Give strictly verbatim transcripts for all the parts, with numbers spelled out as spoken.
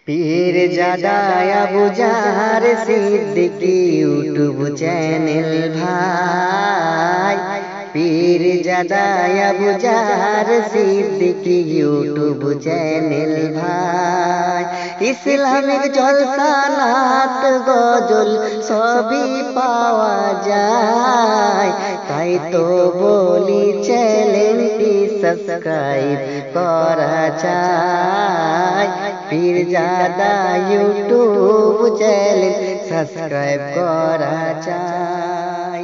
Pirzada Abu Jahar Siddiqui YouTube channel ভাই, Pirzada Abu Jahar Siddiqui YouTube channel ভাই। Islamic জলসা নাত গজল সবই পাওয়া যায়, তাই তো বলি চ্যানেলটি সাবস্ক্রাইব করা চাই। পীরজাদা ইউটিউব চ্যানেল সাবস্ক্রাইব করা চাই।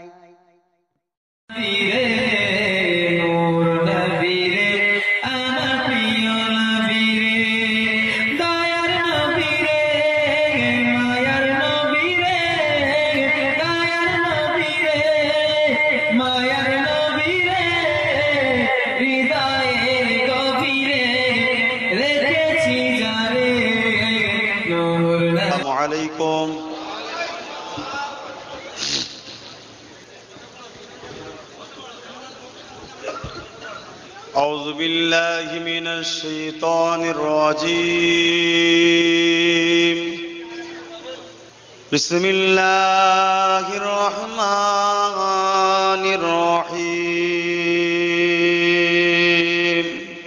عليكم أعوذ بالله من الشيطان الرجيم بسم الله الرحمن الرحيم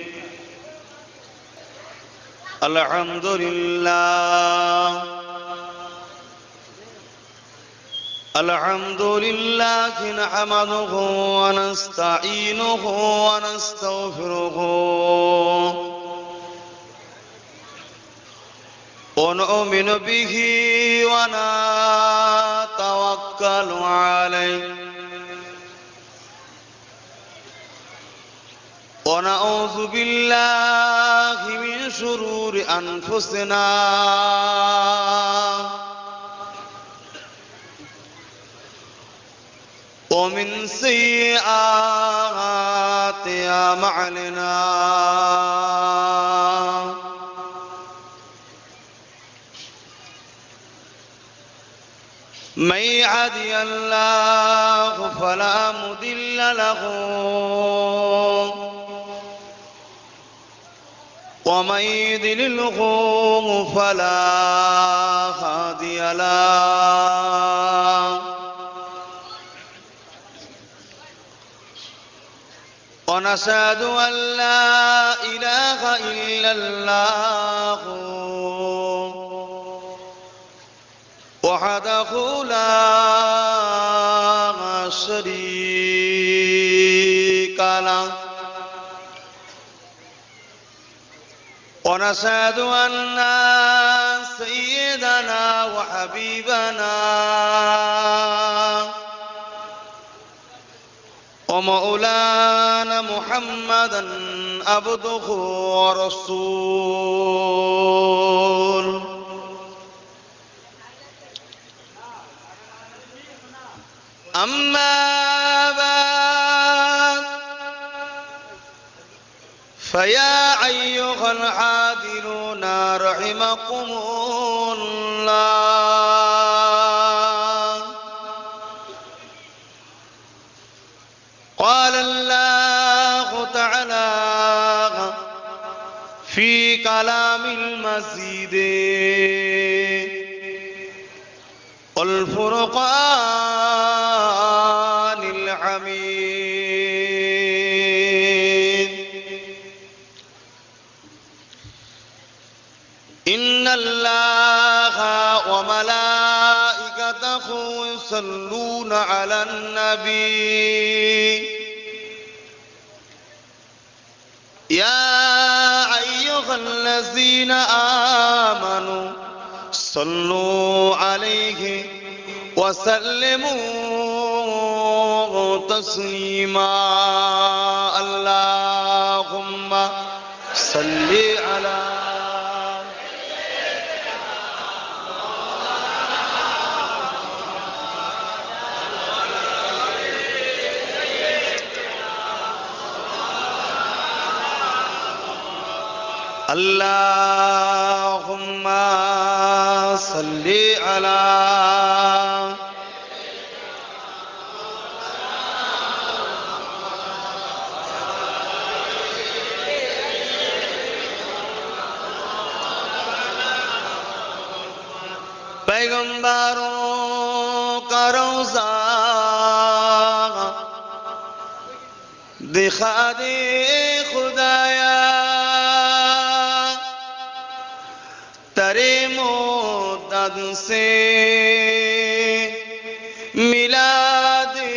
الحمد لله الحمد لله نحمده ونستعينه ونستغفره ونؤمن به ونتوكل عليه ونعوذ بالله من شرور أنفسنا ومن سيئات أعمالنا من يهده الله فلا مضل له ومن يضلله فلا هادي له ونشهد أن لا إله إلا الله وحده لا شريك له ونشهد أن سيدنا وحبيبنا ومولانا محمدا عبده ورسوله أما بعد فيا أيها الحاضرون رحمكم الله قال الله تعالى في كلام المزيد والفرقان الحميد إن الله وملائكته يصلون على النبي يا أيها الذين آمنوا صلوا عليه وسلموا تسليما اللهم صل على اللهم صل على पैगंबरों का रोज़ा दिखा दे खुदाया, तेरे मोदद से मिला दे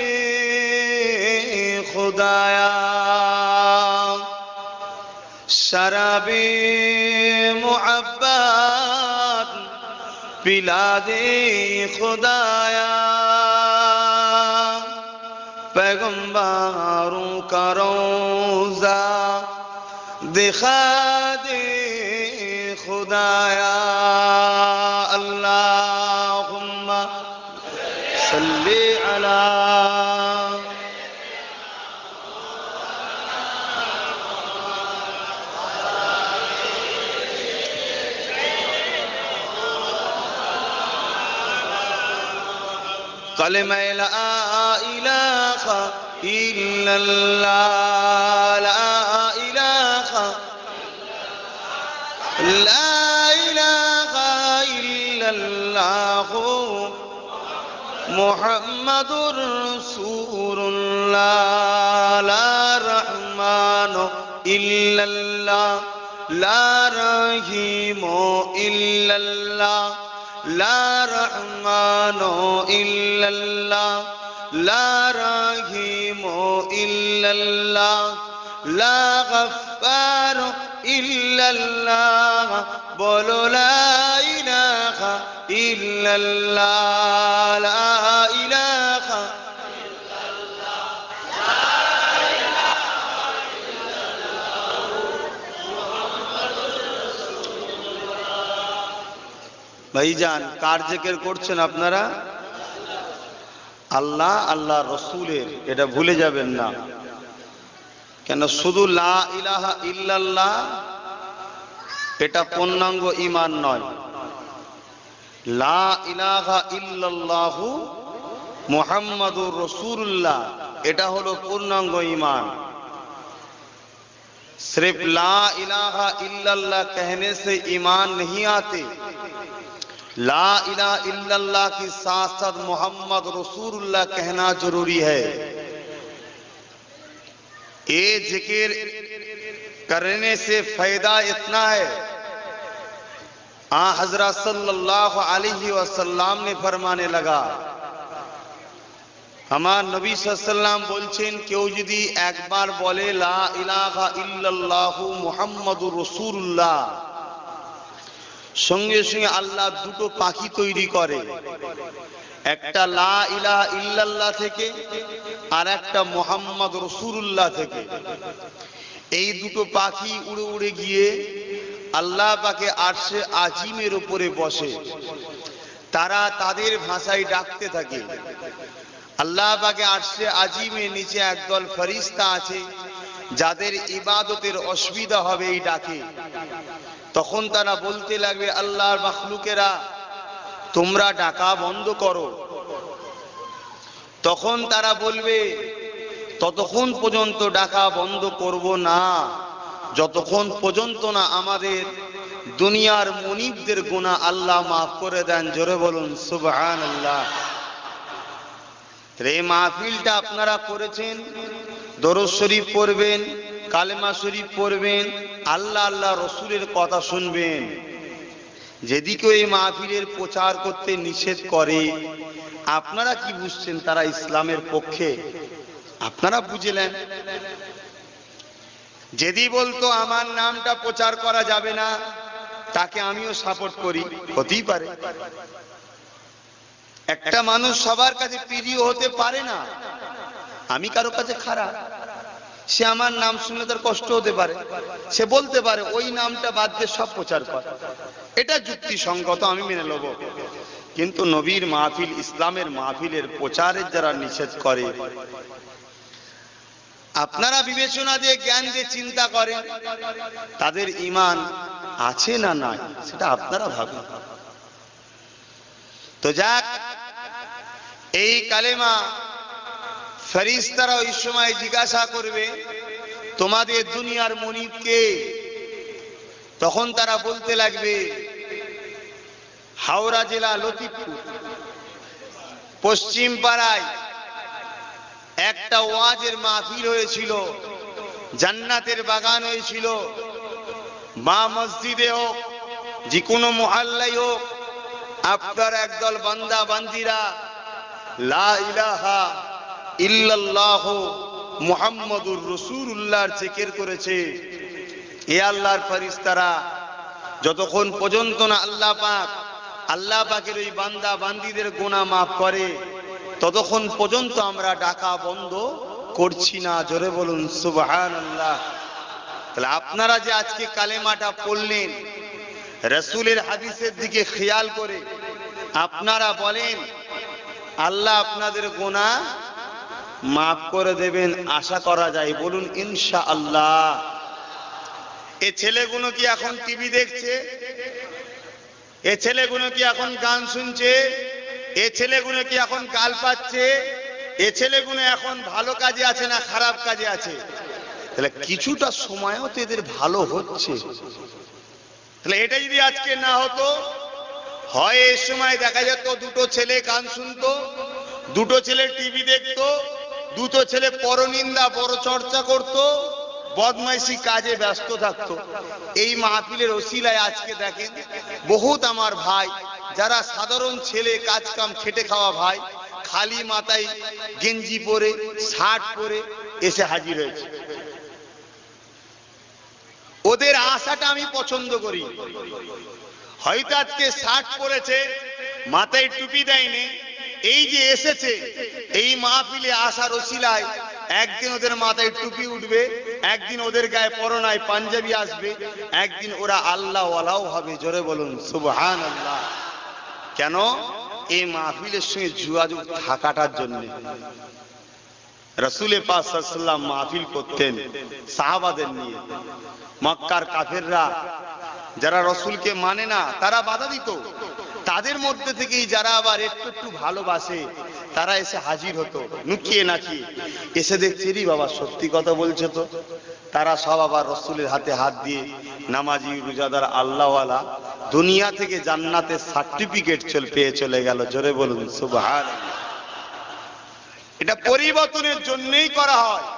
खुदाया, शराबे मुहब्बत पिला दे खुदाया, पैगंबरों का रोज़ा दिखा दे खुदाया। अल्लाहुम्मा सल्ली अला कलिमा ला इलाहा इल्लल्लाह, ला इलाहा ला इलाहा इल्लल्लाह मुहम्मदुर रसूलुल्लाह, ला रहमानो इल्लल्लाह, ला रहीमो इल्लल्लाह, ला रहमानो इल्लल्लाह, ला रहीमो इल्लल्लाह, ला गफ्फारो इल्लल्लाह, बोलो ला इलाहा इल्लल्लाह, ला इलाहा ভাইজান। কার জিকির করছেন আপনারা? আল্লাহ আল্লাহ রসুলের, এটা ভুলে যাবেন না। কেন শুধু লা ইলাহা ইল্লাল্লাহ এটা পূর্ণাঙ্গ ঈমান নয়। লা ইলাহা ইল্লাল্লাহু মুহাম্মাদুর রাসূলুল্লাহ এটা হলো পূর্ণাঙ্গ ঈমান। सिर्फ ला इलाहा इल्लल्लाह कहने से ईमान नहीं आते, ला इलाहा इल्लल्लाह के साथ साथ मोहम्मद रसूलुल्लाह कहना जरूरी है। ये जिक्र करने से फायदा इतना है, आ हजरत सल्लल्लाहु अलैहि वसल्लम ने फरमाने लगा, আমার নবী সাল্লাল্লাহু আলাইহি ওয়াসাল্লাম বলছেন, কেউ যদি একবার বলে লা ইলাহা ইল্লাল্লাহু মুহাম্মাদুর রাসূলুল্লাহ, সঙ্গে সঙ্গে আল্লাহ দুটো পাখি তৈরি করে, একটা লা ইলাহা ইল্লাল্লাহ থেকে আর একটা মুহাম্মদ রাসূলুল্লাহ থেকে। এই দুটো পাখি উড়ে উড়ে গিয়ে আল্লাহ পাকে আরশে আজিমের উপরে বসে। তারা তাদের ভাষায় ডাকতে থাকে। আল্লাহ পাকে আরশে আজিমের নিচে একদল ফেরেশতা আছে যাদের ইবাদতের অসুবিধা হবে এই ডাকে। তখন তারা বলতে লাগবে, আল্লাহর মাখলুকেরা তোমরা ডাকা বন্ধ করো। তখন তারা বলবে, ততক্ষণ পর্যন্ত ডাকা বন্ধ করব না যতক্ষণ পর্যন্ত না আমাদের দুনিয়ার মুনিবদের গুনাহ আল্লাহ মাফ করে দেন। জোরে বলুন সুবহানাল্লাহ। এই মাহফিলটা আপনারা করেছেন, দরুদ শরীফ পড়বেন, কালেমা শরীফ পড়বেন, আল্লাহ আল্লাহ রসুলের কথা শুনবেন। যেদিকে এই মাহফিলের প্রচার করতে নিষেধ করে, আপনারা কি বুঝছেন তারা ইসলামের পক্ষে? আপনারা বুঝলেন। যদি বলতো আমার নামটা প্রচার করা যাবে না, তাকে আমিও সাপোর্ট করি, হতেই পারে। একটা মানুষ সবার কাছে প্রিয় হতে পারে না। আমি কারো কাছে খারাপ, সে আমার নাম শুনলে তার কষ্ট হতে পারে, সে বলতে পারে ওই নামটা বাদ দিয়ে সব প্রচার কর, এটা যুক্তিসঙ্গত, আমি মেনে নেব। কিন্তু নবীর মাহফিল, ইসলামের মাহফিলের প্রচারের যারা নিষেধ করে, আপনারা বিবেচনা দিয়ে জ্ঞান দিয়ে চিন্তা করেন তাদের ঈমান আছে না নাই, সেটা আপনারা ভাবেন। তো যাক, এই কালেমা ফেরেশতারা ওই সময় জিজ্ঞাসা করবে, তোমাদের দুনিয়ার মুনিব কে? তখন তারা বলতে লাগবে, হাওড়া জেলা লতিফপুর পশ্চিম পাড়ায় একটা ওয়াজের মাহফিল হয়েছিল, জান্নাতের বাগান হয়েছিল। মা মসজিদে হোক, যে কোনো মহল্লাই হোক, আপনার একদল বান্দা বান্দিরা লা ইলাহা ইল্লাল্লাহ মুহাম্মাদুর রাসূলুল্লাহর জিকির করেছে। এ আল্লাহর ফেরেশতারা যতক্ষণ পর্যন্ত না আল্লাহ পাক আল্লাহ পাকের ওই বান্দা বান্দিদের গুনাহ মাফ করে, ততক্ষণ পর্যন্ত আমরা ডাকা বন্ধ করছি না। জোরে বলুন সুবহানাল্লাহ। তাহলে আপনারা যে আজকে কালেমাটা পড়লেন, রাসূলের হাদিসের দিকে খেয়াল করে আপনারা বলেন আল্লাহ আপনাদের গুনাহ মাফ করে দেবেন, আশা করা যায়। বলুন ইনশাআল্লাহ। এ ছেলেগুলো কি এখন টিভি দেখছে? এ ছেলেগুলো কি এখন গান শুনছে? এ ছেলেগুলো কি এখন গাল পাচ্ছে? এ ছেলেগুলো এখন ভালো কাজে আছে না খারাপ কাজে আছে? তাহলে কিছুটা সময়ও তো এদের ভালো হচ্ছে। তাহলে এটা যদি আজকে না হতো, হয় এই সময় দেখা যেত দুটো ছেলে গান শুনতো, দুটো ছেলে টিভি দেখতো, দুটো ছেলে পরনিন্দা বড় চর্চা করতো, বদমাইশি কাজে ব্যস্ত থাকতো। এই মাহফিলের ওসিলায় আজকে দেখেন বহুত আমার ভাই যারা সাধারণ ছেলে, কাজ কাম খেটে খাওয়া ভাই, খালি মাথায় গেঞ্জি পরে শার্ট পরে এসে হাজির হয়েছে। ওদের আশাটা আমি পছন্দ করি। হয়তো আজকে শার্ট পরেছে, মাথায় টুপি দেয়নি, এই যে এসেছে এই মাহফিলে আসার ওসিলায় একদিন ওদের মাথায় টুপি উঠবে, একদিন ওদের গায়ে পরনায় পাঞ্জাবি আসবে, একদিন ওরা আল্লাহ ওয়ালাও হবে। জোরে বলুন সুবহানাল্লাহ। কেন? এই মাহফিলের সঙ্গে যোগাযোগ থাকাটার জন্য। রাসূলে পাক সাল্লাল্লাহু আলাইহি ওয়াসাল্লাম মাহফিল করতেন সাহাবাদের নিয়ে। মক্কার কাফেররা যারা রাসূলকে মানে না, তারা বাধা দিত। তাদের মধ্যে থেকেই যারা আবার একটু একটু ভালোবাসে, তারা এসে হাজির হতো লুকিয়ে নাকি। এসে দেখছি রে বাবা সত্যি কথা বলছে তো। তারা সব আবার রাসূলের হাতে হাত দিয়ে নামাজি, রোজাদার, আল্লাহওয়ালা, দুনিয়া থেকে জান্নাতের সার্টিফিকেট চল পেয়ে চলে গেল। জোরে বলুন সুবহানাল্লাহ। এটা পরিবর্তনের জন্যই করা হয়।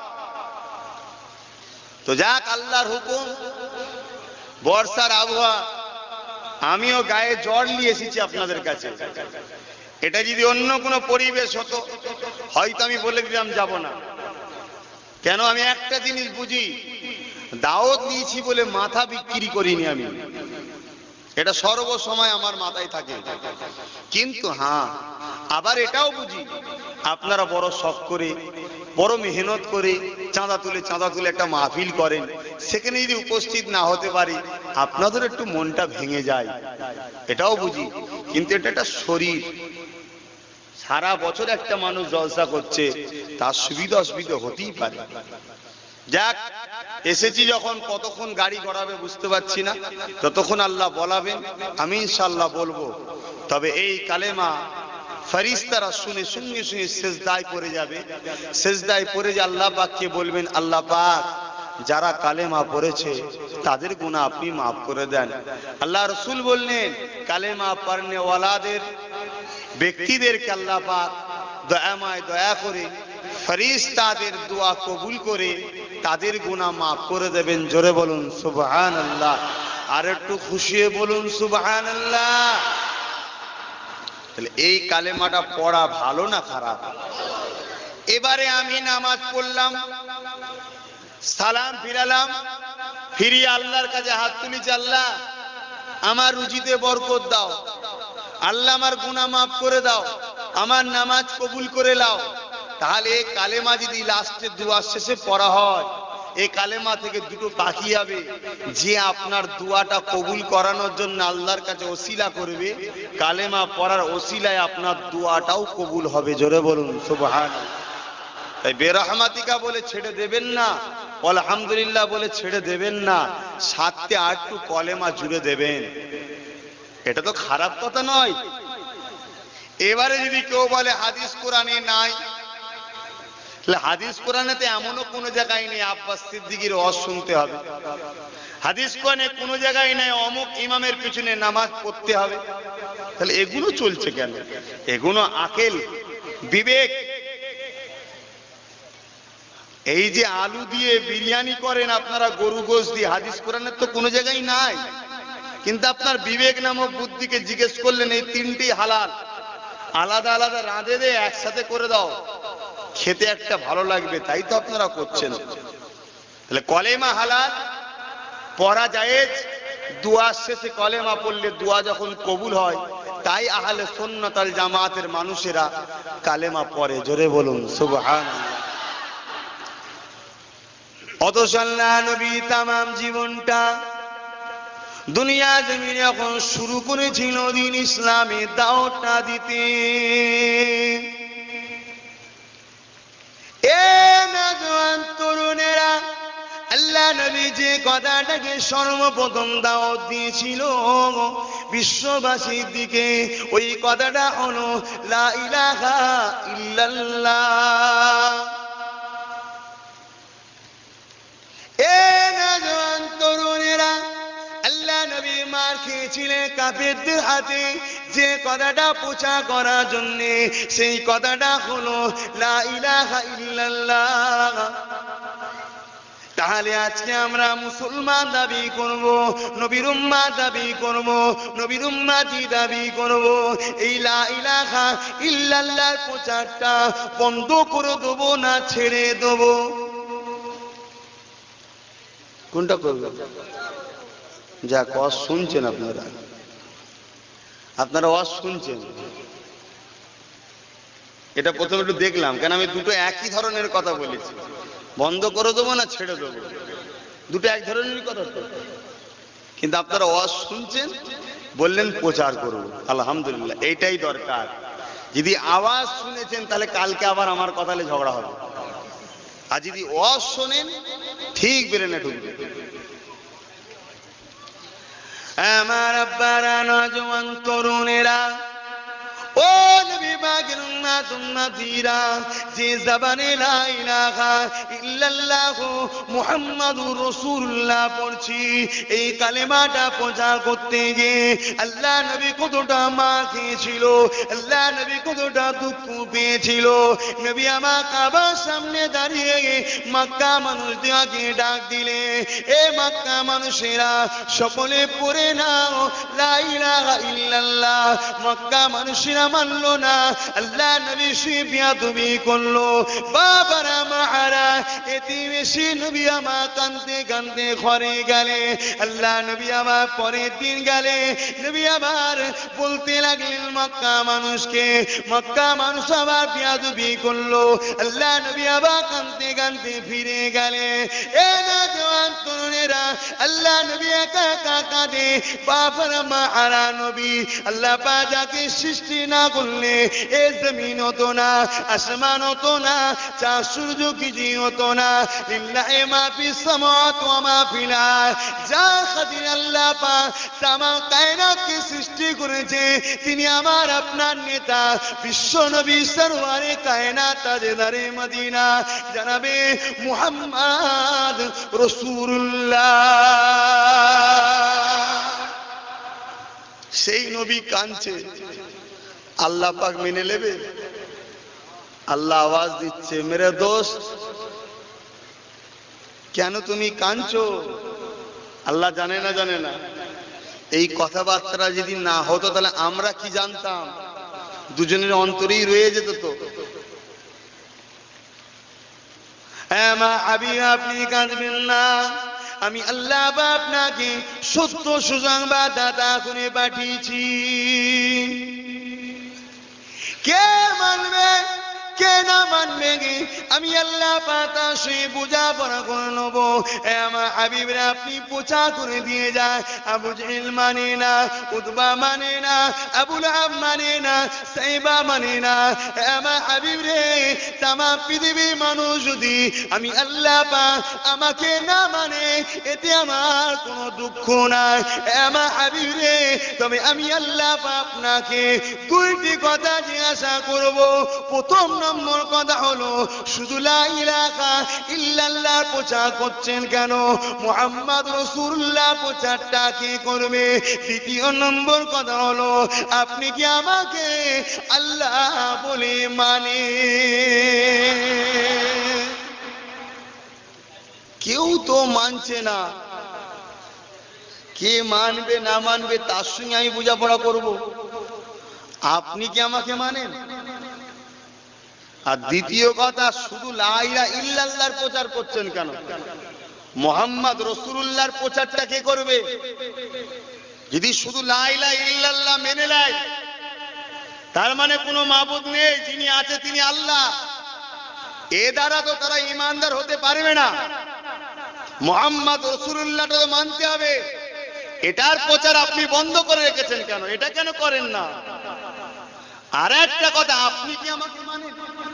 তো যাক, আল্লাহর হুকুম, বর্ষার আবহাওয়া, আমিও গায়ে জ্বর নিয়ে এসেছি আপনাদের কাছে। এটা যদি অন্য কোনো পরিবেশ হতো হয়তো আমি বলে দিলাম যাব না। কেন? আমি একটা জিনিস বুঝি, দাওয়াত নিয়েছি বলে মাথা বিক্রি করিনি আমি। এটা সর্বসময় আমার মাথায় থাকে। কিন্তু হ্যাঁ, আবার এটাও বুঝি আপনারা বড় শখ করে, বড় মেহনত করে চাঁদা তুলে চাঁদা তুলে একটা মাহফিল করেন, সেখানে যদি উপস্থিত না হতে পারি আপনাদের একটু মনটা ভেঙে যায়, এটাও বুঝি। কিন্তু এটা একটা শরীর, সারা বছর একটা মানুষ জলসা করছে, তার সুবিধা অসুবিধা হতেই পারে। যাক, এসেছি যখন, কতক্ষণ গাড়ি গড়াবে বুঝতে পারছি না, ততক্ষণ আল্লাহ বলাবেন, আমি ইনশাআল্লাহ বলবো। তবে এই কালেমা ফেরেশতারা শুনে সঙ্গে সঙ্গে সেজদায় পড়ে যাবে। সেজদায় পড়ে যে আল্লাহ পাককে বলবেন, আল্লাহ পাক যারা কালেমা পড়েছে তাদের গুনাহ আপনি মাফ করে দেন। আল্লাহ রাসূল বললেন, কালেমা পড়নে ওয়ালাদের ব্যক্তিদেরকে আল্লাহ পাক দয়াময় দয়া করে ফেরেশতাদের দোয়া কবুল করে তাদের গুনাহ মাফ করে দেবেন। জোরে বলুন সুবহানাল্লাহ। আর একটু খুশি হয়ে বলুন সুবহানাল্লাহ। তাহলে এই কালেমাটা পড়া ভালো না খারাপ? এবারে আমি নামাজ পড়লাম, সালাম ফিরালাম, ফিরিয়ে আল্লাহর কাছে হাত তুলেছি, আল্লাহ আমার রুজিতে বরকত দাও, আল্লাহ আমার গুনাহ মাফ করে দাও, আমার নামাজ কবুল করে নাও। তাহলে এই কালেমা যদি লাস্টের দুয়ার শেষে পড়া হয়, এই কালেমা থেকে দুটো পাখি হবে, যে আপনার দুয়াটা কবুল করানোর জন্য আল্লাহর কাছে ওসিলা করবে, কালেমা পড়ার ওসিলায় আপনার দুয়াটাও কবুল হবে। জোরে বলুন সুবহানাল্লাহ। তাই বেরহমাতিকা বলে ছেড়ে দেবেন না, আলহামদুলিল্লাহ বলে ছেড়ে দেবেন না, সাথে আটটু কলেমা জুড়ে দেবেন। এটা তো খারাপ কথা নয়। এবারে যদি কেউ বলে হাদিস কোরআনে নাই, হাদিস কোরআনেতে এমনও কোনো জায়গায় নেই আব্বাস সিদ্দিকীর ওয়াজ শুনতে হবে, হাদিস কোরআনে কোনো জায়গায় নেই অমুক ইমামের পিছনে নামাজ পড়তে হবে। তাহলে এগুলো চলছে কেন? এগুলো আকেল, বিবেক। এই যে আলু দিয়ে বিরিয়ানি করেন আপনারা গরু গোশত দিয়ে, হাদিস কোরআনের তো কোনো জায়গায় নাই, কিন্তু আপনার বিবেক নামক বুদ্ধিকে জিজ্ঞেস করলেন এই তিনটি হালাল, আলাদা আলাদা রাঁধে দে, একসাথে করে দাও, খেতে একটা ভালো লাগবে, তাই তো আপনারা করছেন। তাহলে কলেমা হালাল, পড়া জায়েজ, দুয়া শেষে কলেমা পড়লে দুয়া যখন কবুল হয়, তাই আহলে সুন্নাত ওয়াল জামাতের মানুষেরা কালেমা পড়ে। জোরে বলুন সুবহানাল্লাহ। অথচ আল্লাহ নবী তামাম জীবনটা দুনিয়া জমিনে এখন শুরু করেছিল দিন ইসলামের দাওয়াতটা দিতে। এ নওজোয়ান তরুণেরা, আল্লাহ নবী যে কথাটাকে সর্বপ্রথম দাওয়াত দিয়েছিল বিশ্ববাসীর দিকে, ওই কথাটা হলো লা ইলাহা ইল্লাল্লাহ। এ নওজোয়ান তরুণেরা, আল্লাহ নবী মার খেয়েছিলেন কাফেরদের হাতে যে কথাটা প্রচার করার জন্য, সেই কথাটা হলো লা ইলাহা ইল্লাল্লাহ। তাহলে আজকে আমরা মুসলমান দাবি করব, নবীর উম্মাত দাবি করব, নবীর উম্মাতি দাবি করব, এই লা ইলাহা ইল্লাল্লাহর প্রচারটা বন্ধ করে দেব না ছেড়ে দেব? কোনটা করবেন? যা ওয়াজ শুনছেন আপনারা, আপনারা ওয়াজ শুনছেন, এটা প্রথমে একটু দেখলাম, কেন আমি দুটো একই ধরনের কথা বলেছি। বন্ধ করে দেবো না ছেড়ে দেবো, দুটো এক ধরনের কথা তো, কিন্তু আপনারা ওয়াজ শুনছেন, বললেন প্রচার করব। আলহামদুলিল্লাহ, এইটাই দরকার। যদি আওয়াজ শুনেছেন তাহলে কালকে আবার আমার কথালে ঝগড়া হবে, আর যদি ওয়াজ শোনেন ঠিক বেরেনে ঢুকবে। আমার আব্বারা, নওজোয়ান তরুণেরা, ও নবী পাকের উম্মত উম্মতিরা, যে জবানে লা ইলাহা ইল্লাল্লাহ মুহাম্মাদুর রাসূলুল্লাহ পড়ছি, এই কালেমাটা প্রচার করতে গিয়ে আল্লাহ নবী কতটা মা খেয়েছিল, আল্লাহ নবী কতটা দুঃখ পেয়েছিল। নবী আমার কাবার সামনে দাঁড়িয়ে মক্কা মানুষদেরকে ডাক দিলে, এ মক্কা মানুষেরা সকলে পড়ে নাও লা ইলাহা ইল্লাল্লাহ। মক্কা মানুষেরা মানলো না, আল্লাহ নবী শিবিয়া তুমি করলো, বাবারা মাহারা এতিম এসে নবী আমার কান্দে কান্দে ঘরে গেলে। আল্লাহ নবী আমার পরের দিন গেলে নবী আবার বলতে লাগলেন মক্কা মানুষকে, মক্কা মানুষ আবার বিয়াদবি করলো। আল্লাহ নবী আবার কান্দে কান্দে ফিরে গেলে। এ নওজোয়ান তরুণেরা, আল্লাহ নবী একা একা কাঁদে, বাবারা মাহারা নবী আল্লাহ পাক যাকে সৃষ্টি না করলে এ জমিন হতো না, আসমান হতো না, চাঁদ সূর্য কিছুই হতো না। লিল্লাহি মা ফিস সামাওয়াতি ওয়া মা ফিল আরদ। যা খাতির আল্লাহ পাক তামাম কায়নাতকে সৃষ্টি করেছে, তিনি আমার আপনার নেতা বিশ্ব নবী সরওয়ারে কায়নাত তাজদারে মদিনা জনাবে মুহাম্মদ রাসূলুল্লাহ। সেই নবী কাঁদছে, আল্লাহ পাক মেনে নেবে? আল্লাহ আওয়াজ দিচ্ছে, মেরে দোস্ত কেন তুমি কাঁদছো? আল্লাহ জানে না জানে না? এই কথাবার্তা যদি না হতো তাহলে আমরা কি জানতাম? দুজনের অন্তরেই রয়ে যেত তো। হ্যাঁ মা হাবিব, আপনি কাঁদবেন না, আমি আল্লাহ আপনাকে সত্য সুসংবাদ দাতা করে পাঠিয়েছি। কে মানবে কে না মানবে আমি আল্লাহ পাতা সেই বোঝাপড়া করে নেব। আমার হাবিবরা আপনি প্রচার করে দিয়ে যায়, আবু জেহেল মানে না, উতবা মানে না, আবু লাহাব মানে না, সাইবা মানে না। আমার হাবিব রে, তামাম পৃথিবীর মানুষ যদি আমি আল্লাহ পাক আমাকে না মানে, এতে আমার কোনো দুঃখ নাই। আমার হাবিব রে, তবে আমি আল্লাহ পাক আপনাকে দুইটি কথা জিজ্ঞাসা করব। প্রথম নম্বর কথা হলো শুধু লা ইলাহা ইল্লাল্লাহ প্রচার করছেন কেন? মুহাম্মদ রাসূলুল্লাহ প্রচারটা কে করবে? দ্বিতীয় নম্বর কথা হলো আপনি কি আমাকে আল্লাহ বলে মানে? কেউ তো মানছে না। কে মানবে না মানবে তার সঙ্গে আমি বোঝাপড়া করব। আপনি কি আমাকে মানেন? আর দ্বিতীয় কথা, শুধু লা ইলাহা ইল্লাল্লাহর প্রচার করছেন কেন? মুহাম্মদ রাসূলুল্লাহর প্রচারটা কে করবে? যদি শুধু লা ইলাহা ইল্লাল্লাহ মেনে নেয়, তার মানে কোনো মাবুদ নেই, যিনি আছে তিনি আল্লাহ। এ দ্বারা তো তারা ঈমানদার হতে পারবে না। মুহাম্মদ রাসূলুল্লাহটা তো মানতে হবে। এটার প্রচার আপনি বন্ধ করে রেখেছেন কেন? এটা কেন করেন না? আর একটা কথা, আপনি কি আমাকে মানেন?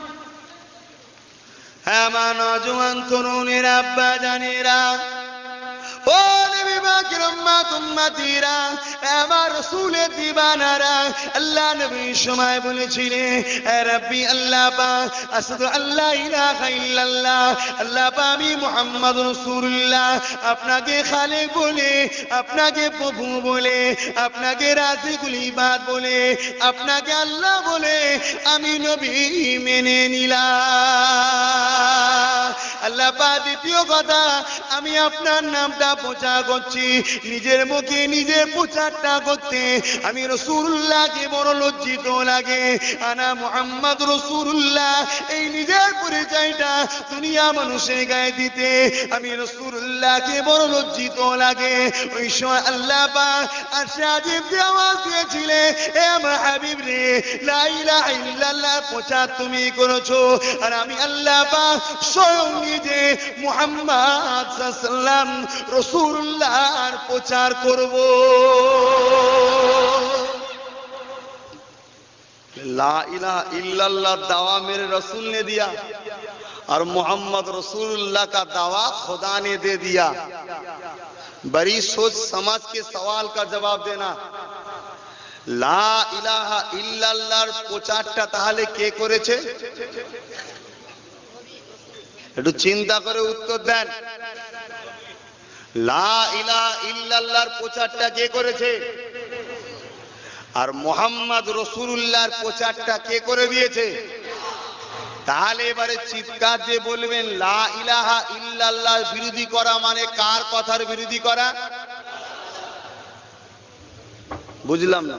হ্যাঁ, নওজোয়ান তরুণেরা, আব্বা জানেরা, ও নবী পাকের উম্মত উম্মতিরা, আমার রাসূলের দিবানারা, আল্লাহ নবীর সময় বলেছিলেন, হে রাব্বি আল্লাহ পাক, আশহাদু আল্লা ইলাহা ইল্লাল্লাহ, আল্লাহ পাক আমি মুহাম্মদ রাসূলুল্লাহ আপনাকে খালেক বলে, আপনাকে প্রভু বলে, আপনাকে রাজিকুল ইবাদ বলে, আপনাকে আল্লাহ বলে আমি নবী মেনে নিলাম। আল্লাহ পাক দ্বিতীয় কথা, আমি আপনার নামটা প্রচার করছি। নিজের মুখে নিজের প্রচারটা করতে আমি রাসূলুল্লাহকে বড় লজ্জিত লাগে। আনা মুহাম্মদ রাসূলুল্লাহ, এই নিজের পরিচয়টা দুনিয়া মানুষের গায়ে দিতে আমি রাসূলুল্লাহকে বড় লজ্জিত লাগে। ওই সময় আল্লাহ পাক আশাজিব আওয়াজ দিয়েছিলেন, হে আমার হাবিব রে, লা ইলাহা ইল্লাল্লাহ প্রচার তুমি করেছো, আর আমি আল্লাহ পাক স্বয়ং নিজে মুহাম্মদ সাল্লাল্লাহু আলাইহি ওয়াসাল্লাম রাসূলুল্লাহর প্রচার করব। লা ইলাহা ইল্লাল্লাহ दावा मेरे रसूल ने दिया और मोहम्मद रसूलुल्लाह का दावा खुदा ने दे दिया। बड़ी सोच समझ के सवाल का जवाब देना। লা ইলাহা ইল্লাল্লাহর প্রচারটা তাহলে কে করেছে? একটু চিন্তা করে উত্তর দেন। লা ইলাহা ইল্লাল্লাহর প্রচারটা কে করেছে? আর মুহাম্মদ রাসূলুল্লাহর প্রচারটা কে করে দিয়েছে? তাহলে এবারে চিৎকার দিয়ে বলবেন, লা ইলাহা ইল্লাল্লাহর বিরোধী করা মানে কার কথার বিরোধী করা? বুঝলাম না।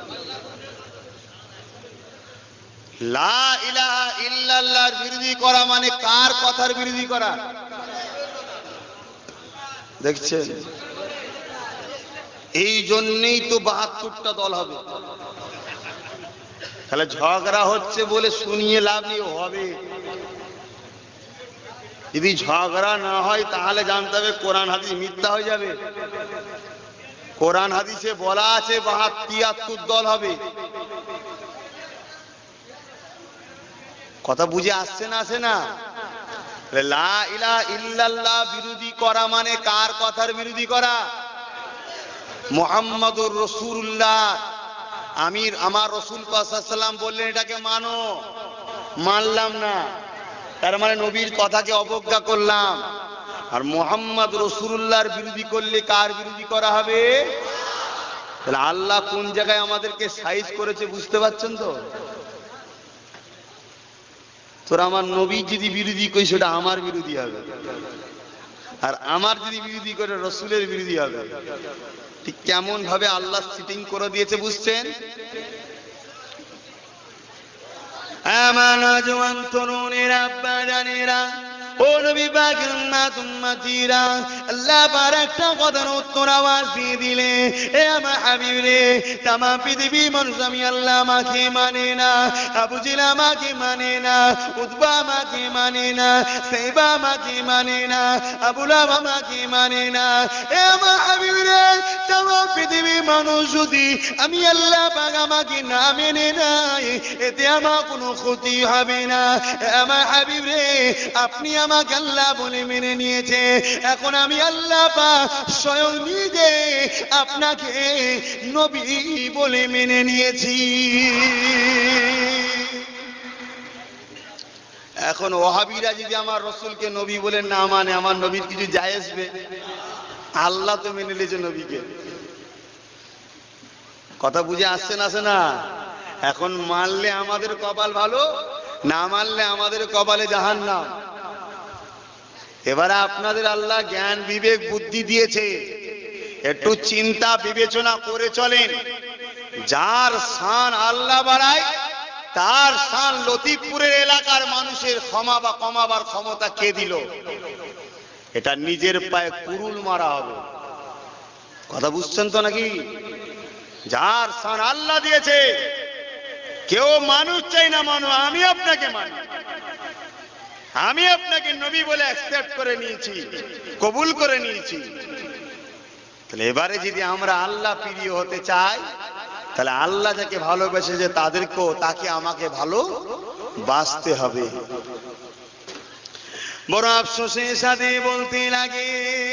লা ইলাহা ইল্লাল্লাহর বিরোধী করা মানে কার কথার বিরোধী করা? দেখছেন, এই জন্যই তো বাহাত্তরটা দল হবে। তাহলে ঝগড়া হচ্ছে বলে শুনিয়ে লাভ নেই, হবে। যদি ঝগড়া না হয় তাহলে জানতে হবে কোরআন হাদিস মিথ্যা হয়ে যাবে। কোরআন হাদিসে বলা আছে বাহাত্তর দল হবে। কথা বুঝে আসছে না? আসে না? লা ইলাহা ইল্লাল্লাহ বিরোধী করা মানে কার কথার বিরোধী করা? মুহাম্মদুর রাসূলুল্লাহ। আমির আমার রাসূল পাক সাল্লাল্লাহু আলাইহি ওয়াসাল্লাম বললেন এটাকে মানো, মানলাম না, তার মানে নবীর কথাকে অবজ্ঞা করলাম। আর মুহাম্মদ রাসূলুল্লাহর বিরোধী করলে কার বিরোধী করা হবে? তাহলে আল্লাহ কোন জায়গায় আমাদেরকে সাইজ করেছে বুঝতে পারছেন তো? তোরা আমার নবী যদি বিরোধী করি সেটা আমার বিরোধী হবে, আর আমার যদি বিরোধী করে রাসূলের বিরোধী হবে। ঠিক কেমন ভাবে আল্লাহ সিটিং করে দিয়েছে বুঝছেন? আমানা জওয়ান তরুণেরা, আব্বা জানেরা, ও নবী পাকের উম্মত উম্মতিরা, আল্লাহ পাক একটা কথার উত্তর আওয়াজ দিয়ে দিলে, এ আমার হাবিব রে, তামাম পৃথিবীর মানুষ আমি আল্লাহ আমাকে মানে না, আবু জেহেল আমাকে মানে না, উতবা আমাকে মানে না, সাইবা আমাকে মানে না, আবু লাহাব আমাকে মানে না। এ আমার হাবিব রে, তামাম পৃথিবীর মানুষ যদি আমি আল্লাহ পাক আমাকে না মেনে নেয়, এতে আমার কোনো ক্ষতি হবে না। এ আমার হাবিব রে, আপনি আমাকে আল্লাহ বলে মেনে নিয়েছে, এখন আমি আল্লাহ পাক স্বয়ং নিজে আপনাকে নবী বলে মেনে নিয়েছি। এখন ওহাবিরা যদি আমার রসুলকে নবী বলে না মানে আমার নবীর কিছু যায় আসবে? আল্লাহ তো মেনে নিয়েছে নবীকে। কথা বুঝে আসছে না আসে না? এখন মানলে আমাদের কপাল ভালো, না মানলে আমাদের কপালে জাহান্নাম। এবারে আপনাদের আল্লাহ জ্ঞান বিবেক বুদ্ধি দিয়েছে, একটু চিন্তা বিবেচনা করে চলেন। যার শান আল্লাহ বাড়ায় তার শান লতিফপুরের এলাকার মানুষের ক্ষমা বা কমাবার ক্ষমতা কে দিল? এটা নিজের পায়ে কুরুল মারা হবে। কথা বুঝছেন তো নাকি? যার শান আল্লাহ দিয়েছে, কেউ মানুষ চাই না মানো, আমি আপনাকে মানি, আমি আপনাকে নবী বলে অ্যাকসেপ্ট করে নিয়েছি, কবুল করে নিয়েছি। তাহলে এবারে যদি আমরা আল্লাহ প্রিয় হতে চাই, তাহলে আল্লাহ যাকে ভালোবেসেছে তাদেরকেও তাকে আমাকে ভালো বাসতে হবে। বড় আফসোসের সাথে বলতে লাগে,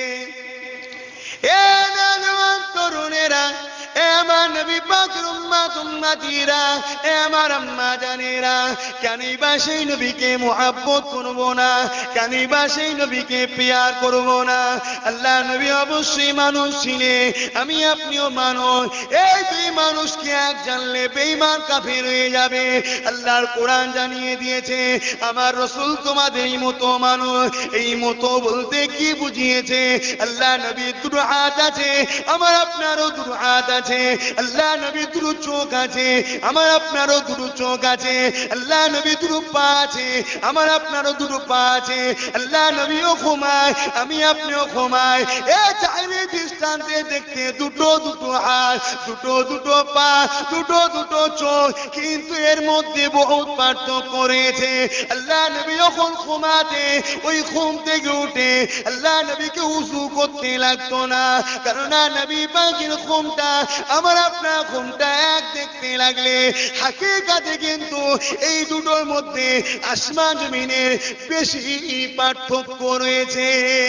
এ নওজওয়ান তরুণেরা, এ আমার নবী পাকের উম্মত উম্মতিরা, এ আমার আম্মা জানেরা, কেনই বা সেই নবীকে মুহাব্বত করব না? কেনই বা সেই নবীকে প্যার করব না? আল্লাহ নবী অবশ্যই মানুষ ছিলেন, আমি আপনিও মানুষ। এই দুই মানুষকে এক জানলে বেঈমান কাফের হয়ে যাবে। আল্লাহর কোরআন জানিয়ে দিয়েছে, আমার রাসূল তোমাদের মতো মানুষ। এই মতো বলতে কি বুঝিয়েছে? আল্লাহ নবীর দুটো হাত আছে, আমার আপনারও দুটো হাত আছে। আল্লাহ নবী দুটো চোখ আছে, আমার আপনারও দুটো চোখ আছে। আল্লাহ নবী দুটো পা আছে, আমার আপনারও দুটো পা আছে। আল্লাহ নবীও ঘুমায়, আমি আপনিও ঘুমায়। এ চাইলে দৃষ্টান্তে দেখতে দুটো দুটো হাত, দুটো দুটো পা, দুটো দুটো চোখ, কিন্তু এর মধ্যে বহুত পার্থক্য রয়েছে। আল্লাহ নবী যখন ঘুমাতে, ওই ঘুম থেকে উঠে আল্লাহ নবীকে উযু করতে লাগতো না, কারণ নবী পাকের ঘুমটা আমার আপনার ঘুমটা এক দেখতে লাগলে হাকিকাতে কিন্তু এই দুটোর মধ্যে আসমান জমিনের বেশি পার্থক্য রয়েছে।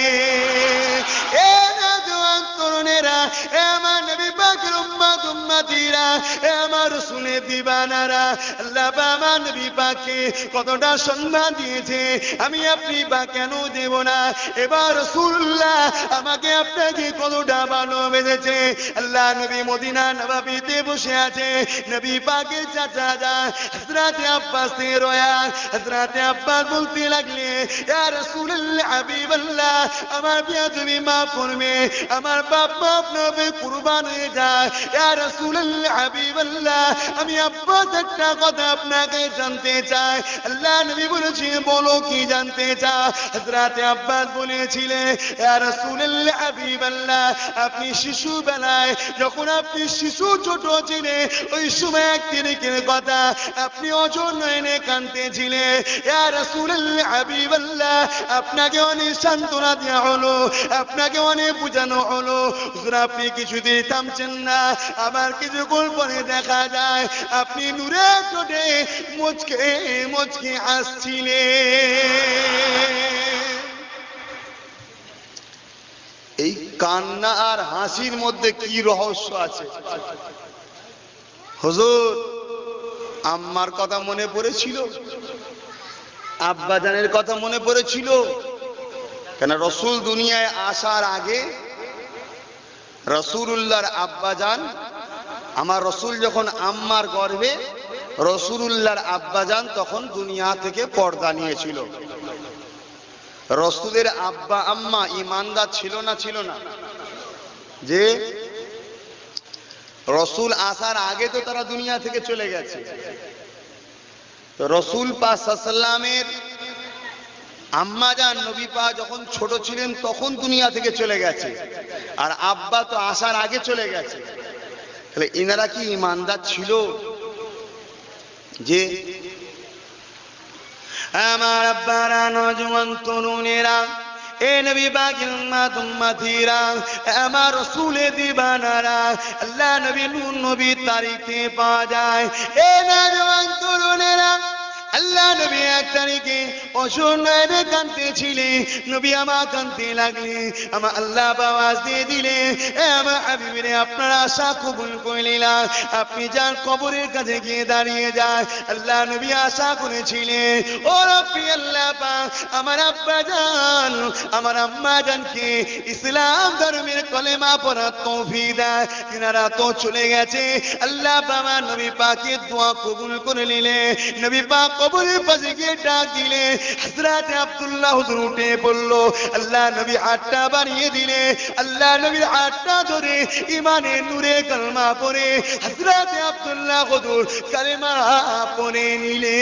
এ নওজওয়ান তরুণেরা, এ আমার নবী পাকের উম্মত উম্মতিরা, এ আমার রাসূলের দিবানারা, আল্লাহ আমার নবী পাককে কতটা সম্মান দিয়েছে, আমি আপনি বা কেন দেব না? এবার রাসূলুল্লাহ আমাকে আপনাকে কতটা ভালোবেসেছে। আল্লাহ নবী মদিনা নববীতে বসে আছে, নবী পাকের চাচা হযরত আব্বাস রয়া, হযরত আব্বাস বলতে লাগলে, ইয়া রাসূলুল্লাহ হাবিবাল্লাহ, আমার বিয়া তুমি মাফ করবে, আমার বাপ মা আপনাকে কুরবান হয়ে যায়। ইয়া রাসূলুল্লাহ হাবিবাল্লাহ, আমি আব্বাস একটা কথা আপনাকে জানতে চাই। আল্লাহ নবী বলেছেন, বলো কি জানতে চাও? হযরত আব্বাস বলেছিলেন, ইয়া রাসূলুল্লাহ হাবিবাল্লাহ, আপনি শিশু বেলায় যখন আপনি শিশু ছোট ছিলেন, ওই সময় একদিনের কথা আপনি অজন্য এনে কাঁদতেছিলেন। ইয়া রাসূলুল্লাহ হাবিবাল্লাহ, আপনাকে অনেক সান্ত্বনা দেওয়া হলো, আপনাকে অনেক বোঝানো হলো, হুজুর আপনি কিছুতেই থামছেন না। আবার কিছুক্ষণ পরে দেখা যায় আপনি নূরে ঠোঁটে মুচকে মুচকে হাসছিলেন। এই কান্না আর হাসির মধ্যে কি রহস্য আছে? হুজুর আম্মার কথা মনে পড়েছিল, আব্বাজানের কথা মনে পড়েছিল, কেন রাসূল দুনিয়ায় আসার আগে রাসূলুল্লাহর আব্বাজান, আমার রাসূল যখন আম্মার গর্ভে, রাসূলুল্লাহর আব্বাজান তখন দুনিয়া থেকে পর্দা নিয়েছিল। রাসূলের আব্বা আম্মা ঈমানদার ছিল না ছিল না? যে রাসূল আসার আগে তো তারা দুনিয়া থেকে চলে গেছে। তো রাসূল পাক সাল্লাল্লাহু আলাইহি ওয়াসাল্লামের আম্মা জান নবী পাক যখন ছোট ছিলেন তখন দুনিয়া থেকে চলে গেছে, আর আব্বা তো আসার আগে চলে গেছে। তাহলে ইনারা কি ঈমানদার ছিল? যে আমার আব্বারা, নওজওয়ান তরুণেরা, এ নবী পাকের উম্মত উম্মতিরা, আমার রাসূলের দিবানারা, আল্লাহ নবী নূর নবীর তারিখে পাওয়া যায়। এ নওজওয়ান তরুণেরা, আল্লাহ নবী এক তারিখে অসুন্নয়নে কাঁদতেছিলেন, নবী আমার কাঁদতে লাগলেন, আমার আল্লাহ আওয়াজ দিয়ে দিলেন, এ আমার হাবিবের আপনার আশা কবুল করলেন, আপনি যান কবরের কাছে গিয়ে দাঁড়িয়ে যান। আল্লাহ নবী আশা করেছিলেন, ও রব্বি আল্লাহ পাক আমার আব্বা জান আমার আম্মা জানকে ইসলাম ধর্মের কলেমা পড়ার তৌফিক দেয়, তিনারা তো চলে গেছে। আল্লাহ বাবা নবী পাকের দোয়া কবুল করে নিলেন। নবী পাক কবরের পাশে গিয়ে ডাক দিলে, হযরত আব্দুল্লাহ হুজুর উঠে পড়লো। আল্লাহ নবী হাতটা বাড়িয়ে দিলে, আল্লাহ নবীর হাতটা ধরে ইমানের নূরে কালেমা পড়ে হযরত আব্দুল্লাহ হুজুর কালেমা পড়ে নিলে।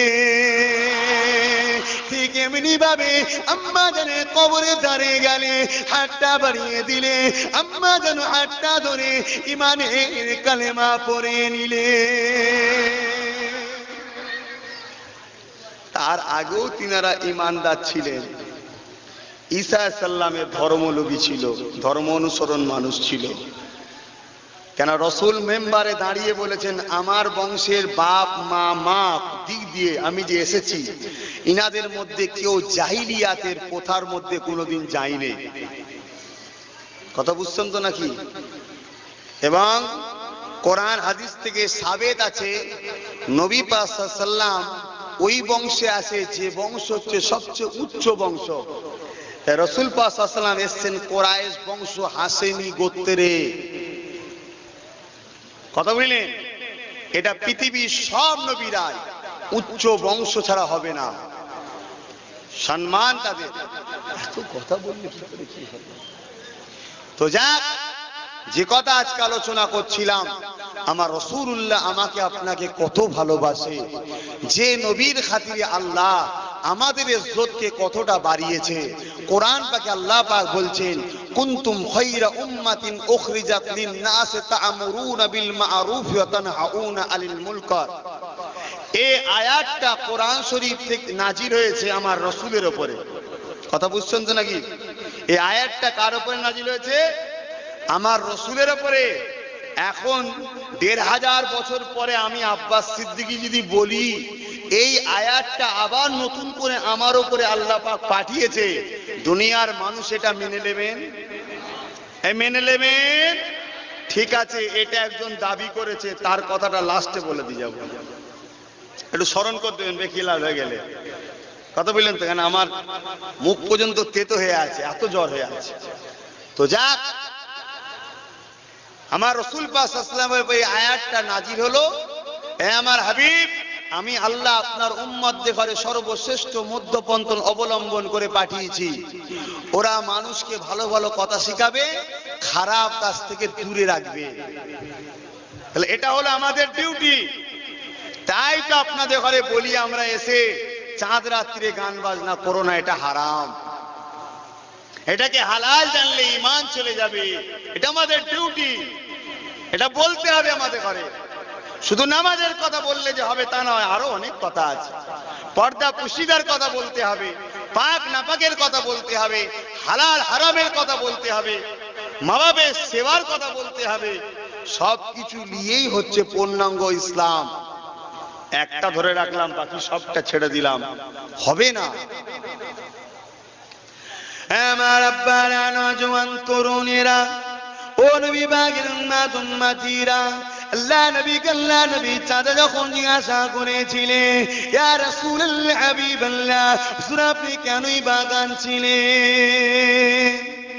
ঠিক এমনি ভাবে আম্মা জানে কবরে দাঁড়িয়ে গেলে, হাতটা বাড়িয়ে দিলে, আম্মা যেন হাতটা ধরে ইমানের কালেমা পড়ে নিলে। তার আগেও তিনারা ইমানদার ছিলেন। ঈসা আলাইহিস সালামের ধর্মলোভী ছিল, ধর্ম অনুসরণ মানুষ ছিল। কেন রসুল মেম্বারে দাঁড়িয়ে বলেছেন, আমার বংশের বাপ মা মা দিক দিয়ে আমি যে এসেছি, ইনাদের মধ্যে কেউ জাহিলিয়াতের প্রথার মধ্যে কোনোদিন যায়নি। কথা বুঝছেন তো নাকি? এবং কোরআন হাদিস থেকে সাবেত আছে, নবী পাক সাল্লাল্লাহু আলাইহি ওয়াসাল্লাম ওই বংশে আছে যে বংশ হচ্ছে সবচেয়ে উচ্চ বংশ। রসুল পাক সাল্লাল্লাহু আলাইহি ওয়াসাল্লাম এসেছেন কোরাইশ বংশ হাসেমি গোত্রে। কথা বুঝলেন? এটা পৃথিবীর সব নবীরাই উচ্চ বংশ ছাড়া হবে না, সম্মান তাদের। এত কথা বললে কি করে কি হবে? তো যাক, যে কথা আজকে আলোচনা করছিলাম, আমার রাসূলুল্লাহ আমাকে আপনাকে কত ভালোবাসে, যে নবীর খাতিরে আল্লাহ আমাদের ইজ্জতকে কতটা বাড়িয়েছে। কোরআন পাকে আল্লাহ পাক বলছেন, কুনতুম খায়রা উম্মাতিন উখরিজাত লিন-নাস তা'মুরুনা বিল মা'রুফ ওয়া তানহাউনা আনিল মুনকার। এই আয়াতটা কোরআন শরীফ থেকে নাজিল হয়েছে আমার রাসূলের উপরে। কথা বুঝছেন তো নাকি? এই আয়াতটা কার উপরে নাজিল হয়েছে? আমার রাসূলের উপরে। এখন দেড় হাজার বছর পরে আমি আব্বাস সিদ্দিকী যদি বলি এই আয়াতটা আবার নতুন করে আমার উপরে আল্লাহ পাক পাঠিয়েছে, দুনিয়ার মানুষ এটা মেনে নেবেন? এই মেনে নেবেন? ঠিক আছে, এটা একজন দাবি করেছে, তার কথাটা লাস্টে বলে দিয়ে যাবো, একটু স্মরণ করতে দেবেন বেখিলাল হয়ে গেলে। কথা বললেন তো? কেন আমার মুখ পর্যন্ত তেতো হয়ে আছে, এত জ্বর হয়ে আছে। তো যাক, আমার রাসূল পাক সাল্লাল্লাহু আলাইহি ওয়াসাল্লামের এই আয়াতটা নাজিল হলো, হে আমার হাবিব, আমি আল্লাহ আপনার উম্মতদের ঘরে সর্বশ্রেষ্ঠ মধ্যপন্থ অবলম্বন করে পাঠিয়েছি। ওরা মানুষকে ভালো ভালো কথা শিখাবে, খারাপ কাজ থেকে দূরে রাখবে। তাহলে এটা হলো আমাদের ডিউটি। তাই তো আপনাদের ঘরে বলি আমরা এসে, চাঁদ রাত্রে গান বাজনা করো না, এটা হারাম। এটাকে হালাল জানলে ঈমান চলে যাবে। এটা আমাদের ডিউটি, এটা বলতে হবে আমাদের ঘরে। শুধু নামাজের কথা বললে যে হবে তা নয়, আরো অনেক কথা আছে। পর্দা পুশিদার কথা বলতে হবে, পাক নাপাকের কথা বলতে হবে, হালাল হারামের কথা বলতে হবে, মা বাবার সেবার কথা বলতে হবে। সবকিছু নিয়েই হচ্ছে পূর্ণাঙ্গ ইসলাম। একটা ধরে রাখলাম, বাকি সবটা ছেড়ে দিলাম, হবে না। আমার আব্বারা, নওজোয়ান তরুণেরা, ও নবী পাকের উম্মত উম্মতিরা, আল্লাহ নবী আল্লাহ নবী চাঁদে যখন জিজ্ঞাসা করেছিলেন, ইয়া রাসূলুল্লাহ হাবিবাল্লাহ, হুজুর আপনি কেনই বাগান ছিলেন?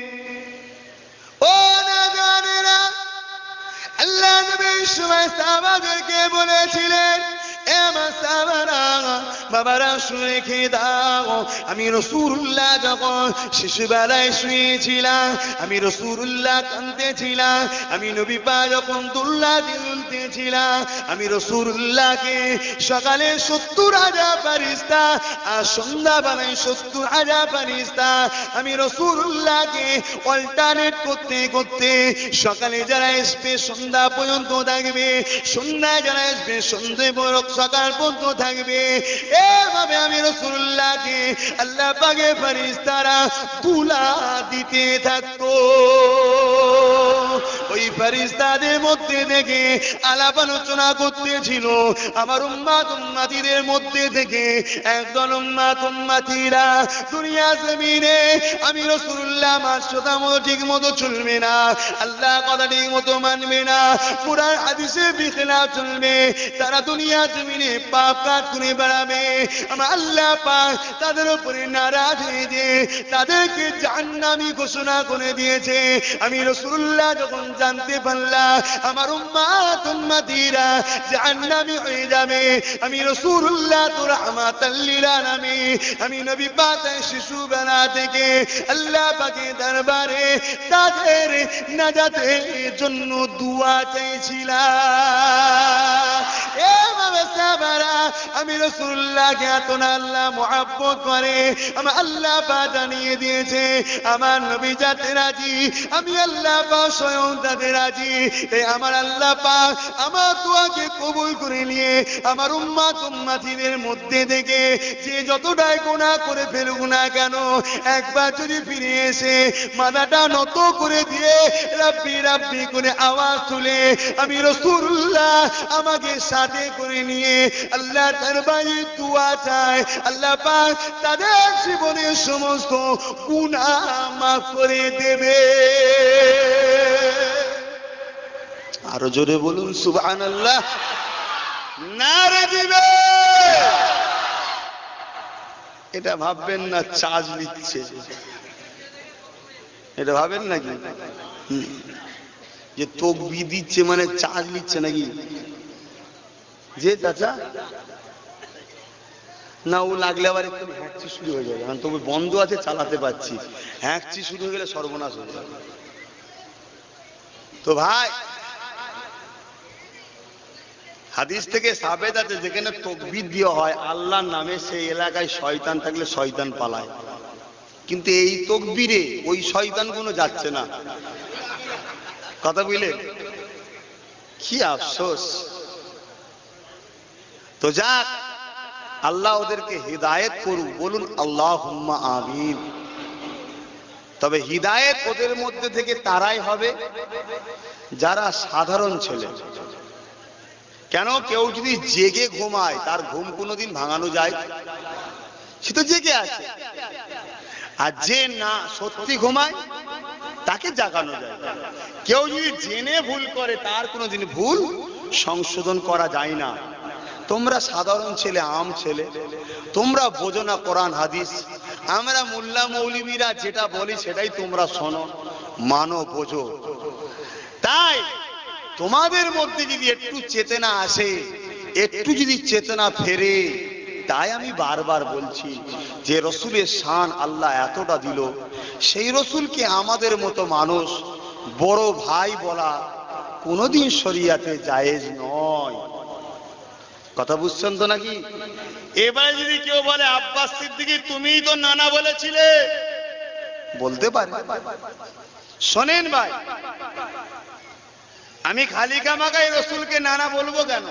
ও নাজানেরা, আল্লাহ নবী সময় সাহাবাদেরকে বলেছিলেন, এ আমার সাহাবারা, বাবারা শুনে রেখে দাও, আমি রাসূলুল্লাহ যখন শিশুবেলায় শুয়েছিলাম, আমি রাসূলুল্লাহ কাঁদতেছিলাম, আমি নবী পাক যখন দুল্লা দিলতেছিলাম, আমি রাসূলুল্লাহকে সকালে সত্তর হাজার ফেরেশতা আর সন্ধ্যাবেলায় সত্তর হাজার ফেরেশতা, আমি রাসূলুল্লাহকে অল্টারনেট করতে করতে সকালে যারা আসবে সন্ধ্যা পর্যন্ত থাকবে, সন্ধ্যায় যারা আসবে সন্ধ্যে পর্যন্ত সকাল পর্যন্ত থাকবে, এভাবে আমি রাসূলুল্লাহকে আল্লাহ পাকের ফেরেশতারা তুলা দিতে থাকতো। ও ওই ফেরেশতাদের মধ্যে থেকে আলাপ আলোচনা করতেছিল। আমার উম্মাত উম্মাতিদের মধ্যে থেকে একদল উম্মাত উম্মাতিরা দুনিয়া জমিনে আমি রাসূলুল্লাহ আমার কথা মতো ঠিক মতো চলবে না, আল্লাহ কথা ঠিক মতো মানবে না, কুরআন হাদিসে বিখলাফ চলবে, তারা দুনিয়া জমিনে পাপ কাজ করে বেড়াবে। আমার আল্লাহ পাক তাদের উপরে নারাজ হয়ে যে তাদেরকে জাহান্নামী ঘোষণা করে দিয়েছে। আমি রাসূলুল্লাহ যখন জানতে পারলাম আমার উম্মাত উম্মাতিরা জাহান্নামী হয়ে যাবে, আমি রাসূলুল্লাহ তো রাহমাতাল লিল আলামিন, আমি নবী পাক শিশু বেলা থেকে আল্লাহ পাকের দরবারে তাদের নাজাতের জন্য দোয়া চাইছিলাম। এ বাবা সাহাবারা, আমি রাসূলুল্লাহকে এত না আল্লাহ মুহাব্বত করে, আমার আল্লাহ পাক জানিয়ে দিয়েছে আমার নবী যাতে রাজি, আমি আল্লাহ পাক স্বয়ং তাতে রাজি। এই আমার আল্লাহ পাক আমার দোয়াকে কবুল করে নিয়ে আমার উম্মাত উম্মাতিদের মধ্যে থেকে যে যতটাই গুনাহ করে ফেলুক না কেন, একবার যদি ফিরে এসে মাথাটা নত করে দিয়ে রাব্বি রাব্বি করে আওয়াজ তুলে আমি রাসূলুল্লাহ আমাকে সাথে করে নিয়ে আল্লাহর দরবারে দোয়া চায়, আল্লাহ পাক তাদের জীবনের সমস্ত গুনাহ মাফ করে দেবে। আরো জোরে বলুন সুবহানাল্লাহ, নারে দিবে। এটা ভাববেন না চার্জ নিচ্ছে, এটা ভাবেন নাকি যে তকবীর দিচ্ছে মানে চার্জ নিচ্ছে নাকি? যে চাচা না, ও লাগলে আবার একটু হ্যাঁকচি শুরু হয়ে যাবে, কারণ তবে বন্ধ আছে চালাতে পারছি, হ্যাঁকচি শুরু হয়ে গেলে সর্বনাশ হয়ে যাবে। তো ভাই হাদিস থেকে সাবেত আছে যেখানে তাকবীর দেওয়া হয় আল্লাহর নামে সেই এলাকায় শয়তান থাকলে শয়তান পালায়, কিন্তু এই তাকবীরে ওই শয়তানগুলো যাচ্ছে না। কথা বুঝলেন? কি আফসোস। তো যাক, আল্লাহ ওদেরকে হিদায়েত করুক, বলুন আল্লাহুম্মা আমিন। তবে হিদায়েত ওদের মধ্যে থেকে তারাই হবে যারা সাধারণ ছেলে। কেন? কেউ যদি জেগে ঘুমায় তার ঘুম কোনোদিন ভাঙানো যায়? সে তো জেগে আছে। আর যে না সত্যি ঘুমায় তাকে জাগানো যায়। কেউ যদি জেনে ভুল করে তার কোনোদিন ভুল সংশোধন করা যায় না। তোমরা সাধারণ ছেলে, আম ছেলে, তোমরা বোঝো না কোরআন হাদিস। আমরা মোল্লা মৌলবীরা যেটা বলি সেটাই তোমরা শোনো, মানো, বোঝো। তাই তোমাদের মধ্যে যদি একটু চেতনা আসে, একটু যদি চেতনা ফেরে, তাই আমি বারবার বলছি যে রসুলের শান আল্লাহ এতটা দিল, সেই রসুলকে আমাদের মতো মানুষ বড় ভাই বলা কোনোদিন শরিয়াতে জায়েজ নয়। কথা বুঝছেন তো নাকি? এবারে যদি কেউ বলে আব্বাস সিদ্দিকী তুমিই তো নানা বলেছিলে, বলতে পারে। শোনেন ভাই, আমি খালি কামাগাই রসুলকে নানা বলবো কেন?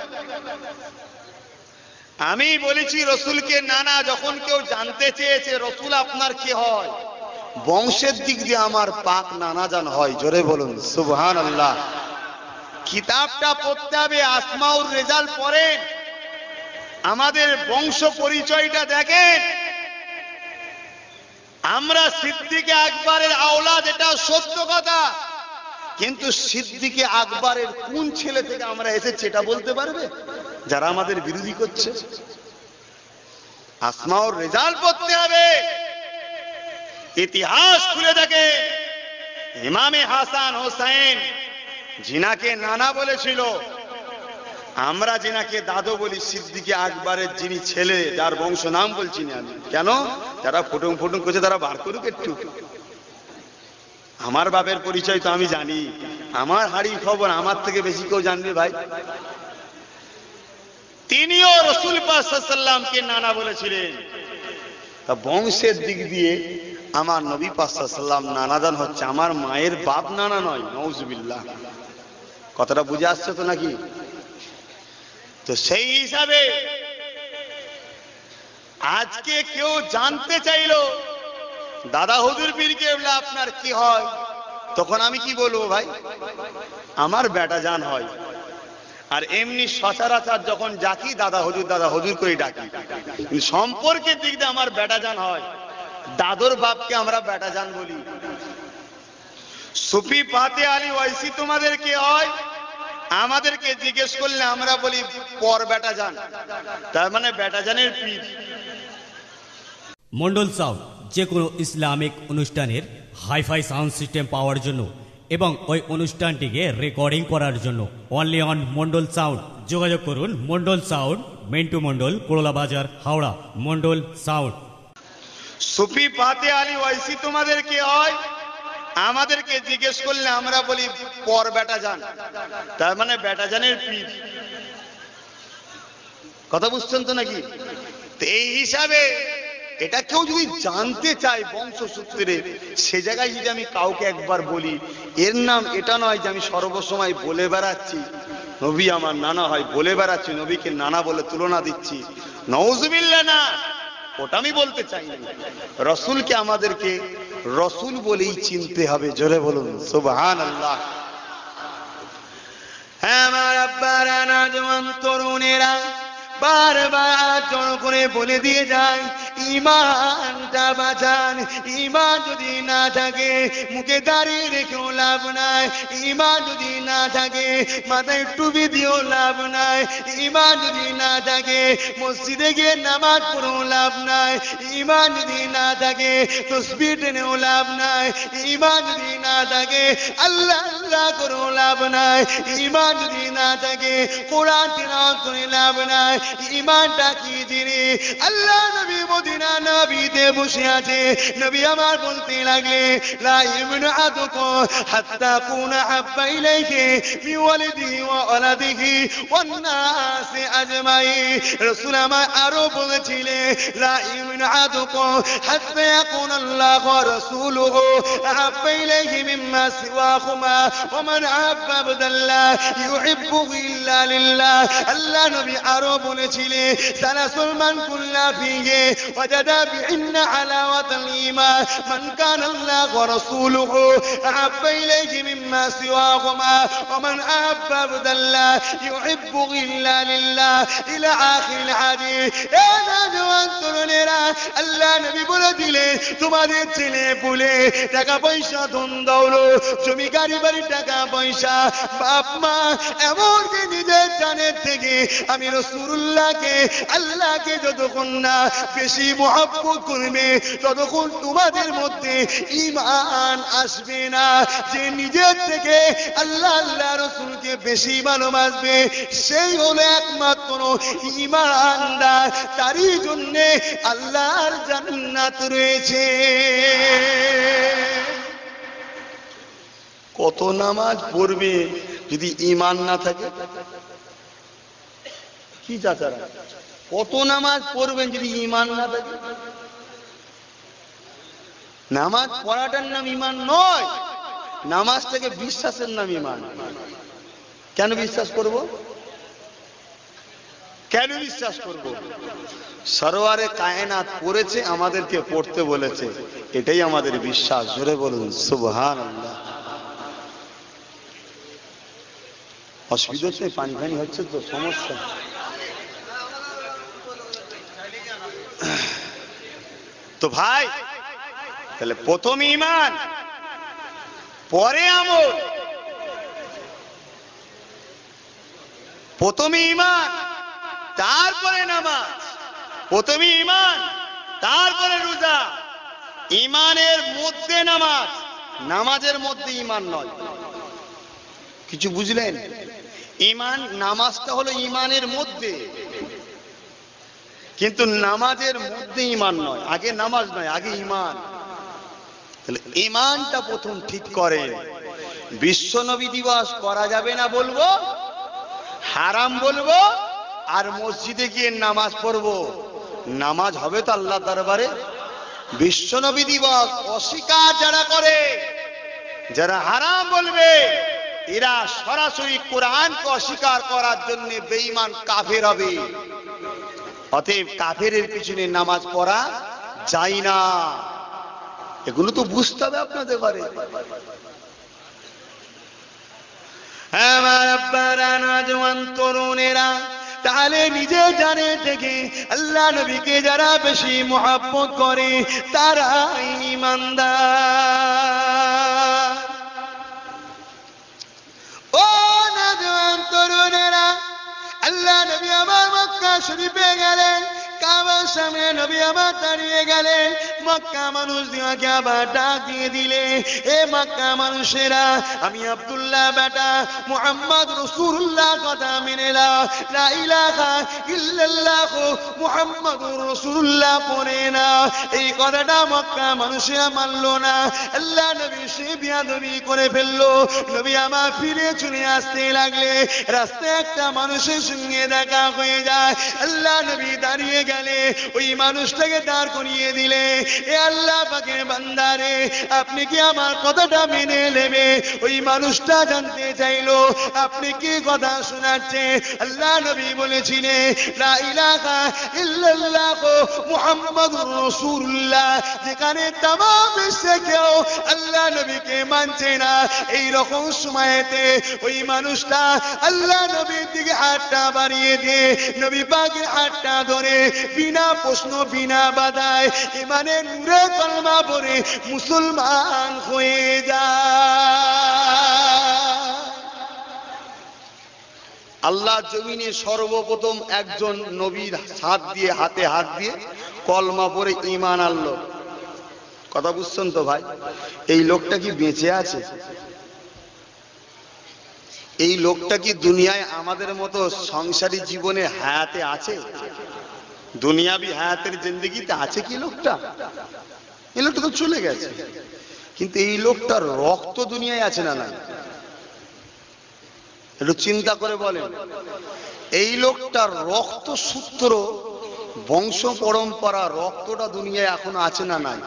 আমি বলেছি রসুলকে নানা যখন কেউ জানতে চেয়েছে রসুল আপনার কি হয়, বংশের দিক দিয়ে আমার পাক নানা জান হয়। জোরে বলুন সুবহানাল্লাহ। কিতাবটা পড়তে হবে, আসমাউর রেজাল্ট পড়েন, আমাদের বংশ পরিচয়টা দেখেন। আমরা সিদ্দিকে আকবরের আওলাদ, এটা সত্য কথা, কিন্তু সিদ্দিকে আকবরের কোন ছেলে থেকে আমরা এসেছি এটা বলতে পারবে যারা আমাদের বিরোধী করছে? আসমাউর রেজাল্ট পড়তে হবে, ইতিহাস খুলে দেখে। ইমামে হাসান হোসেন জিনাকে নানা বলেছিল, আমরা জিনাকে দাদু বলি। সিদ্দিকে আকবরের যিনি ছেলে, যার বংশ নাম বলছি না আমি, কেন? যারা ফুটুং ফুটুং করছে তারা বার করুক একটু। আমার বাপের পরিচয় তো আমি জানি, আমার হাড়ি খবর আমার থেকে বেশি কেউ জানবে ভাই? তিনিও রসুল পাক সাল্লাল্লাহু আলাইহি ওয়াসাল্লামকে নানা বলেছিলেন। তা বংশের দিক দিয়ে আমার নবী পাক সাল্লাল্লাহু আলাইহি ওয়াসাল্লাম নানাদান হচ্ছে, আমার মায়ের বাপ নানা নয়। নাউজুবিল্লাহ। কথাটা বুঝে আসছে তো নাকি? তো সেই হিসাবে আজকে কেউ জানতে চাইলো দাদা হুজুর পীর কেবলা আপনার কি হয়, তখন আমি কি বলবো ভাই, আমার বেটা জান হয়। আর এমনি সচরাচর যখন ডাকি দাদা হুজুর দাদা হুজুর করে ডাকি, সম্পর্কের দিক দিয়ে আমার বেটা জান হয়। দাদুর বাপকে আমরা বেটা জান বলি। সুফি পাতে আলী ওয়াইসি তোমাদেরকে হয়, আমাদেরকে জিজ্ঞেস করলে আমরা বলি পর বেটা জান, তার মানে বেটা জানের পীর। মন্ডল সাউন্ড যে কোনো ইসলামিক অনুষ্ঠানের হাইফাই সাউন্ড সিস্টেম পাওয়ার জন্য এবং ওই অনুষ্ঠানটিকে রেকর্ডিং করার জন্য অনলি অন মন্ডল সাউন্ড যোগাযোগ করুন। মন্ডল সাউন্ড, মেন্টু মন্ডল, কোড়লা বাজার, হাওড়া। মন্ডল সাউন্ড। সুফি পাতে আলী ওয়াইসি তোমাদেরকে হয়, আমাদেরকে জিজ্ঞেস করলে আমরা বলি পর বেটা জান, তার মানে বেটা জানের পীর। কথা বুঝছেন তো নাকি? এই হিসাবে এটা কেউ যদি জানতে চায় বংশসূত্রে, সে জায়গায় যদি আমি কাউকে একবার বলি, এর নাম এটা নয় যে আমি সর্বসময় বলে বেড়াচ্ছি নবী আমার নানা হয়, বলে বেড়াচ্ছি নবীকে নানা বলে তুলনা দিচ্ছি, নাউজুবিল্লাহ, না, ওটা আমি বলতে চাই না। রসুলকে আমাদেরকে রসুল বলেই চিনতে হবে। জোরে বলুন সুবহানাল্লাহ। হ্যাঁ আমার আব্বারা, নওজওয়ান তরুণেরা বারবার জোর করে বলে দিয়ে যায়, ইমানটা বাঁচান। ইমান যদি না থাকে মুখে দাঁড়িয়ে রেখেও লাভ নাই, ইমান যদি না থাকে মাথায় টুপি দিয়েও লাভ নাই, ইমান যদি না থাকে মসজিদে গিয়ে নামাজ পড়েও লাভ নাই, ইমান যদি না থাকে তাসবিহ টেনেও লাভ নাই, ইমান যদি না থাকে আল্লাহ আল্লাহ করেও লাভ নাই, ইমান যদি না থাকে কোরআন তেলাওয়াত করে লাভ নাই। ইমানটা কি জিনিস? আল্লাহ নবী মদিনা নবীতে বসে আছে, নবী আমার বলতে লাগলে লা ইউমিনু আহাদুকুম হাত্তা কুনা হাব্বা ইলাইহি মিন ওয়ালিদিহি ওয়া ওয়ালাদিহি ওয়ান নাসি আজমাইন। রাসূল আমার আরো বলেছিলেন লা ইউমিনু আহাদুকুম হাত্তা ইয়াকুনা আল্লাহু ওয়া রাসূলুহু আহাব্বা ইলাইহি মিম্মা সিওয়াহুমা ওয়া মান আহাব্বা আবদাল্লাহ ইউহিব্বুহু ইল্লা লিল্লাহ। আল্লাহ নবী আরো বলেছিলেন সালাসুল মান কুল্লা ফিহি ওয়াজাদা বিহিন্না হালাওয়াতাল ঈমান মান কানা আল্লাহু ওয়া রাসূলুহু আহাব্বা ইলাইহি মিম্মা সিওয়াহুমা ওয়া মান আহাব্বা আবদাল্লাহ ইউহিব্বুহু ইল্লা লিল্লাহ ইলা আখিরিল হাদিস। এ নওজওয়ান তরুণেরা, আল্লাহ নবী বলে দিলেন তোমাদের ছেলে পুলে টাকা পয়সা ধন দৌলত জমি গাড়ি বাড়ি টাকা পয়সা বাপ মা এমনকি নিজের জানের থেকে আমি রাসূলুল্লাহকে আল্লাহকে যতক্ষণ না বেশি মহব্বত করবে ততক্ষণ তোমাদের মধ্যে ঈমান আসবে না। যে নিজের থেকে আল্লাহ আল্লাহ রাসূলকে বেশি ভালোবাসবে সেই হলো একমাত্র ঈমানদার, তারই জন্য আল্লাহর জান্নাত রয়েছে। কত নামাজ পড়বে যদি ঈমান না থাকে? কি চাচারা, কত নামাজ পড়বেন যদি ঈমান না থাকে? নামাজ পড়াটার নাম ঈমান নয়, নামাজ থেকে বিশ্বাসের নাম ঈমান। কেন বিশ্বাস করব? কেন বিশ্বাস করব? সরওয়ারে কায়নাত পড়েছে, আমাদেরকে পড়তে বলেছে, এটাই আমাদের বিশ্বাস। জোরে বলুন সুবহানাল্লাহ। অসুবিধা হচ্ছে? পানি পানি হচ্ছে তো, সমস্যা? তো ভাই, তাহলে প্রথম ঈমান, পরে আমল। প্রথমে ঈমান, তারপরে নামাজ। প্রথমে ঈমান, তারপরে রোজা। ঈমানের মধ্যে নামাজ, নামাজের মধ্যে ঈমান নয়। কিছু বুঝলেন? ঈমান, নামাজটা হলো ঈমানের মধ্যে, কিন্তু নামাজের মধ্যে ঈমান নয়। আগে নামাজ নয়, আগে ঈমান। তাহলে ঈমানটা প্রথম ঠিক করেন। বিশ্ব নবী দিবস করা যাবে না বলবো, হারাম বলবো, আর মসজিদে গিয়ে নামাজ পড়বো, নামাজ হবে তো আল্লাহ দরবারে? বিশ্ব নবী দিবস অস্বীকার যারা করে, যারা হারাম বলবে, এরা সরাসরি কোরআনকে অস্বীকার করার জন্য বেঈমান কাফের হবে। অতএব কাফেরের পিছনে নামাজ পড়া যায় না। এগুলো তো বুঝতে হবে আপনাদের ঘরে। আমার আব্বারা নওজোয়ান তরুণেরা, তাহলে নিজে জানে থেকে আল্লাহ নবীকে যারা বেশি মহব্বত করে তারা ঈমানদার। ও নওজোয়ান তরুণেরা, আল্লাহ নবী আমার মক্কা শরীফে গেলেন, কাবার সামনে নবী আমার দাঁড়িয়ে গেলেন, মক্কা মানুষ দিয়াকে আবার ডাক দিয়ে দিলে, এ মক্কা মানুষেরা, আমি আব্দুল্লাহ বেটা মুহাম্মদ রাসূলুল্লাহ কথা মেনে নাও, লা ইলাহা ইল্লাল্লাহ মুহাম্মাদুর রাসূলুল্লাহ পড়ে না। এই কথাটা মক্কা মানুষেরা মানলো না, আল্লাহ নবী সে বিয়াদবি করে ফেললো। নবী আমার ফিরে চলে আসতে লাগলে রাস্তায় একটা মানুষের সঙ্গে দেখা হয়ে যায়, আল্লাহ নবী দাঁড়িয়ে গেলে ওই মানুষটাকে দাঁড় করিয়ে দিলে, এ আল্লাহ পাকের বান্দারে, আপনি কি আমার কথাটা মেনে নেবে? ওই মানুষটা জানতে চাইলো আপনি কি কথা শোনাচ্ছে। আল্লাহ নবী বলেছিলেন, লা ইলাহা ইল্লাল্লাহ মুহাম্মাদুর রাসূলুল্লাহ। যেখানে তামাম বিশ্বে কেউ আল্লাহ নবীকে মানছে না, এই রকম সময়েতে ওই মানুষটা আল্লাহ নবীর দিকে হাতটা বাড়িয়ে দিয়ে নবী পাকের হাতটা ধরে বিনা প্রশ্ন বিনা বাধায় ইমানে নূরে কলমা পড়ে মুসলমান হয়ে যায়। আল্লাহ জমিনে সর্বপ্রথম একজন নবীর হাত দিয়ে হাতে হাত দিয়ে কলমা পড়ে ঈমান আনলো। কথা বুঝছেন তো ভাই? এই লোকটা কি বেঁচে আছে? এই লোকটা কি দুনিয়ায় আমাদের মতো সংসারী জীবনে হায়াতে আছে? দুনিয়াবি হায়াতের জিন্দেগিতে আছে কি লোকটা? এই লোকটা তো চলে গেছে, কিন্তু এই লোকটার রক্ত দুনিয়ায় আছে না নাই? একটু চিন্তা করে বলেন, এই লোকটার রক্ত সূত্র বংশ পরম্পরা রক্তটা দুনিয়ায় এখন আছে না নাই?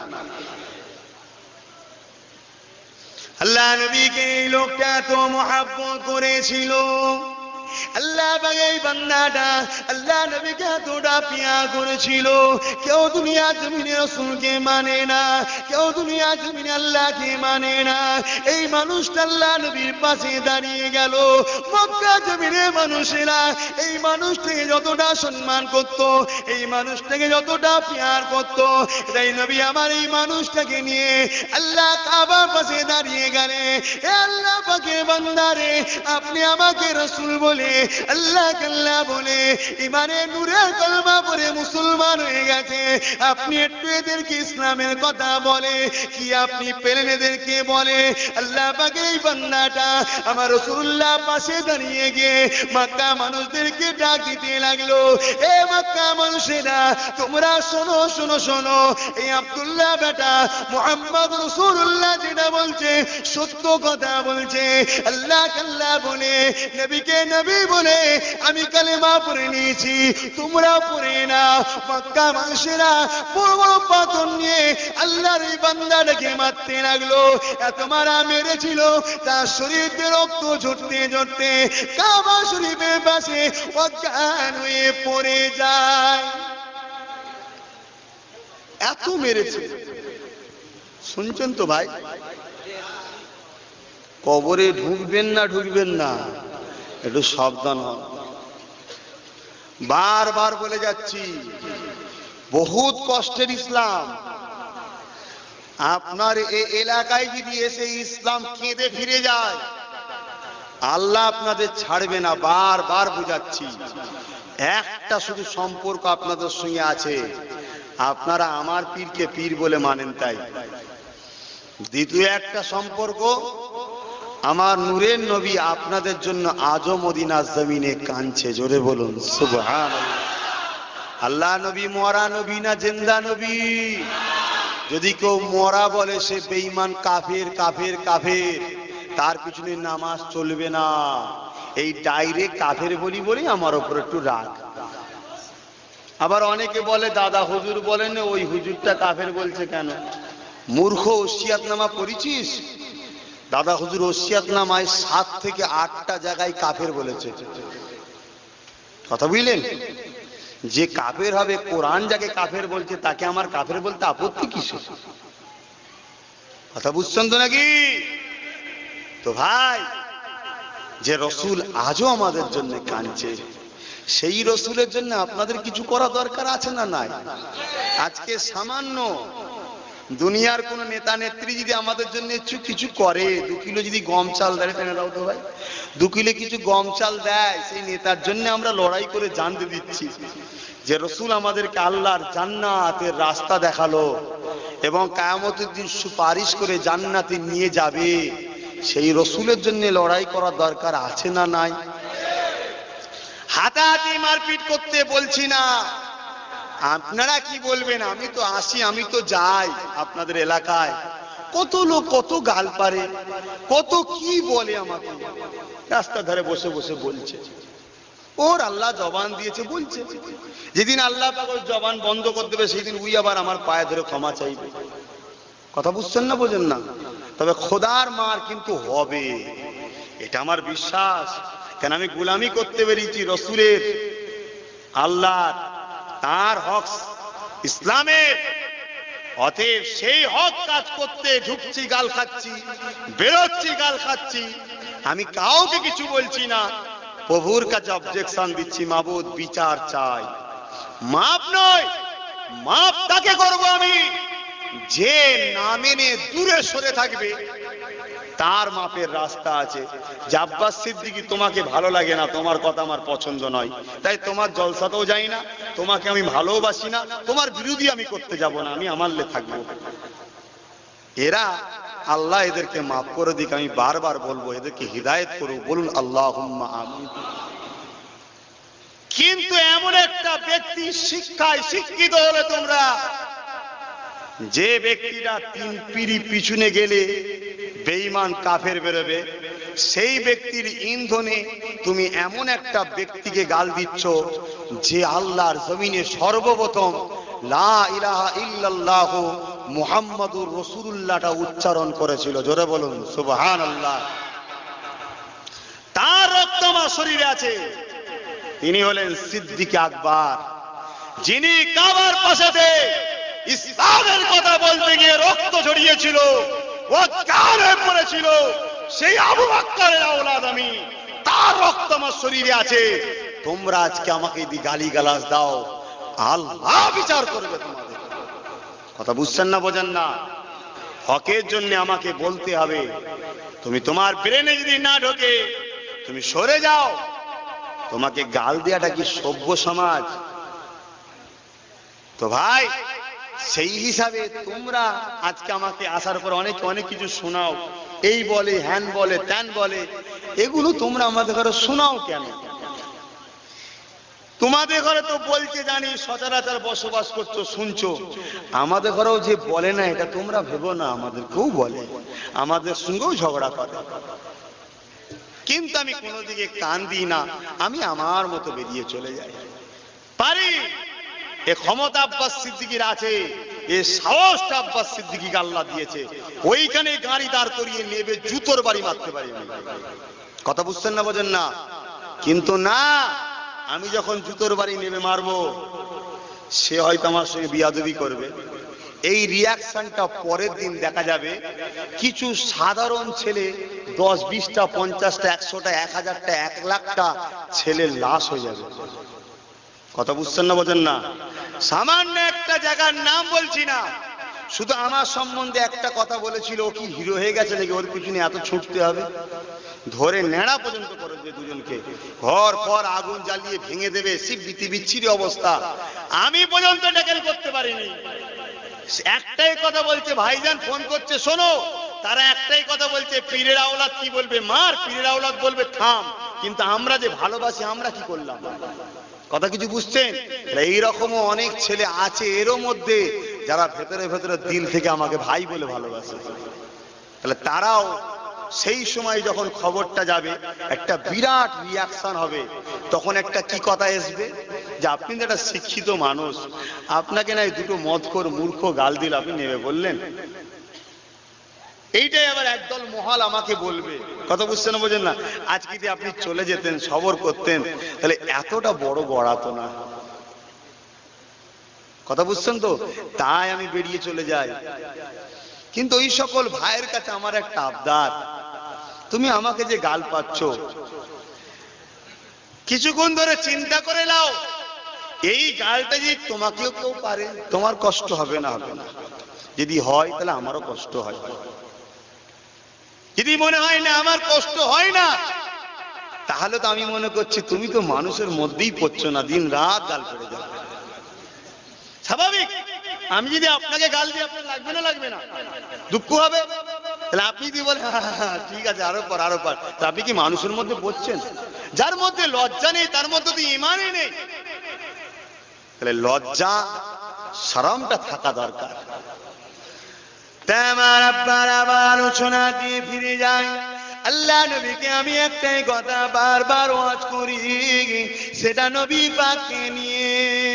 আল্লাহ নবীকে এই লোকটা তো মহব্বত করেছিল। আল্লাহ পাক এই বান্দাটা আল্লাহ নবীকে এতটা পিয়া করেছিল। কেউ দুনিয়া জমিনে রাসূলকে মানে না, কেউ দুনিয়া জমিনে আল্লাহকে মানে না। এই মানুষটা আল্লাহ নবীর পাশে দাঁড়িয়ে গেল। মক্কা জমিনে মানুষেরা এই মানুষটাকে যতটা সম্মান করত, এই মানুষটাকে যতটা পিয়ার করত, তাই নবী আমার এই মানুষটাকে নিয়ে আল্লাহ কাবার পাশে দাঁড়িয়ে গেলে, এ আল্লাহ পাকের বান্দারে, আপনি আমাকে রাসূল বলে আল্লাহ আল্লাহ বলে ইমানে নূরের কলমা পড়ে মুসলমান হয়ে গেছে, আপনি একটু এদেরকে ইসলামের কথা বলে কি আপনি পেলেন এদেরকে বলে? আল্লাহ পাকের এই বান্দাটা আমার রাসূলুল্লাহ পাশে দাঁড়িয়ে গিয়ে মক্কা মানুষদেরকে ডাক দিতে লাগলো, এ মক্কা মানুষেরা, তোমরা শোনো শোনো শোনো, এই আব্দুল্লাহ বেটা মুহাম্মদ রাসূলুল্লাহ যেটা বলছে সত্য কথা বলছে। আল্লাহ আল্লাহ বলে নবীকে নবী বলে আমি কালেমা পড়ে নিয়েছি, তোমরা পড়ে না। মক্কা মানুষেরা বড় বড় পাথর নিয়ে আল্লাহর এই বান্দাটাকে মারতে লাগলো। এত মারা মেরেছিল তার শরীরে রক্ত ঝরতে ঝরতে কাবা শরীফের পাশে অজ্ঞান হয়ে পড়ে যায়। এত মেরেছে, শুনছেন তো ভাই? কবরে ঢুকবেন না ঢুকবেন না, একটু সাবধান হন। বারবার বলে যাচ্ছি, বহুত কষ্টের ইসলাম। আপনার এই এলাকায় যদি এসে ইসলাম কেঁদে ফিরে যায়, আল্লাহ আপনাদের ছাড়বে না। বারবার বুঝাচ্ছি, একটা শুধু সম্পর্ক আপনাদের সঙ্গে আছে, আপনারা আমার পীরকে পীর বলে মানেন তাই। দ্বিতীয় একটা সম্পর্ক, আমার নূরের নবী আপনাদের জন্য আজও মদিনার জমিনে কাঁদছে। জোরে বলুন সুবহানাল্লাহ। আল্লাহ নবী মরা নবী না জিন্দা নবী? যদি কেউ মরা বলে সে বেঈমান, কাফের কাফের কাফের, তার পিছনে নামাজ চলবে না। এই ডাইরেক্ট কাফের বলি বলি আমার উপর একটু রাগ। আবার অনেকে বলে দাদা হুজুর বলেন ওই হুজুরটা কাফের বলছে কেন? মূর্খ, ওসিয়াতনামা পড়েছিস? দাদা হুজুর ওসিয়াতনামায় সাত থেকে আটটা জায়গায় কাফের বলেছে। কথা বুঝলেন? যে কাফের হবে, কোরআন যাকে কাফের বলছে তাকে আমার কাফের বলতে আপত্তি কিসের? কথা বুঝছেন তো নাকি? তো ভাই, যে রসুল আজও আমাদের জন্য কাঁদছে, সেই রসুলের জন্য আপনাদের কিছু করা দরকার আছে না নাই? আজকে সামান্য দুনিয়ার কোন নেতা নেত্রী যদি আমাদের জন্য কিছু করে, দু কিলো যদি গম চাল দেয়, টেনে দাও তো ভাই, দু কিলো কিছু গম চাল দেয়, সেই নেতার জন্য আমরা লড়াই করে জানতে দিচ্ছি যে রসুল আমাদেরকে আল্লাহর জান্নাতের রাস্তা দেখালো এবং কিয়ামতের দিন সুপারিশ করে জান্নাতে নিয়ে যাবে। সেই রসুলের জন্য লড়াই করার দরকার আছে না নাই? হাতাহাতি মারপিট করতে বলছি না, আপনারা কি বলবেন? আমি তো আসি, আমি তো যাই আপনাদের এলাকায়, কত লোক কত গাল পারে, কত কি বলে, আমাকে রাস্তা ধারে বসে বসে বলছে, ওর আল্লাহ জবান দিয়েছে বলছে। যেদিন আল্লাহ পাক ওর জবান বন্ধ করে দেবে, সেই দিন উই আবার আমার পায়ে ধরে ক্ষমা চাইবে। কথা বুঝছেন না, বোঝেন না? তবে খোদার মার কিন্তু হবে, এটা আমার বিশ্বাস। কেন আমি গোলামি করতে পেরেছি রসুলের, আল্লাহর, তার হক ইসলামের। অতএব সেই হক কাজ করতে ঢুকছি গাল খাচ্ছি, বেরোচ্ছি গাল খাচ্ছি, আমি কাউকে কিছু বলছি না, প্রভুর কাছে অবজেকশন দিচ্ছি, মাবুদ বিচার চাই। মাপ নয়, মাপ তাকে করব আমি যে না মেনে দূরে সরে থাকবে, তার মাপের রাস্তা আছে। যে আব্বাস সিদ্দিকী তোমাকে ভালো লাগে না, তোমার কথা আমার পছন্দ নয়, তাই তোমার জলসাতেও যাই না, তোমাকে আমি ভালোবাসি না, তোমার বিরোধী আমি করতে যাব না, আমি আমার লে থাকবো। এরা আল্লাহ এদেরকে মাফ করে দিক, আমি বারবার বলবো এদেরকে হিদায়েত করুক, বলুন আল্লাহুম্মা আমিন। কিন্তু এমন একটা ব্যক্তি শিক্ষায় শিক্ষিত হলে তোমরা, যে ব্যক্তিরা তিন পিড়ি পিছনে গেলে বেঈমান কাফের বেরোবে, সেই ব্যক্তির ইন্ধনে তুমি এমন একটা ব্যক্তিকে গাল দিচ্ছ যে আল্লাহর জমিনে সর্বপ্রথম লা ইলাহা ইল্লাল্লাহ মুহাম্মাদুর রাসূলুল্লাহটা উচ্চারণ করেছিল। জোরে বলুন সুবহানাল্লাহ। তার রক্ত আমার শরীরে আছে, তিনি হলেন সিদ্দিক আকবর, যিনি কাবার পাশেতে ইসলামের কথা বলতে গিয়ে রক্ত ঝরিয়েছিল, ও কালে পড়েছিল। সেই আবু বকরের আওলাদ আমি, তার রক্ত আমার শরীরে আছে। তোমরা আজকে আমাকে যদি গালিগালাজ দাও, আল্লাহ বিচার করবে তোমাদের। কথা বুঝছেন না, বোঝেন না? হকের জন্য আমাকে বলতে হবে। তুমি তোমার ব্রেনে যদি না ঢোকে, তুমি সরে যাও। তোমাকে গাল দেওয়াটা কি সভ্য সমাজ? তো ভাই, সেই হিসাবে তোমরা আজকে আমাকে আসার পর অনেক অনেক কিছু শোনাও, এই বলে, হ্যান বলে, ত্যান বলে, এগুলো তোমরা আমাদের ঘরে শোনাও কেন? তোমাদের ঘরে তো বলতে জানি, সচরাচর বসবাস করছো, শুনছো। আমাদের ঘরেও যে বলে না, এটা তোমরা ভেবো না, আমাদেরকেও বলে, আমাদের সঙ্গেও ঝগড়া করে। কিন্তু আমি কোনো দিকে কান দিই না, আমি আমার মতো বেরিয়ে চলে যাই। পারি, এ ক্ষমতা আব্বাস সিদ্দিকীর আছে, এ সাহসটা আব্বাস সিদ্দিকীকে আল্লাহ দিয়েছে। ওইখানে গাড়ি দাঁড় করিয়ে নেবে, জুতোর বাড়ি মারতে পারি। কথা বুঝছেন না, বোঝেন না? কিন্তু না, আমি যখন জুতোর বাড়ি নেবে মারবো, সে হয়তো আমার সঙ্গে বিয়াদবি করবে। এই রিয়াকশনটা পরের দিন দেখা যাবে। কিছু সাধারণ ছেলে দশ বিশটা পঞ্চাশটা একশোটা এক হাজারটা এক লাখটা ছেলের লাশ হয়ে যাবে। কথা বুঝছেন না, বোঝেন না? সামান্য একটা জায়গার নাম বলছি না, শুধু আমার সম্বন্ধে একটা কথা বলেছিল, ও কি হিরো হয়ে গেছে নাকি, ওর পিছনে এত ছুটতে হবে? ধরে নেড়া পর্যন্ত করে দিয়ে দুজনকে ঘর পর আগুন জ্বালিয়ে ভেঙে দেবে, সিবিতি বিচ্ছিরি অবস্থা। আমি পর্যন্ত ট্যাকেল করতে পারিনি। একটাই কথা বলছে, ভাইজান ফোন করছে শোনো, তারা একটাই কথা বলছে, পীরের আওলাদ কি বলবে মার, পীরের আওলাদ বলবে থাম। কিন্তু আমরা যে ভালোবাসি, আমরা কি করলাম? কথা কিছু বুঝছেন? এইরকমও অনেক ছেলে আছে এরও মধ্যে, যারা ভেতরে ভেতরে দিল থেকে আমাকে ভাই বলে ভালোবাসে। তাহলে তারাও সেই সময় যখন খবরটা যাবে, একটা বিরাট রিয়াকশন হবে। তখন একটা কি কথা আসবে, যে আপনি তো একটা শিক্ষিত মানুষ, আপনাকে না দুটো মদখোর মূর্খ গাল দিল, আপনি নেমে বললেন। এইটাই আবার একদল মহাল আমাকে বলবে। কথা বুঝছেন না, বোঝেন না? আজকে যদি আপনি চলে যেতেন, সবর করতেন, তাহলে এতটা বড় গড়াতো না। কথা বুঝছেন তো? তাই আমি বেরিয়ে চলে যাই। কিন্তু ওই সকল ভাইয়ের কাছে আমার একটা আবদার, তুমি আমাকে যে গাল পাচ্ছ, কিছুক্ষণ ধরে চিন্তা করে নাও, এই গালটা যদি তোমাকেও কেউ পারে, তোমার কষ্ট হবে না? হবে না? যদি হয় তাহলে আমারও কষ্ট হয়। যদি মনে হয় না আমার কষ্ট হয় না, তাহলে তো আমি মনে করছি তুমি তো মানুষের মধ্যেই পড়ছো না, দিন রাত গাল পড়ে যাবে। স্বাভাবিক। আমি যদি আপনাকে গাল দিই আপনার লাগবে না? লাগবে না? দুঃখ হবে। তাহলে আপনি যদি বলেন ঠিক আছে আরো পর আরো পর, তা আপনি কি মানুষের মধ্যে পড়ছেন? যার মধ্যে লজ্জা নেই তার মধ্যে তো ঈমানই নেই। তাহলে লজ্জা শরমটা থাকা দরকার। তাই আমার আব্বার আবার আলোচনা দিয়ে ফিরে যায়। আল্লাহ নবীকে আমি একটাই কথা বারবার ওয়াজ করি, সেটা নবী পাককে নিয়ে।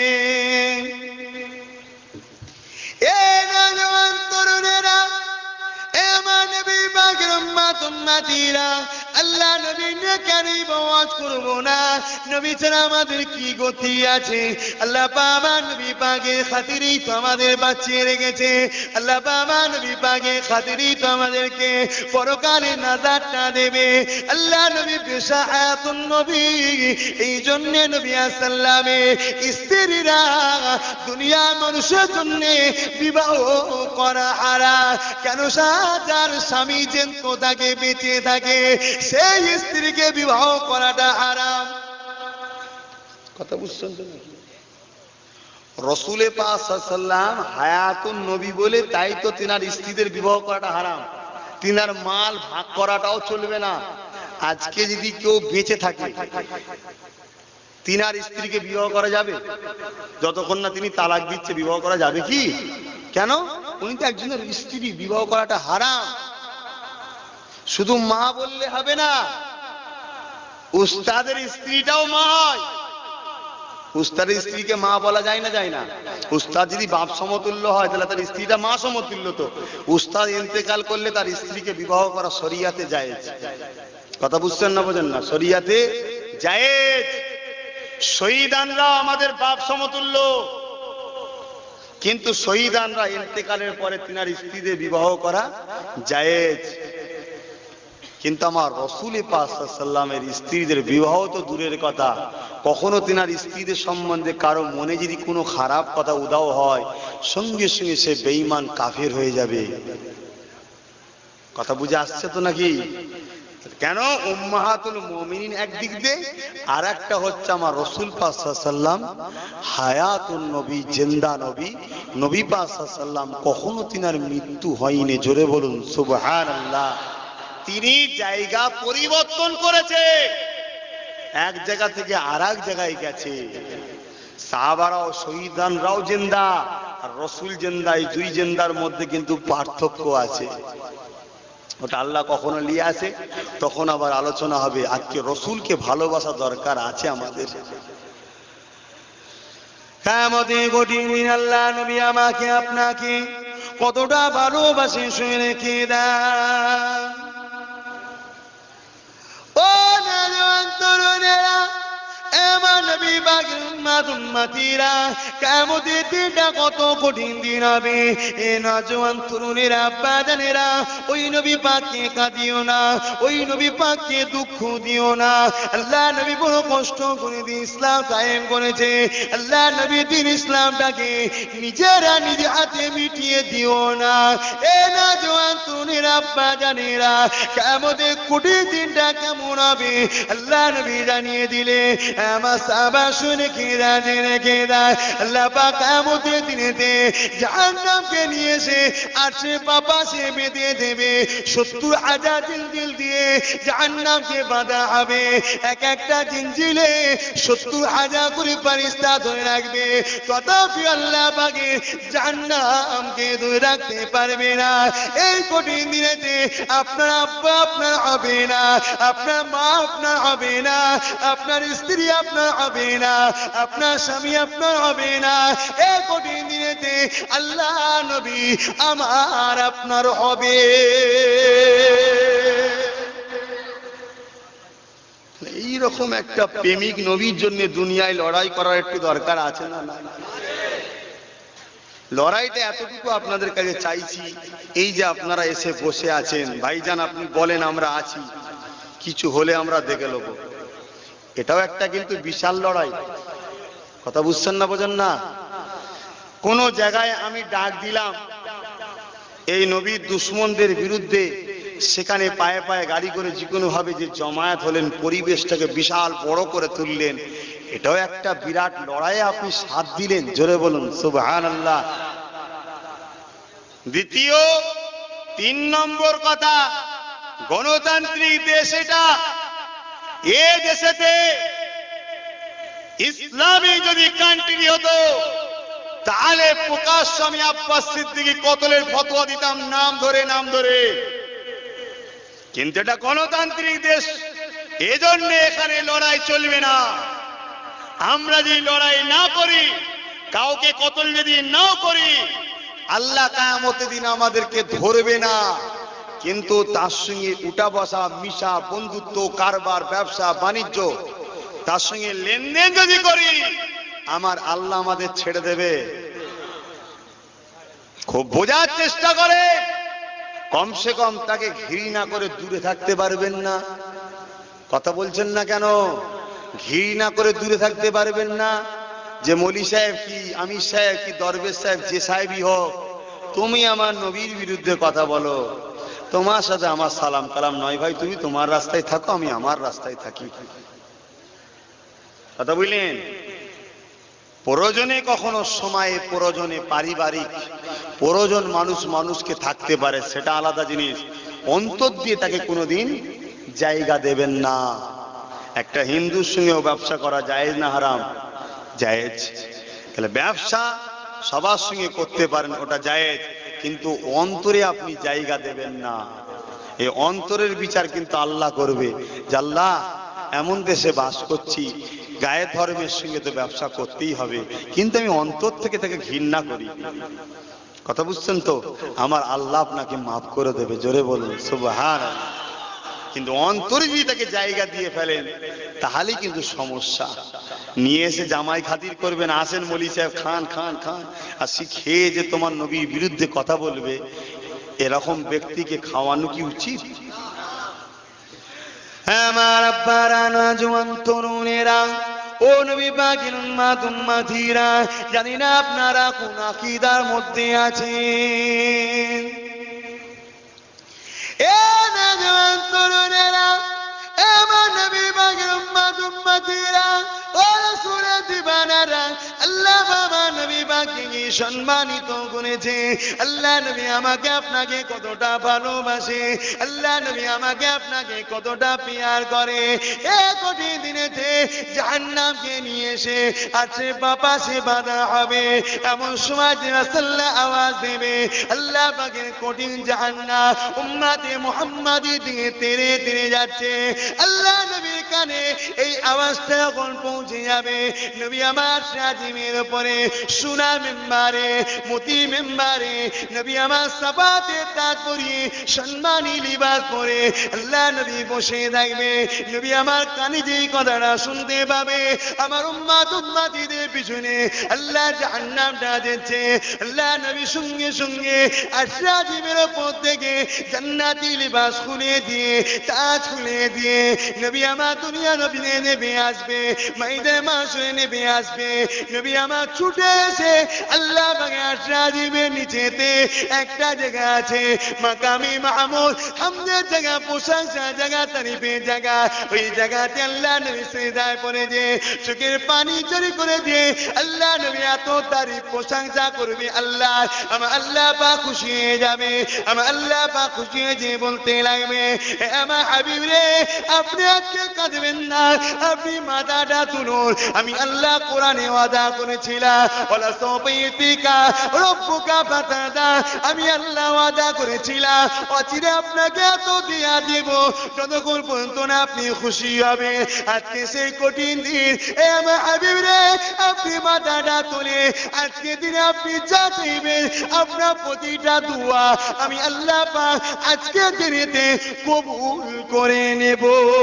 এ নওজোয়ান তরুণেরা, এ আমার নবী পাকের উম্মত উম্মতিরা, আল্লাহ নবী নিয়ে কেনই ওয়াজ করব না? নবী ছাড়া আমাদের কি গতি আছে? আল্লাহ পাক আমার নবী পাকের খাতিরেই তো আমাদের বাঁচিয়ে রেখেছে। আল্লাহ পাক আমার নবী পাকের খাতিরেই তো আমাদেরকে পরকালে নাজাতটা দেবে। আল্লাহ নবী পেশা হায়াতুন নবী, এই জন্য নবী সাল্লামে স্ত্রীরা দুনিয়া মানুষের জন্য বিবাহ করা হারাম। কেন? যার স্বামী যেন তাকে বেঁচে থাকে, সেই স্ত্রীকে বিবাহ করাটা হারাম। কথা বুঝছেন তো নাকি? রসুলে পাক সাল্লাল্লাহু আলাইহি ওয়াসাল্লাম হায়াতুন নবী বলে তাই তো তিনার স্ত্রীদের বিবাহ করাটা হারাম। তিনার মাল ভাগ করাটাও চলবে না। আজকে যদি কেউ বেঁচে থাকে, তিনার স্ত্রীকে বিবাহ করা যাবে? যতক্ষণ না তিনি তালাক দিচ্ছে বিবাহ করা যাবে কি? কেন? উনি তো একজনের স্ত্রী, বিবাহ করাটা হারাম। শুধু মা বললে হবে না, উস্তাদের স্ত্রীটাও মা হয়। উস্তাদের স্ত্রীকে মা বলা যায় না? যায় না? উস্তাদ যদি বাপ সমতুল্য হয় তাহলে তার স্ত্রীটা মা সমতুল্য। তো উস্তাদ ইন্তেকাল করলে তার স্ত্রীকে বিবাহ করা শরিয়াতে জায়েজ। কথা বুঝছেন না? বোঝেন না? শরিয়াতে জায়েজ। শহীদানরা আমাদের বাপ সমতুল্য, কিন্তু শহীদানরা ইন্তেকালের পরে তিনার স্ত্রীদের বিবাহ করা জায়েজ। কিন্তু আমার রসুল পাক সাল্লাল্লাহু আলাইহি ওয়াসাল্লামের স্ত্রীদের বিবাহ তো দূরের কথা, কখনো তিনার স্ত্রীদের সম্বন্ধে কারো মনে যদি কোনো খারাপ কথা উদাও হয়, সঙ্গে সঙ্গে সে বেঈমান কাফের হয়ে যাবে। কথা বুঝে আসছে তো নাকি? কেন? উম্মাহাতুল মুমিনিন একদিক দিয়ে, আর একটা হচ্ছে আমার রসুল পাক সাল্লাল্লাহু আলাইহি ওয়াসাল্লাম হায়াতুন নবী, জিন্দা নবী। নবী পাক সাল্লাল্লাহু আলাইহি ওয়াসাল্লাম কখনো তিনার মৃত্যু হয়নি। জোরে বলুন সুবহানাল্লাহ। তিনি জায়গা পরিবর্তন করেছে, এক জায়গা থেকে আর এক জায়গায় গেছে। সাহাবারাও শহীদানরাও জিন্দা, আর রসুল জিন্দা। এই দুই জিন্দার মধ্যে কিন্তু পার্থক্য আছে। ওটা আল্লাহ কখনো নিয়ে আসে, তখন আবার আলোচনা হবে। আজকে রসুলকে ভালোবাসা দরকার আছে আমাদের। কিয়ামতের কঠিন দিন আল্লাহ নবী আমাকে আপনাকে কতটা ভালোবাসে শুনে রেখে দেন। ও নওজোয়ান তরুণেরা, আমার নবী পাকের উম্মত উম্মতিরা, কিয়ামতের দিনটা কত কঠিন দিন হবে। এ নওজোয়ান তরুণেরা, আব্বা জানেরা, ওই নবী পাককে কাঁদিও না, ওই নবী পাককে দুঃখ দিও না। আল্লাহ নবী বড় কষ্ট করে দিন ইসলাম কায়েম করেছে। আল্লাহ নবী দিন ইসলামটাকে নিজেরা নিজে হাতে মিটিয়ে দিও না। এ নওজোয়ান তরুণেরা, আব্বা জানেরা, কিয়ামতের কঠিন দিনটা কেমন হবে আল্লাহ নবী জানিয়ে দিলে। আমার সাহাবা শুনে কেঁদা জেনে কেঁদা। আল্লাহ পাক কিয়ামতের দিনেতে জাহান্নামকে নিয়ে এসে আটশে পাশে বেঁধে দেবে। সত্তর হাজার জিলজিল দিয়ে জাহান্নামকে বাঁধা হবে। এক একটা জিলজিলে সত্তর হাজার করে ফেরেশতা ধরে রাখবে। তথাপি আল্লাহ পাকে জাহান্নামকে ধরে রাখতে পারবে না। এই কঠিন দিনেতে আপনার আব্বা আপনার হবে না, আপনার মা আপনার হবে না, আপনার স্ত্রী আপনার হবে না, আপনার স্বামী আপনার হবে না। এই কঠিন দিনেতে আল্লাহ নবী আমার আপনার হবে। এইরকম একটা প্রেমিক নবীর জন্য দুনিয়ায় লড়াই করার একটু দরকার আছে না? লড়াইটা এতটুকু আপনাদের কাছে চাইছি, এই যে আপনারা এসে বসে আছেন, ভাইজান আপনি বলেন আমরা আছি, কিছু হলে আমরা দেখে নেব। এটাও একটা কিন্তু বিশাল লড়াই। কথা বুঝছেন না, বোঝেন না? কোন জায়গায় আমি ডাক দিলাম এই নবীর দুশ্মনদের বিরুদ্ধে, সেখানে পায়ে পায়ে গাড়ি করে যে কোনো ভাবে যে জমায়েত হলেন, পরিবেশটাকে বিশাল বড় করে তুললেন, এটাও একটা বিরাট লড়াইয়ে আপনি সাথ দিলেন। জোরে বলুন সুবহানাল্লাহ। দ্বিতীয়, তিন নম্বর কথা, গণতান্ত্রিক দেশ এটা। এ দেশেতে ইসলামী যদি কান্ট্রি হতো তাহলে প্রকাশ্য আমি আব্বাস সিদ্দিকী কতলের ফতোয়া দিতাম, নাম ধরে নাম ধরে। কিন্তু এটা গণতান্ত্রিক দেশ, এজন্য এখানে লড়াই চলবে না। আমরা যদি লড়াই না করি, কাউকে কতল যদি নাও করি, আল্লাহ কিয়ামতের দিন আমাদেরকে ধরবে না। কিন্তু তার সঙ্গে উঠা বসা, মিশা, বন্ধুত্ব, কারবার, ব্যবসা বাণিজ্য, তার সঙ্গে লেনদেন যদি করি, আমার আল্লাহ আমাদের ছেড়ে দেবে। খুব বোঝার চেষ্টা করে, কমসে কম তাকে ঘৃণা করে দূরে থাকতে পারবেন না। কথা বলছেন না কেন? ঘৃণা করে দূরে থাকতে পারবেন না। যে মৌলী সাহেব কি, আমির সাহেব কি, দরবেশ সাহেব, যে সাহেবই হোক, তুমি আমার নবীর বিরুদ্ধে কথা বলো, তোমার সাথে আমার সালাম কালাম নয় ভাই, তুমি তোমার রাস্তায় থাকো, আমি আমার রাস্তায় থাকি। কথা বুঝলেন? প্রয়োজনে কখনো সময়ে, প্রয়োজনে পারিবারিক প্রয়োজন, মানুষ মানুষকে থাকতে পারে, সেটা আলাদা জিনিস। অন্তর দিয়ে তাকে কোনোদিন জায়গা দেবেন না। একটা হিন্দুর সঙ্গেও ব্যবসা করা জায়েজ না হারাম? জায়েজ। তাহলে ব্যবসা সবার সঙ্গে করতে পারেন, ওটা জায়েজ, কিন্তু অন্তরে আপনি জায়গা দেবেন না। এই অন্তরের বিচার কিন্তু আল্লাহ করবে। যে আল্লাহ, এমন দেশে বাস করছি, গায়ের ধর্মের সঙ্গে তো ব্যবসা করতেই হবে, কিন্তু আমি অন্তর থেকে তাকে ঘৃণা করি। কথা বুঝছেন তো? আমার আল্লাহ আপনাকে মাফ করে দেবে। জোরে বলুন সুবহানাল্লাহ। কিন্তু অন্তরে যদি তাকে জায়গা দিয়ে ফেলেন, তাহলেই কিন্তু সমস্যা। নিয়ে এসে জামাই খাতির করবেন, আসেন মৌলী সাহেব, খান খান খান, আর শিখে যে তোমার নবীর বিরুদ্ধে কথা বলবে, এরকম ব্যক্তিকে খাওয়ানো কি উচিত? আমার আব্বারা, নওজোয়ান তরুণেরা, ও নবী পাকের উম্মত উম্মতিরা, জানি না আপনারা কোন আকীদার মধ্যে আছেন। এ নওজোয়ান তরুণেরা, আমার নবী পাকের উম্মত উম্মতিরা, ও রাসূলের দিবানারা, আল্লাহ বাবা নবী পাককে সম্মানিত করেছে। আল্লাহ নবী আমাকে আপনাকে কতটা ভালোবাসে, আল্লাহ নবী আমাকে আপনাকে কতটা পিয়ার করে। এ কঠিন দিনেতে জাহান্নামকে নিয়ে এসে আছে বাপাসে বাধা হবে, এমন সময় রাসূলুল্লাহ আওয়াজ দেবে, আল্লাহ পাকের কঠিন জাহান্নাম উম্মতে মুহাম্মাদি দিয়ে তেরে তেরে যাচ্ছে। আল্লাহ নবীর কানে এই আওয়াজটা যখন পৌঁছে যাবে, নবী আমার সাজিমের উপরে সোনা মেম্বারে, মতি মেম্বারে, নবী আমার সাফাতে তাজ পরিয়ে সম্মানী লিবাস পরে আল্লাহ নবী বসে থাকবে। নবী আমার কানে যেই কথাটা শুনতে পাবে, আমার উম্মত উম্মতিদের পিছনে আল্লাহ জাহান্নামটা দিচ্ছে, আল্লাহ নবী সঙ্গে সঙ্গে আর সাজিমের উপর থেকে জান্নাতি লিবাস খুলে দিয়ে, তাজ খুলে দিয়ে নবী আমার দুনিয়া নবী নেমে আসবে, মাইদে মাসে নেমে আসবে। নবী আমার ছুটে এসে আল্লাহ পাকের আশরাজিমের নিচেতে একটা জায়গা আছে, মাকামি মাহমুদ, হামদের জায়গা, প্রশংসা জায়গা, তারিফের জায়গা। ওই জায়গাতে আল্লাহ নবী সিজদায় পড়ে যে চোখের পানি জারি করে দিয়ে আল্লাহ নবী এত তারিফ প্রশংসা করবে, আল্লাহ আমার আল্লাহ পাক খুশি হয়ে যাবে। আমার আল্লাহ পাক খুশি হয়ে যে বলতে লাগবে, আমার হাবিব রে, আপনি আজকে কাঁদবেন না, আপনি মাথাটা তুলুন। আমি আল্লাহ কোরআনে ওয়াদা করেছিলাম, ওয়ালা সাউফাইতিকা রব্বুকা ফাতাদা, আমি আল্লাহ ওয়াদা করেছিলাম অচিরে আপনাকে এত দিয়া দেব যতক্ষণ পর্যন্ত না আপনি খুশি হবে। আজকে সেই কঠিন দিন, এ আমার হাবিব রে, আপনি মাথাটা তুলে আজকে দিনে আপনি যা চাইবেন, আপনার প্রতিটা দোয়া আমি আল্লাহ পাক আজকে দিনেতে কবুল করে নেব।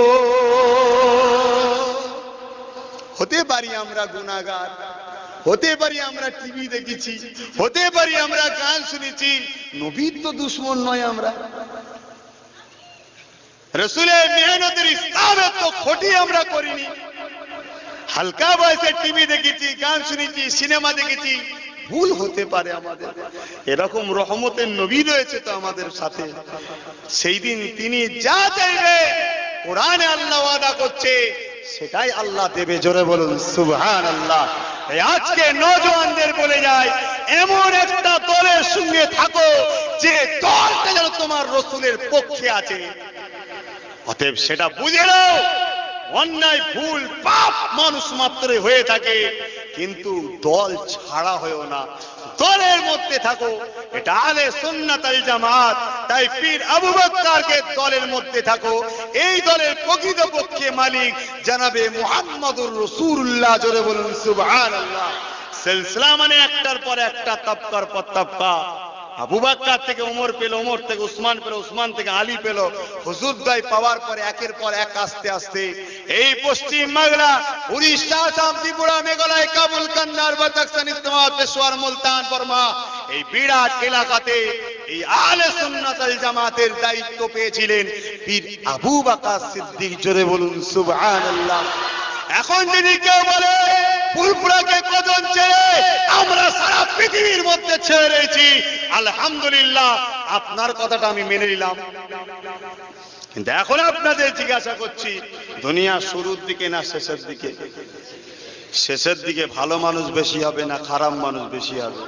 হতে পারি আমরা গুনাহগার, হতে পারি আমরা টিভি দেখেছি, হতে পারি আমরা গান শুনেছি, নবীর তো দুশ্মন নয় আমরা। রসুলের মেহনতের ইসলামের তো ক্ষতি আমরা করিনি। হালকা বয়সে টিভি দেখেছি, গান শুনেছি, সিনেমা দেখেছি, ভুল হতে পারে আমাদের। এরকম রহমতের নবী রয়েছে তো আমাদের সাথে, সেই দিন তিনি যা চাইবে কোরআনে আল্লাহ ওয়াদা করছে সেটাই আল্লাহ দেবে। জোরে বলুন সুবহানাল্লাহ। এই আজকে নওজওয়ানদের বলে যায়, এমন একটা দলের সঙ্গে থাকো যে দলটা যেন তোমার রসুলের পক্ষে আছে। অতএব সেটা বুঝে নাও, অন্যায় ভুল পাপ মানুষ মাত্রই হয়ে থাকে, কিন্তু দল ছাড়া হয়েও না, দলের মধ্যে থাকো। এটা আহলে সুন্নাত ওয়াল জামাত। তাই পীর আবু বকরকে দলের মধ্যে থাকো। এই দলের প্রকৃত পক্ষে মালিক জনাবে মুহাম্মদুর রাসূলুল্লাহ। জোরে বলুন সুবহানাল্লাহ। সিলসিলা মানে একটার পর একটা, তাবকার পর তাবকা। আবু বকর থেকে ওমর পেল, ওমর থেকে উসমান পেল, উসমান থেকে আলী পেল। হুজুর দাই পাওয়ার পরে একের পর এক আস্তে আস্তে এই পশ্চিম বাংলা, উড়িষ্যা, আসাম, ত্রিপুরা, মেঘালয়, কাবুল, কান্নার, বাদাকসান, ইসলামাবাদ, পেশোয়ার, মুলতান, বর্মা, এই বিরাট এলাকাতে এই আহলে সুন্নাত ওয়াল জামাতের দায়িত্ব পেয়েছিলেন পীর আবু বকর সিদ্দিক। জোরে বলুন সুবহানাল্লাহ। এখন যদি কেউ বলে ফুলপুরাকে কজন ছেড়ে আমরা সারা পৃথিবীর মধ্যে ছেড়ে রয়েছি, আলহামদুলিল্লাহ, আপনার কথাটা আমি মেনে নিলাম। কিন্তু এখন আপনাদের জিজ্ঞাসা করছি, দুনিয়া শুরুর দিকে না শেষের দিকে? শেষের দিকে ভালো মানুষ বেশি হবে না খারাপ মানুষ বেশি হবে?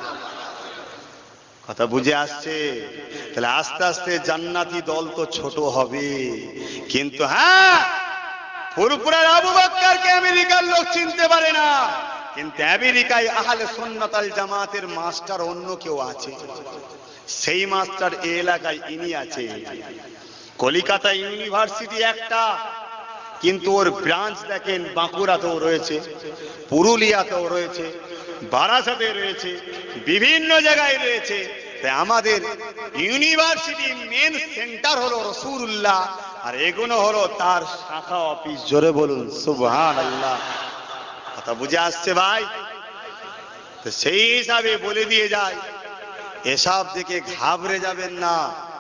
কথা বুঝে আসছে? তাহলে আস্তে আস্তে জান্নাতি দল তো ছোট হবে, কিন্তু হ্যাঁ, ফুরফুরার আবু বকরকে আমেরিকার লোক চিনতে পারে না, কিন্তু আমেরিকায় আহলে সুন্নাত ওয়াল জামাতের মাস্টার অন্য কেউ আছে। সেই মাস্টার এই এলাকায় ইনি আছে। কলিকাতা ইউনিভার্সিটি একটা, কিন্তু ওর ব্রাঞ্চ দেখেন বাঁকুড়াতেও রয়েছে, পুরুলিয়াতেও রয়েছে, বারাসাতে রয়েছে, বিভিন্ন জায়গায় রয়েছে। তাই আমাদের ইউনিভার্সিটি মেন সেন্টার হলো রাসূলুল্লাহ, আর এগুলো হলো তার শাখা অফিস। জোরে বলুন সুবহানাল্লাহ। কথা বুঝে আসছে ভাই? তো সেই হিসাবে বলে দিয়ে যায়, এসব দিকে ঘাবড়ে যাবেন না।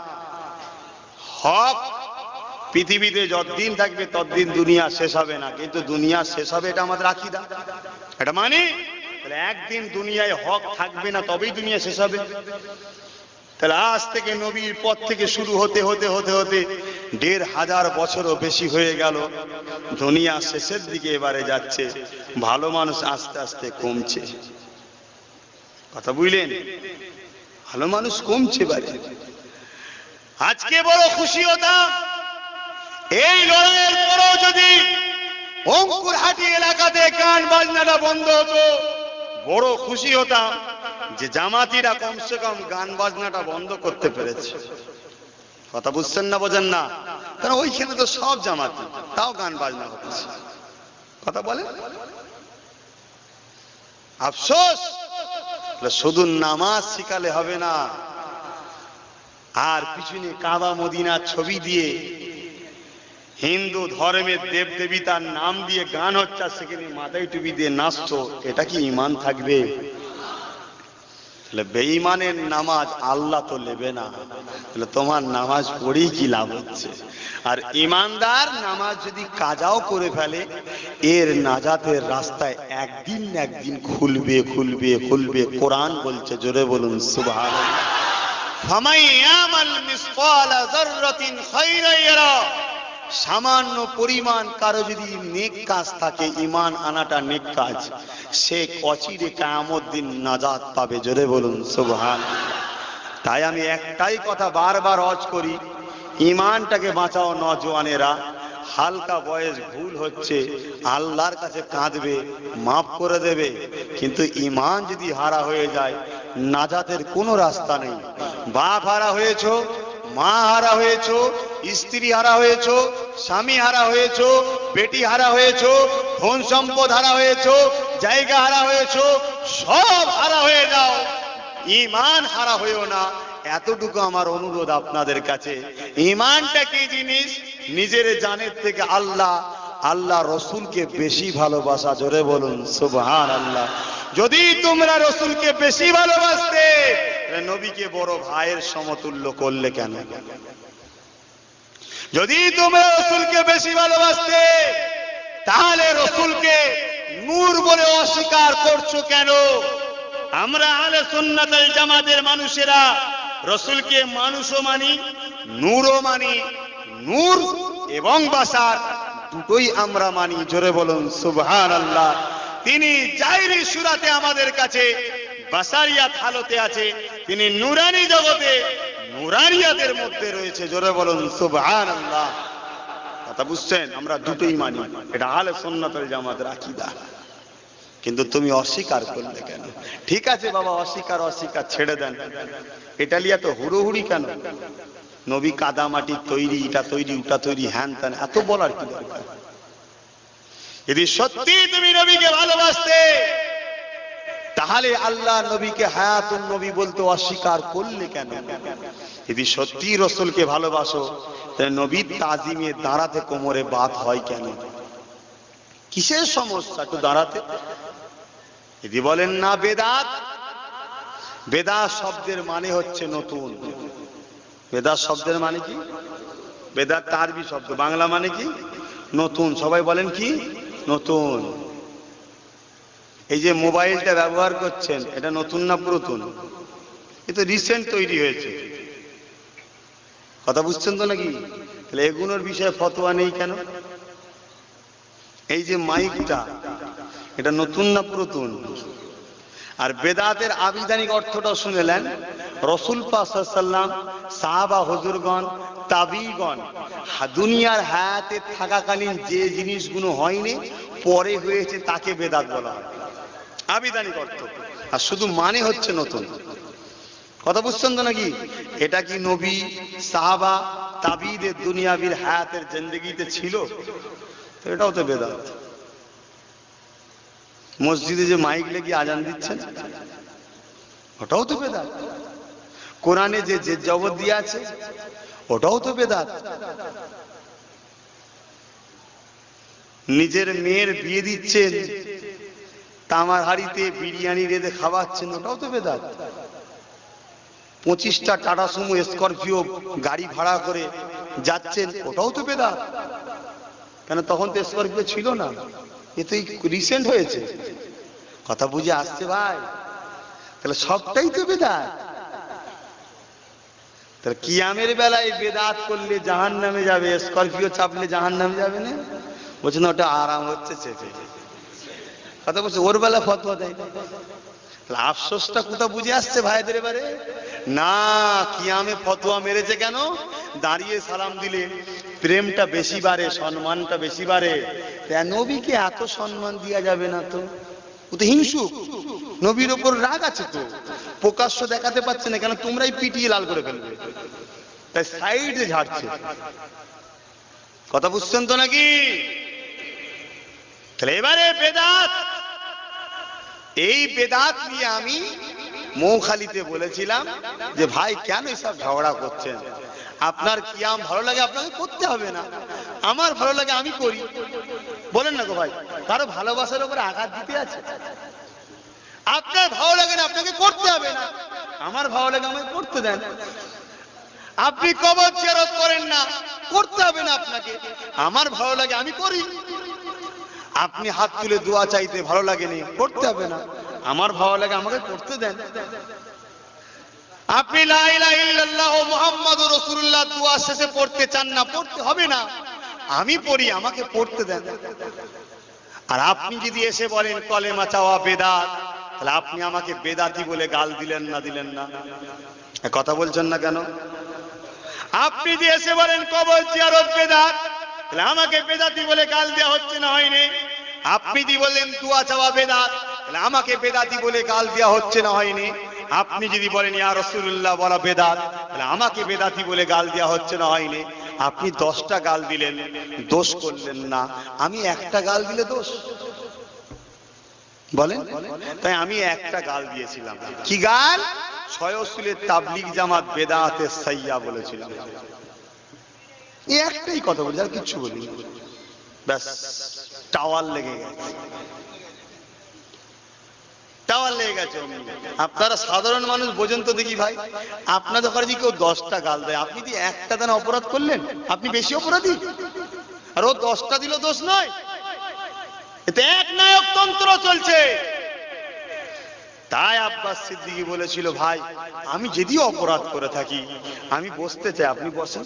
হক পৃথিবীতে যতদিন থাকবে ততদিন দুনিয়া শেষ হবে না, কিন্তু দুনিয়া শেষ হবে এটা আমাদের আকীদা। এটা মানে একদিন দুনিয়ায় হক থাকবে না, তবেই দুনিয়া শেষ হবে। তাহলে আজ থেকে নবীর পথ থেকে শুরু হতে হতে হতে হতে দেড় হাজার বছরও বেশি হয়ে গেল। দুনিয়া শেষের দিকে এবারে যাচ্ছে, ভালো মানুষ আস্তে আস্তে কমছে। কথা বুঝলেন? ভালো মানুষ কমছে এবারে। আজকে বড় খুশি হতাম এই লড়াইয়ের পরেও যদি অঙ্কুরহাটি এলাকাতে গান বাজনাটা বন্ধ হতো, বড় খুশি হতাম যে জামাতিরা কমসে কম গান বাজনাটা বন্ধ করতে পেরেছে। কথা বুঝছেন না বোঝেন না? কারণ ওইখানে তো সব জামাতি, তাও গান বাজনা হচ্ছে। কথা বলে আফসোস, শুধু নামাজ শিখালে হবে না, আর পিছনে কাবা মদিনার ছবি দিয়ে হিন্দু ধর্মের দেব দেবীতার নাম দিয়ে গান হচ্ছে, সেখানে মাথায় টুপি দিয়ে নাচছো, এটা কি ঈমান থাকবে? বেঈমানের নামাজ আল্লাহ তো নেবে না, তাহলে তোমার নামাজ পড়েই কি লাভ হচ্ছে? আর ঈমানদার নামাজ যদি কাজাও করে ফেলে, এর নাজাতের রাস্তায় একদিন না একদিন খুলবে খুলবে খুলবে। কোরআন বলছে, জোরে বলুন সুবহানাল্লাহ, ফামান ইয়ামাল মিসকালা যাররাতিন খায়রান ইয়ারা। সামান্য পরিমাণ কারো যদি নেক কাজ থাকে, ঈমান আনাটা নেক কাজ, সে অচিরে কিয়ামত দিন নাজাত পাবে। জোরে বলুন সুবহানাল্লাহ। তাই আমি একটাই কথা বারবার ওয়াজ করি, ঈমানটাকে বাঁচাও নওজওয়ানেরা। হালকা বয়স ভুল হচ্ছে, আল্লাহর কাছে কাঁদবে, মাফ করে দেবে, কিন্তু ঈমান যদি হারা হয়ে যায়, নাজাতের কোনো রাস্তা নেই। বাপ হারা হয়েছো, মা হারা হয়েছো, স্ত্রী হারা হয়েছো, স্বামী হারা হয়েছো, বেটি হারা হয়েছো, ধন সম্পদ হারা হয়েছো, জায়গা হারা হয়েছো, সব হারা হয়ে যাও, ঈমান হারা হয়েও না। এতটুকু আমার অনুরোধ আপনাদের কাছে। ঈমানটা কি জিনিস? নিজের জানের থেকে আল্লাহ আল্লাহ রসুলকে বেশি ভালোবাসা। জোরে বলুন সুবহানাল্লাহ। যদি তোমরা রসুলকে বেশি ভালোবাসতে, নবীকে বড় ভাইয়ের সমতুল্য করলে কেন? যদি তোমরা রসুলকে বেশি ভালোবাসতে তাহলে রসুলকে নূর বলে অস্বীকার করছো কেন? আমরা আহলে সুন্নাত ওয়াল জামাতের মানুষেরা রসুলকে মানুষও মানি, নূরও মানি। নূর এবং বাশার দুটোই আমরা মানি। জোরে বলুন সুবহানাল্লাহ। তিনি জাহিরি সূরাতে আমাদের কাছে বাশারিয়াত হালতে আছে, তিনি নূরানি জগতে নূরানিয়াতের মধ্যে রয়েছে। জোরে বলুন সুবহানাল্লাহ। কথা বুঝছেন? আমরা দুটোই মানি, এটা আহলে সুন্নাত ওয়াল জামাতের আকীদা। কিন্তু তুমি অস্বীকার করলে কেন? ঠিক আছে বাবা, অস্বীকার অস্বীকার ছেড়ে দেন, এটা লিয়া তো হুড়োহুড়ি কেন? নবী কাদা মাটি তৈরি, এটা তৈরি, ওটা তৈরি, হ্যান ত্যান, এত বলার কি দরকার? যদি সত্যি তুমি নবীকে ভালোবাসতে তাহলে আল্লাহ নবীকে হায়াতুন নবী বলতে অস্বীকার করলে কেন? যদি সত্যি রসুলকে ভালোবাসো তাহলে নবীর তাজিমে দাঁড়াতে কোমরে বাত হয় কেন? কিসের সমস্যা একটু দাঁড়াতে? যদি বলেন না বেদাত, বেদাত শব্দের মানে হচ্ছে নতুন। বেদাত শব্দের মানে কি? বেদাত আরবি শব্দ, বাংলা মানে কি? নতুন। সবাই বলেন কি? নতুন। এই যে মোবাইলটা ব্যবহার করছেন, এটা নতুন না পুরাতন? এ তো রিসেন্ট তৈরি হয়েছে। কথা বুঝছেন তো নাকি? তাহলে এগুলোর বিষয়ে ফতোয়া নেই কেন? এই যে মাইকটা, এটা নতুন না পুরাতন? আর বেদাতের আবিধানিক অর্থটা শুনেলেন, রসুল পাক সাল্লাল্লাহু আলাইহি ওয়াসাল্লাম, সাহাবা হুজুরগণ, তাবিগণ দুনিয়ার হায়াতে থাকাকালীন যে জিনিসগুলো হয়নি পরে হয়েছে তাকে বেদাত বলা হয়, আবিধানিক অর্থ। আর শুধু মানে হচ্ছে নতুন। কথা বুঝছেন তো নাকি? এটা কি নবী, সাহাবা, তাবিদের দুনিয়াবির হায়াতের জিন্দেগিতে ছিল? তো এটাও তো বেদাত। মসজিদে যে মাইক লেগে আজান দিচ্ছেন, ওটাও তো বেদাত। কোরআনে যে যে জবর দিয়ে আছে, ওটাও তো বেদাত। নিজের মেয়ের বিয়ে দিচ্ছেন, তামার হাড়িতে বিরিয়ানি রেঁধে খাওয়াচ্ছেন, ওটাও তো বেদাত। পঁচিশটা টাটা সুমো স্করপিও গাড়ি ভাড়া করে যাচ্ছেন, ওটাও তো বেদাত। কেন? তখন তো স্করপিও ছিল না, এ তো রিসেন্ট হয়েছে। কথা বুঝে আসছে ভাই? তাহলে সবটাই তো বেদাত। তাহলে কিয়ামের বেলায় বেদাত করলে জাহান্নামে যাবে, স্করপিও চাপলে জাহান্নামে যাবে না? বলছে না, ওটা আরাম হচ্ছে চেপে। কথা বলছে, ওর বেলা ফতোয়া দেয়। তাহলে আফসোসটা কোথা বুঝে আসছে ভাইদের? এবারে না, কিয়ামে ফতোয়া মেরেছে কেন? দাঁড়িয়ে সালাম দিলে প্রেমটা বেশি বাড়ে, সম্মানটা বেশি বাড়ে। নবীকে এত সম্মান দেওয়া যাবে না তো? ও তো হিংসুক, নবীর ওপর রাগ আছে, তো প্রকাশ্য দেখাতে পারছে না কেন? তোমরাই পিটিয়ে লাল করে ফেলবে, তাই সাইডে ঝাড়ছে। কথা বুঝছেন তো নাকি? তাহলে এবারে বেদাত, এই বেদাত নিয়ে আমি মৌখালিতে বলেছিলাম যে ভাই কেন এসব ঝগড়া করছেন? আপনার কিয়াম ভালো লাগে, আপনাকে করতে হবে না। আমার ভালো লাগে, আমি করি। বলেন না গো ভাই, কারো ভালোবাসার উপরে আঘাত দিতে আছে? আপনার ভালো লাগে না, আপনাকে করতে হবে না। আমার ভালো লাগে, আমাকে করতে দেন। আপনি কবর জিয়ারত করেন না, করতে হবে না আপনাকে। আমার ভালো লাগে, আমি করি। আপনি হাত তুলে দোয়া চাইতে ভালো লাগেনি, করতে হবে না। আমার ভালো লাগে, আমাকে করতে দেন। আপনি লা ইলাহা ইল্লাল্লাহ মুহাম্মাদুর রাসূলুল্লাহ দোয়া শেষে পড়তে চান না, পড়তে হবে না। আমি পড়ি, আমাকে পড়তে দেন। আর আপনি যদি এসে বলেন কলেমা চাওয়া বেদাত, তাহলে আপনি আমাকে বেদাতি বলে গাল দিলেন না? দিলেন না? কথা বলছেন না কেন? আপনি যদি এসে বলেন কবর জিয়ারত বেদাত, তাহলে আমাকে বেদাতি বলে গাল দেওয়া হচ্ছে না? হয়নি? আপনি যদি বলেন দোয়া চাওয়া বেদাত, তাহলে আমাকে বেদাতি বলে গাল দেওয়া হচ্ছে না? হয়নি? আপনি যদি বলেন ইয়া রাসূলুল্লাহ বলা বেদাত, তাহলে আমাকে বেদাতি বলে গাল দেওয়া হচ্ছে না? হয়নি? আপনি দশটা গাল দিলেন, দোষ করলেন না। আমি একটা গাল দিলে দোষ? বলেন। তাই আমি একটা গাল দিয়েছিলাম। কি গাল? ছয়সুলের তাবলিগ জামাত বেদাতে সাইয়া বলেছিলাম। এই একটাই কথা বলি, আর কিচ্ছু বলি। ব্যাস, টাওয়ার লেগে গেছে, টাওয়ার লেগে হয়ে গেছে অমনি। আপনারা সাধারণ মানুষ বোঝেন তো দেখি ভাই, আপনাদের ঘরে যদি কেউ দশটা গাল দেয়, আপনি কি একটা দানা অপরাধ করলেন? আপনি বেশি অপরাধী। আর ও দশটা দিল দোষ নয়, এতে এক নায়কতন্ত্র চলছে। তাই আব্বাস সিদ্দিকী বলেছিল, ভাই আমি যদি অপরাধ করে থাকি আমি বসতে চাই, আপনি বসেন।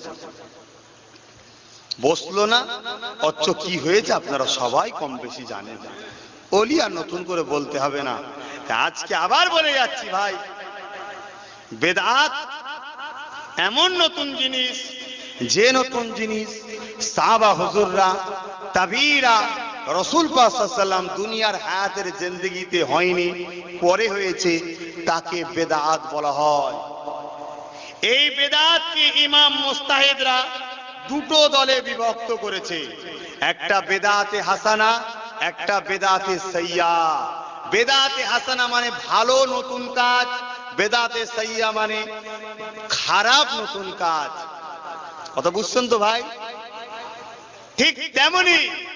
বসলো না, অথচ কি হয়েছে আপনারা সবাই কম বেশি জানেন, ওলি আর নতুন করে বলতে হবে না। আজকে আবার বলে যাচ্ছি ভাই, বেদাত এমন নতুন জিনিস, যে নতুন জিনিস সাহাবা হুজুররা তাবিরা রাসূল পাক সাল্লাল্লাহু আলাইহি ওয়াসাল্লাম দুনিয়ার হায়াতের জিন্দেগিতে হয়নি, পরে হয়েছে, তাকে বেদাত বলা হয়। এই বেদাতকে ইমাম মুস্তাহিদরা দুটো দলে বিভক্ত করেছে, একটা বেদাতে হাসানা, একটা বেদাতে সাইয়্যা। বেদাতে হাসানা মানে ভালো নতুন কাজ, বেদাতে সাইয়্যা মানে খারাপ নতুন কাজ। কথা বুঝছেন তো ভাই? ঠিক তেমনি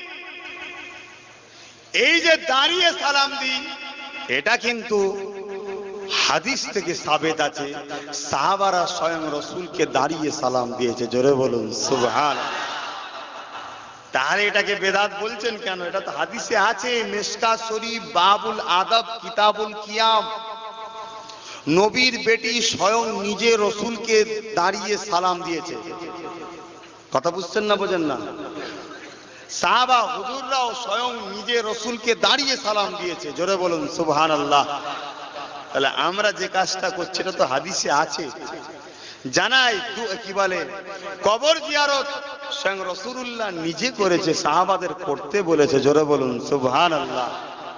এই যে দাঁড়িয়ে সালাম দিই, এটা কিন্তু হাদিস থেকে সাবেত আছে, সাহাবারা স্বয়ং রাসূলকে দাঁড়িয়ে সালাম দিয়েছে। জোরে বলুন সুবহানাল্লাহ। তাহলে এটাকে বেদাত বলছেন কেন? এটা তো হাদিসে আছে, মিশকাত শরীফ বাবুল আদব কিতাবুল কিয়াম। নবীর বেটি স্বয়ং নিজে রাসূলকে দাঁড়িয়ে সালাম দিয়েছে। কথা বুঝছেন না বোঝেন না? সাহাবা হুজুররাও স্বয়ং নিজে রাসূলকে দাঁড়িয়ে সালাম দিয়েছে। জোরে বলুন সুবহানাল্লাহ। তাহলে আমরা যে কাজটা করছি এটা তো হাদিসে আছে। জানাই কি বলে, কবর জিয়ারত স্বয়ং রাসূলুল্লাহ নিজে করেছে, সাহাবাদের করতে বলেছে। জোরে বলুন সুবহানাল্লাহ।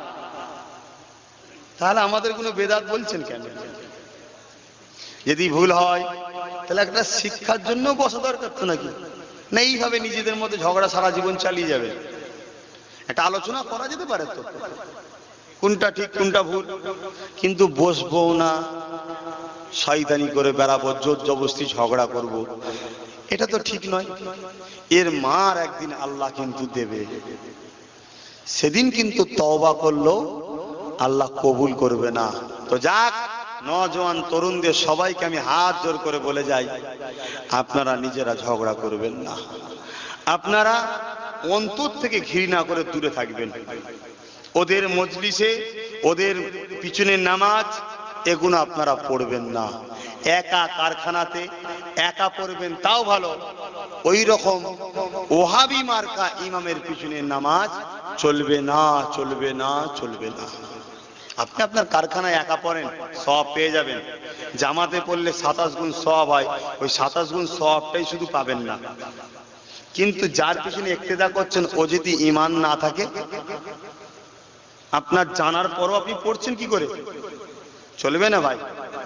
তাহলে আমাদের কোনো বেদাত বলছেন কেন? যদি ভুল হয় তাহলে একটা শিক্ষার জন্য বসা দরকার তো নাকি? না এইভাবে নিজেদের মধ্যে ঝগড়া সারা জীবন চালিয়ে যাবে? একটা আলোচনা করা যেতে পারে তো, কোনটা ঠিক কোনটা ভুল। কিন্তু বসবো না, শয়তানি করে বেড়াবো, জোর জবরদস্তি ঝগড়া করব, এটা তো ঠিক নয়। এর মার একদিন আল্লাহ কিন্তু দেবে, সেদিন কিন্তু তওবা করলো আল্লাহ কবুল করবে না। তো যাক, নওজোয়ান তরুণদের সবাইকে আমি হাত জোর করে বলে যাই, আপনারা নিজেরা ঝগড়া করবেন না, আপনারা অন্তর থেকে ঘৃণা করে দূরে থাকবেন। ওদের মজলিসে, ওদের পিছনে নামাজ, এগুলো আপনারা পড়বেন না। একা কারখানাতে একা পড়বেন তাও ভালো, ওই রকম ওহাবি মার্কা ইমামের পিছনে নামাজ চলবে না, চলবে না, চলবে না। আপনি আপনার কারখানায় একা পড়েন, সওয়াব পেয়ে যাবেন। জামাতে পড়লে সাতাশ গুণ সওয়াব হয়, ওই সাতাশ গুণ সওয়াবটাই শুধু পাবেন না। কিন্তু যার পিছনে ইক্তেদা করছেন, ও যদি ঈমান না থাকে, আপনার জানার পরও আপনি পড়ছেন কি করে? চলবে না ভাই।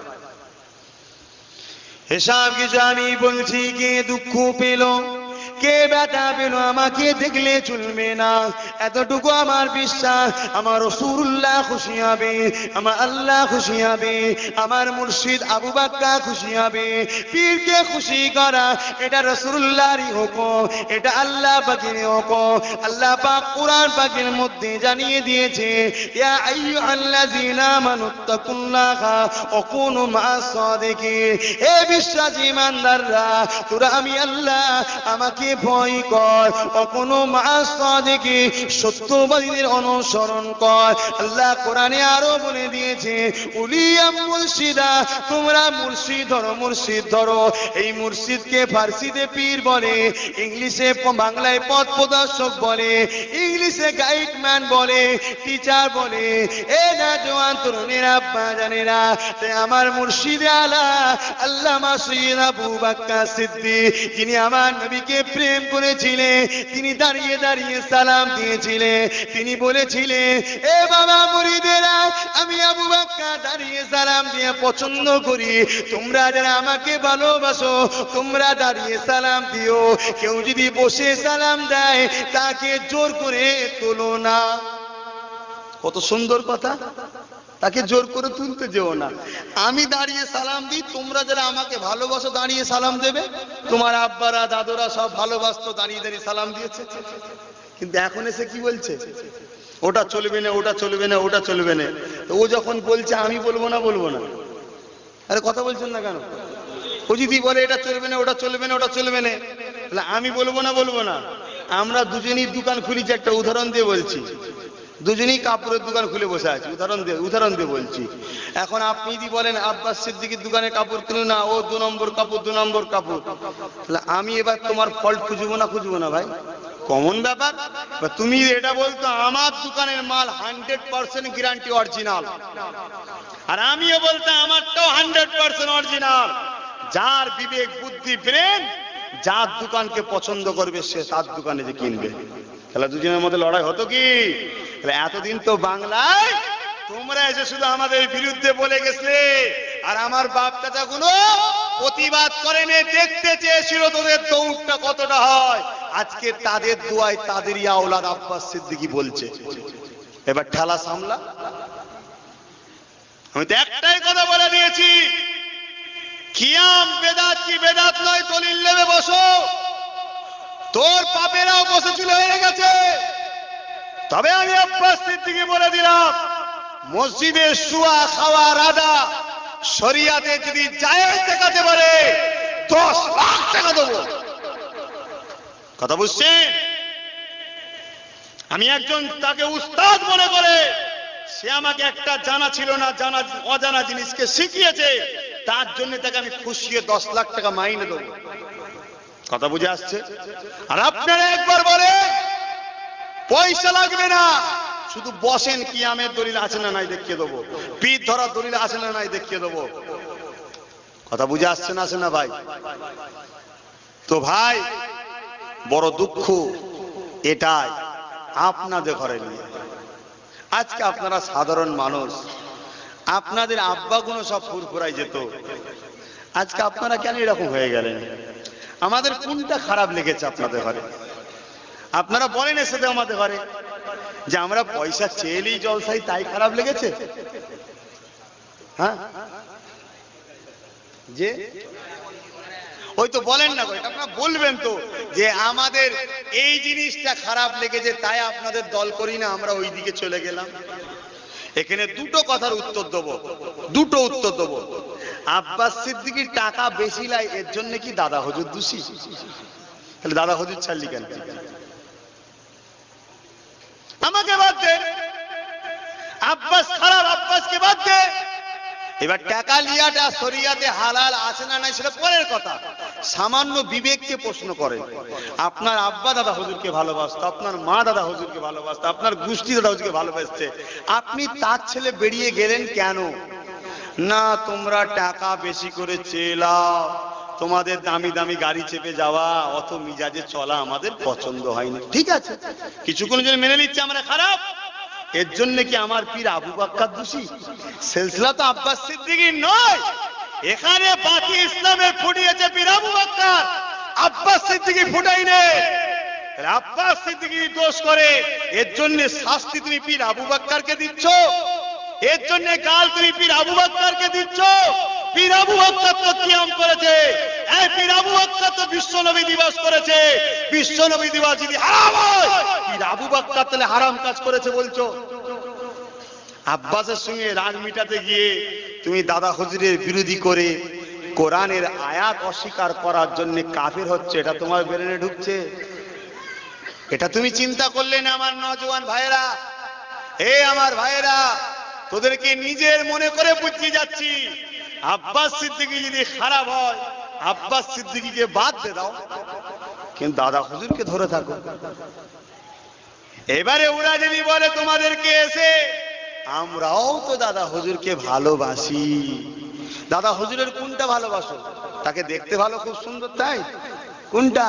হিসাব কিছু আমি বলছি, কে দুঃখ পেল, কে ব্যথা পেল, আমাকে দেখলে চলবে না। এতটুকু আমার বিশ্বাস, আমার রাসূলুল্লাহ খুশি হবে, আমার আল্লাহ খুশি হবে, আমার মুর্শিদ আবু বকর খুশি হবে। পীরকে খুশি করা এটা রাসূলুল্লাহরই হুকুম, এটা আল্লাহ পাকের হুকুম। আল্লাহ পাক কোরআন পাকের মধ্যে জানিয়ে দিয়েছে, ইয়া আইয়ুহাল্লাযীনা আমানুত্তাকুল্লাহা ওয়া কুনু মা'আস সাদিকিন। হে বিশ্বাসী ইমানদাররা, তোরা আমি আল্লাহ আমাকে ভয় কর, কখনো মা'আস সাদিকিন, সত্যবাদীদের অনুসরণ কর। আল্লাহ কোরআনে আরো বলে দিয়েছে, উলিয়া মুর্শিদা, তোমরা মুর্শিদ ধরো, মুর্শিদ ধরো। এই মুর্শিদকে ফার্সিতে পীর বলে, ইংলিশে বাংলায় পথ প্রদর্শক বলে, ইংলিশে গাইডম্যান বলে, টিচার বলে। এ না জওয়ান তরুণেরা, আব্বা জানেরা, আমার মুর্শিদে আলা আল্লামা সৈয়দ আবু বকর সিদ্দিক, যিনি আমার নবীকে প্রেম করেছিলেন, তিনি দাঁড়িয়ে দাঁড়িয়ে সালাম দিয়েছিলেন। তিনি বলেছিলেন, এ বাবা মুরিদেরা, আমি আবু বকর দাঁড়িয়ে সালাম দিয়ে পছন্দ করি, তোমরা যারা আমাকে ভালোবাসো তোমরা দাঁড়িয়ে সালাম দিও। কেউ যদি বসে সালাম দেয় তাকে জোর করে তোলো না। কত সুন্দর কথা, তাকে জোর করে তুলতে যেও না। আমি দাঁড়িয়ে সালাম দিই, তোমরা যারা আমাকে ভালোবাসো দাঁড়িয়ে সালাম দেবে। তোমার আব্বারা দাদুরা সব ভালোবাসতো, দাঁড়িয়ে দাঁড়িয়ে সালাম দিয়েছে। কিন্তু এখন এসে কি বলছে? ওটা চলবে না, ওটা চলবে না, ওটা চলবে না। তো ও যখন বলছে আমি বলবো না, বলবো না, আরে কথা বলছেন না কেন? ও যদি বলে এটা চলবে না, ওটা চলবে না, ওটা চলবে না, তাহলে আমি বলবো না, বলবো না। আমরা দুজনেই দোকান খুলেছি, একটা উদাহরণ দিয়ে বলছি, দুজনেই কাপড়ের দোকান খুলে বসে আছি, উদাহরণ দিয়ে উদাহরণ দিয়ে বলছি। এখন আপনি যদি বলেন আব্বাস সিদ্দিকীর দোকানে কাপড় কিনো না, ও দু নম্বর কাপড়, দু নম্বর কাপড়, তাহলে আমি এবার তোমার ফল্ট খুঁজবো না, খুঁজবো না ভাই? কমন ব্যাপার। তুমি এটা বলতো আমার দোকানের মাল হান্ড্রেড পার্সেন্ট গ্যারান্টি অরিজিনাল, আর আমিও বলতে আমারটাও হান্ড্রেড পার্সেন্ট অরিজিনাল। যার বিবেক বুদ্ধি ব্রেন যার দোকানকে পছন্দ করবে সে তার দোকানে যে কিনবে। তাহলে দুজনের মধ্যে লড়াই হতো কি? এতদিন তো বাংলায় তোমরা এসে শুধু আমাদের বিরুদ্ধে বলে গেছিলে, আর আমার বাপ চাচা গুলো প্রতিবাদ করেনি, দেখতে চেয়েছিল তোদের দৌড়টা কতটা হয়। আজকে তাদের দোয়ায় তাদেরই আওলাদ আব্বাস সিদ্দিকী বলছে এবার ঠেলা সামলা। আমি তো একটাই কথা বলে দিয়েছি, কিয়াম বেদাত কি বেদাত নয়, দলিল নেবে বসো। তোর পাপেরাও বসেছিল, হয়ে গেছে। তবে আমি আব্বাস সিদ্দিকী বলে দিলাম, মসজিদে শুয়া খাওয়া রাদা শরিয়াতে যদি জায়েজ দেখাতে পারে দশ লাখ টাকা দেবো। কথা বুঝছেন? আমি একজন তাকে উস্তাদ মনে করে, সে আমাকে একটা জানা ছিল না জানা অজানা জিনিসকে শিখিয়েছে, তার জন্য তাকে আমি খুশিয়ে দশ লাখ টাকা মাইনে দেবো। কথা বুঝে আসছে? আর আপনারা একবার বলে পয়সা লাগবে না, শুধু বসেন, কিয়ামের দলিল আছে না নাই দেখিয়ে দেবো, পীর ধরার দলিল আছে না নাই দেখিয়ে দেবো। কথা বুঝে আসছে না আসে না ভাই? তো ভাই বড় দুঃখ এটাই আপনাদের ঘরে নিয়ে। আজকে আপনারা সাধারণ মানুষ, আপনাদের আব্বাগুলো সব ফুরফুরাই যেত, আজকে আপনারা কেন এরকম হয়ে গেলেন? আমাদের কোনটা খারাপ লেগেছে আপনাদের ঘরে? আপনারা বলেন এসে আমাদের ঘরে যে আমরা পয়সা চেয়েলেই জলসাই, তাই খারাপ লেগেছে? হ্যাঁ, যে ওই তো বলেন না, আপনারা বলবেন তো যে আমাদের এই জিনিসটা খারাপ লেগেছে তাই আপনাদের দল করি না, আমরা ওই দিকে চলে গেলাম। এখানে দুটো কথার উত্তর দেবো, দুটো উত্তর দেবো। আব্বাস সিদ্দিকীর টাকা বেশি লাই, এর জন্য কি দাদা হুজুর দোষী? তাহলে দাদা হুজুর ছাড়লি কেন? আমাকে বাদ দে, আব্বাস খারাপ, আব্বাসকে বাদ দে। এবার টাকা লিয়াটা শরিয়াতে হালাল আছে না নাই সেটা পরের কথা, সামান্য বিবেককে প্রশ্ন করেন। আপনার আব্বা দাদা হুজুরকে ভালোবাসতো, আপনার মা দাদা হুজুরকে ভালোবাসতো, আপনার গোষ্ঠী দাদা হুজুরকে ভালোবাসছে, আপনি তার ছেলে বেরিয়ে গেলেন কেন? না তোমরা টাকা বেশি করে চেলাও, তোমাদের দামি দামি গাড়ি চেপে যাওয়া, অত মিজাজে চলা আমাদের পছন্দ হয়নি। ঠিক আছে, কিছুক্ষণ জন্য মেনে নিচ্ছে আমরা খারাপ, এর জন্য কি আমার পীর আবু বকর দোষী? সিলসিলা তো আব্বাস সিদ্দিকীর নয়, এখানে বাকি ইসলামের ফুটিয়েছে পীর আবু বকর, আব্বাস সিদ্দিকী ফুটাইনি। আব্বাস সিদ্দিকী দোষ করে, এর জন্য শাস্তি তুমি পীর আবু বকরকে দিচ্ছ, এর জন্য গাল তুমি পীর আবু বকরকে দিচ্ছ। পীর আবু বকর তো কিয়াম করেছে, এই পীর আবু বকর তো বিশ্ব নবী দিবস করেছে। বিশ্ব নবী দিবস যদি হারাম হয়, পীর আবু বকর তাহলে হারাম কাজ করেছে বলছো? আব্বাসের সঙ্গে রাগ মিটাতে গিয়ে তুমি দাদা হুজুরের বিরোধী করে কোরআনের আয়াত অস্বীকার করার জন্য কাফির হচ্ছে, এটা তোমার ব্রেনে ঢুকছে? এটা তুমি চিন্তা করলে না আমার নওজোয়ান ভাইয়েরা? এ আমার ভাইয়েরা, তোদেরকে নিজের মনে করে বুঝিয়ে যাচ্ছি, আব্বাস সিদ্দিকী যদি খারাপ হয়, আব্বাস সিদ্দিকীকে বাদ দিয়ে দাও, কিন্তু দাদা হুজুরকে ধরে থাকো। এবারে ওরা যদি বলে তোমাদেরকে এসে, আমরাও তো দাদা হুজুরকে ভালোবাসি, দাদা হুজুরের কোনটা ভালোবাসো? তাকে দেখতে ভালো, খুব সুন্দর, তাই কোনটা?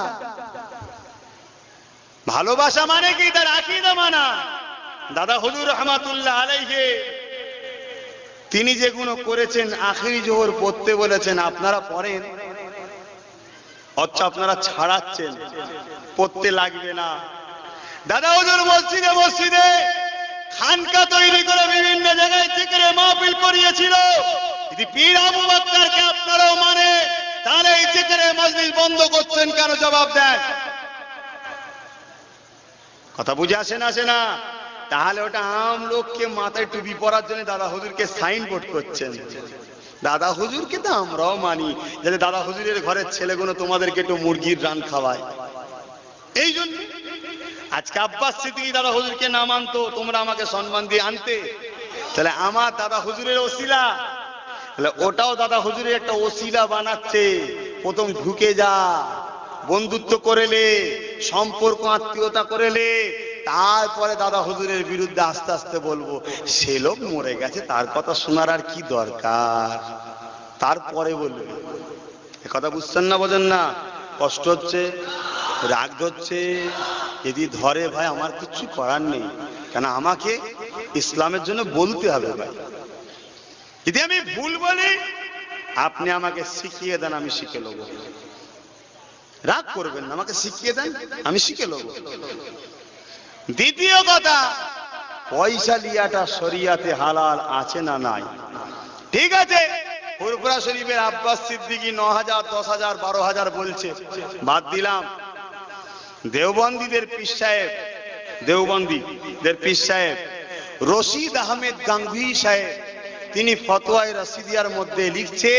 ভালোবাসা মানে কি? তার আকীদা মানা। দাদা হুজুর রহমাতুল্লাহ আলাইহি তিনি যেগুলো করেছেন, আখিরি জোহর পড়তে বলেছেন, আপনারা পড়েন, আচ্ছা আপনারা ছাড়াচ্ছেন, পড়তে লাগবে না। দাদা হুজুর মসজিদে মসজিদে খানকা তৈরি করে বিভিন্ন জায়গায় জিকিরে মাহফিল করিয়েছিল। যদি পীর আবু বকরকে আপনারাও মানে, তাহলে এই জিকিরে মজলিস বন্ধ করছেন কেন? জবাব দেন। কথা বুঝে আসে না আসে না? তাহলে ওটা আম লোককে মাথায় টুপি পরার জন্য দাদা হুজুরকে সাইনবোর্ড করছেন। দাদা হুজুরকে তো আমরাও মানি, যাতে দাদা হুজুরের ঘরের ছেলেগুলো তোমাদেরকে একটু মুরগির রান খাওয়ায়। এই জন্য আজকে আব্বাস সিদ্দিকী দাদা হুজুরকে না মানতো, তোমরা আমাকে সম্মান দিয়ে আনতে, তাহলে আমার দাদা হুজুরের ওসিলা, তাহলে ওটাও দাদা হুজুরের একটা ওসিলা বানাচ্ছে। প্রথম ঢুকে যা, বন্ধুত্ব করেলে, সম্পর্ক আত্মীয়তা করেলে, তারপরে দাদা হুজুরের বিরুদ্ধে আস্তে আস্তে বলবো। সে লোক মরে গেছে, তার কথা শোনার আর কি দরকার, তারপরে বলবে। এ কথা বুঝছেন না, বোঝেন না? কষ্ট হচ্ছে, রাগ ধরছে, যদি ধরে ভাই আমার কিছু করার নেই, কেন আমাকে ইসলামের জন্য বলতে হবে ভাই। যদি আমি ভুল বলি আপনি আমাকে শিখিয়ে দেন, আমি শিখে নেব। রাগ করবেন না, আমাকে শিখিয়ে দেন, আমি শিখে নেব। দ্বিতীয় কথা, পয়সা লিয়াটা শরিয়াতে হালাল আছে না নাই? ঠিক আছে, ফুরফুরা শরীফের আব্বাস সিদ্দিকী ন হাজার দশ হাজার বারো হাজার বলছে, বাদ দিলাম। দেওবন্দীদের পীর সাহেব, দেওবন্দীদের পীর সাহেব রশিদ আহমেদ গাঙ্গুহি সাহেব, তিনি ফতোয়ায়ে রশিদিয়ার মধ্যে লিখছে,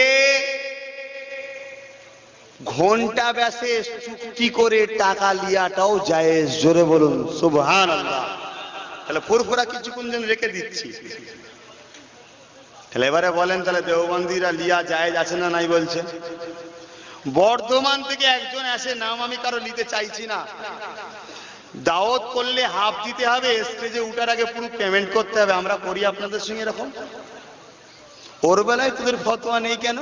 ঘন্টা ব্যাসে চুক্তি করে টাকা লিয়াটাও জায়েজ। জোরে বলুন সুবহানাল্লাহ। তাহলে ফুরফুরা কিছুক্ষণ যেন রেখে দিচ্ছি। তাহলে এবারে বলেন, তাহলে দেওবন্দীরা লিয়া জায়েজ আছে না নাই বলছে? বর্ধমান থেকে একজন আসে, নাম আমি কারো নিতে চাইছি না, দাওয়াত করলে হাফ দিতে হবে, স্টেজে উঠার আগে পুরো পেমেন্ট করতে হবে। আমরা করি আপনাদের সঙ্গে এরকম? ওর বেলায় তোদের ফতোয়া নেই কেন?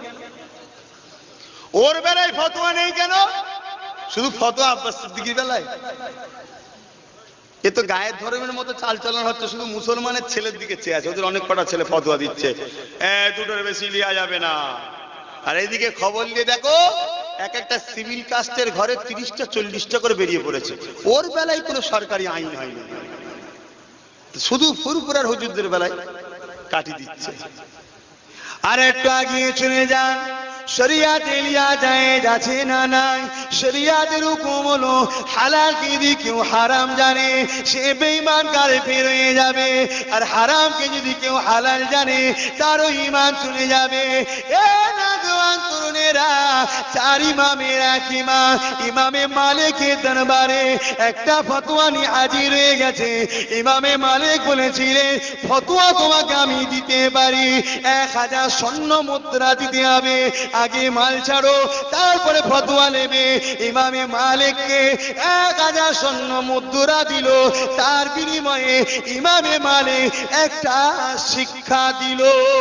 ওর বেলায় ফতোয়া নেই কেন? শুধু ফতোয়া আব্বাস সিদ্দিকীর বেলায়? এ তো গায়ের ধর্মের মতো চাল চলন হচ্ছে, শুধু মুসলমানের ছেলের দিকে চেয়ে আছে। ওদের অনেক কটা ছেলে ফতোয়া দিচ্ছে, এ দুটোর বেশি লিয়া যাবে না। আর এইদিকে খবর নিয়ে দেখো, এক একটা সিভিল কাস্টের ঘরে তিরিশটা চল্লিশটা করে বেরিয়ে পড়েছে। ওর বেলায় কোনো সরকারি আইন হয়নি, শুধু ফুরফুরার হুজুরদের বেলায় কাটি দিচ্ছে। আর একটু আগিয়ে চলে যান, শরিয়াতে লিয়া জায়েজ আছে না নাই? শরিয়াতের হুকুম হলো হালাল কি যদি কেউ হারাম জানে সে বেঈমান কাফের হয়ে যাবে, আর হারামকে যদি কেউ হালাল জানে তারও ঈমান চলে যাবে। এ নওজোয়ান তরুণেরা, চার ইমামের এক ইমাম, ইমামে মালিকের দরবারে একটা ফতোয়া নিয়ে হাজির হয়ে গেছে। ইমামে মালিক বলেছিলেন, ফতোয়া তোমাকে আমি দিতে পারি, এক হাজার স্বর্ণ মুদ্রা দিতে হবে, আগে মাল ছাড়ো তারপরে ফতোয়া নেবে। ইমামে মালিককে এক হাজার স্বর্ণ মুদ্রা দিল, তার বিনিময়ে ইমামে মালিক একটা শিক্ষা দিল।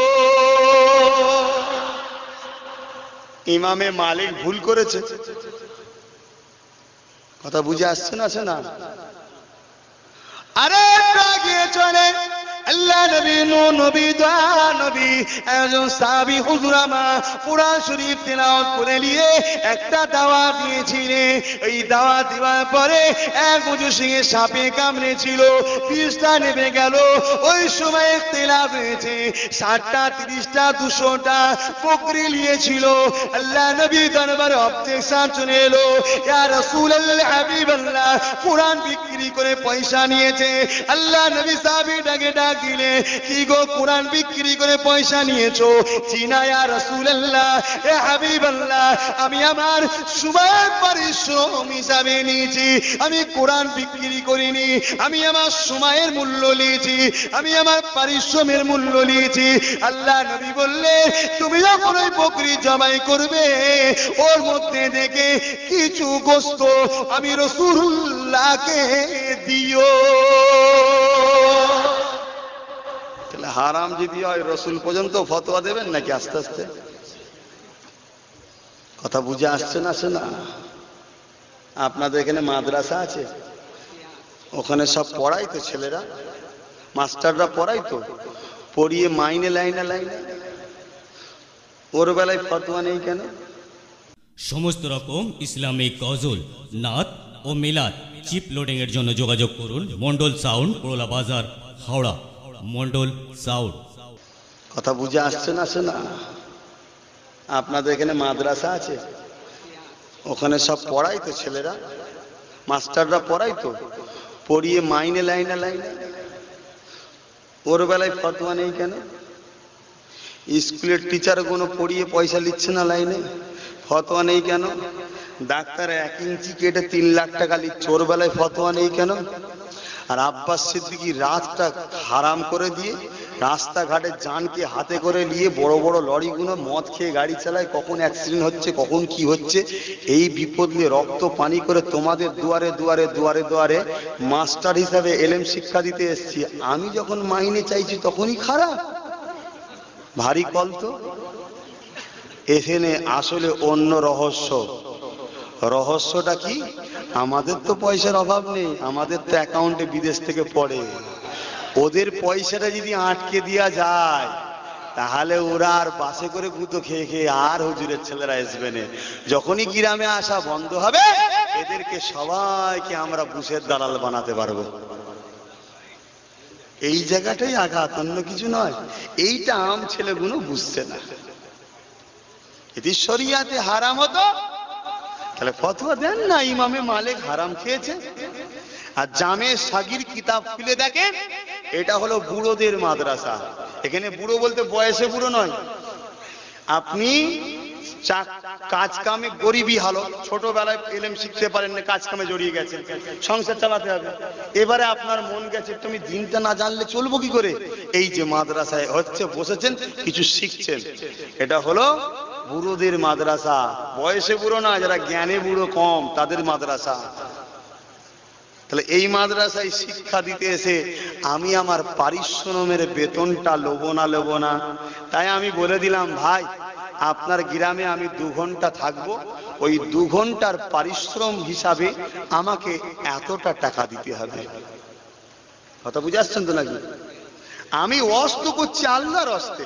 ইমামে মালিক ভুল করেছে, কথা বুঝে আসছে না? আসে না? আরে গিয়ে চলে আল্লাহ নবী, নূর নবী, দয়া নবী, একজন সাহাবী হুজুর আমার কুরআন শরীফ তেলাওয়াত করে নিয়ে একটা দাওয়াত দিয়েছিলেন। এই দাওয়াত দেওয়ার পরে এক হুজুর সিংহে সাপে কামড়েছিল, বিষটা নেমে গেল। ওই সময় ইখতিলাফ হয়েছে, ষাটটা তিরিশটা দুশোটা বকরি নিয়েছিল। আল্লাহ নবী দরবারে অবজেকশন চলে এলো, ইয়া রাসূলুল্লাহ, হাবিবাল্লাহ, কুরআন বিক্রি করে পয়সা নিয়েছে। আল্লাহ নবী সাহাবীটাকে ডাক দিলে, কি গো কুরআন বিক্রি করে পয়সা নিয়েছো? জি না ইয়া রাসূলুল্লাহ, এ হাবিবাল্লাহ, আমি আমার সময়ের পরিশ্রম হিসাবে নিয়েছি, আমি কোরআন বিক্রি করিনি, আমি আমার সময়ের মূল্য নিয়েছি, আমি আমার পরিশ্রমের মূল্য নিয়েছি। আল্লাহ নবী বললে, তুমি যখন ওই বকরি জবাই করবে ওর মধ্যে থেকে কিছু গোশত আমি রাসূলুল্লাহকে দিও। তাহলে হারাম যদি হয় রসুল পর্যন্ত ফতোয়া দেবেন নাকি আস্তে আস্তে? কথা বুঝে আসছে না? আসে না? আপনাদের এখানে মাদ্রাসা আছে, ওখানে সব পড়াই তো ছেলেরা, মাস্টাররা পড়াই তো, পড়িয়ে মাইনে লাইনে লাইনে, ওর বেলায় ফতোয়া নেই কেন? সমস্ত রকম ইসলামিক গজল, নাত ও মিলাদ চিপ লোডিং এর জন্য যোগাযোগ করুন মন্ডল সাউন্ড, করোলা বাজার, হাওড়া। মন্ডল সাউন্ড। কথা বুঝে আসছে না? আসে না? আপনাদের এখানে মাদ্রাসা আছে, ওখানে সব পড়াই তো ছেলেরা, মাস্টাররা পড়াই তো, পড়িয়ে মাইনে লাইনে লাইনে, ওর বেলায় ফতোয়া নেই কেন? স্কুলের টিচার কোনো পড়িয়ে পয়সা নিচ্ছে না লাইনে, ফতোয়া নেই কেন? ডাক্তার এক ইঞ্চি কেটে তিন লাখ টাকা নিচ্ছে, ওর বেলায় ফতোয়া নেই কেন? আর আব্বাস সিদ্দিকী রাতটা হারাম করে দিয়ে রাস্তাঘাটে জানকে হাতে করে নিয়ে বড় বড় লরিগুলো মদ খেয়ে গাড়ি চালায়, কখন অ্যাক্সিডেন্ট হচ্ছে কখন কি হচ্ছে এই বিপদ নিয়ে রক্ত পানি করে তোমাদের দুয়ারে দুয়ারে দুয়ারে দুয়ারে মাস্টার হিসাবে এলেম শিক্ষা দিতে এসছি। আমি যখন মাইনে চাইছি তখনই খারাপ, ভারী কল তো। এখানে আসলে অন্য রহস্য। রহস্যটা কি? আমাদের তো পয়সার অভাব নেই, আমাদের তো অ্যাকাউন্টে বিদেশ থেকে পড়ে। ওদের পয়সাটা যদি আটকে দেওয়া যায় তাহলে ওরা আর বাসে করে গুঁতো খেয়ে খেয়ে আর হুজুরের ছেলেরা আসবে না। যখনই গ্রামে আসা বন্ধ হবে এদেরকে সবাইকে আমরা বুশের দালাল বানাতে পারবো। এই জায়গাটাই আঘাত, অন্য কিছু নয়। এইটা আম ছেলেগুলো বুঝছে না। এটি শরিয়াতে হারাম হতো তাহলে ফতোয়া দেন না, ইমামে মালিক হারাম খেয়েছে। আর জামে সাগির কিতাব খুলে দেখেন, এটা হলো বুড়োদের মাদ্রাসা। এখানে বুড়ো বলতে বয়সে বুড়ো নয়, আপনি কাজ কামে গরিবী হালত, ছোটবেলায় এলেম শিখতে পারেন না, কাজ কামে জড়িয়ে গেছেন, সংসার চালাতে হবে। এবারে আপনার মন গেছে তুমি দিনটা না জানলে চলবো কি করে, এই যে মাদ্রাসায় হচ্ছে বসেছেন কিছু শিখছেন, এটা হলো বুড়োদের মাদ্রাসা। বয়সে বুড়ো না, যারা জ্ঞানে বুড়ো কম তাদের মাদ্রাসা। তাহলে এই মাদ্রাসায় শিক্ষা দিতে এসে আমি আমার পারিশ্রমের বেতনটা লোবো না লোবো না। তাই আমি বলে দিলাম, ভাই আপনার গ্রামে আমি দু ঘন্টা থাকবো, ওই দু ঘন্টার পারিশ্রম হিসাবে আমাকে এতটা টাকা দিতে হবে। কথা বুঝে আসছেন তো নাকি? আমি অস্ত করছি আল্লাহর হস্তে,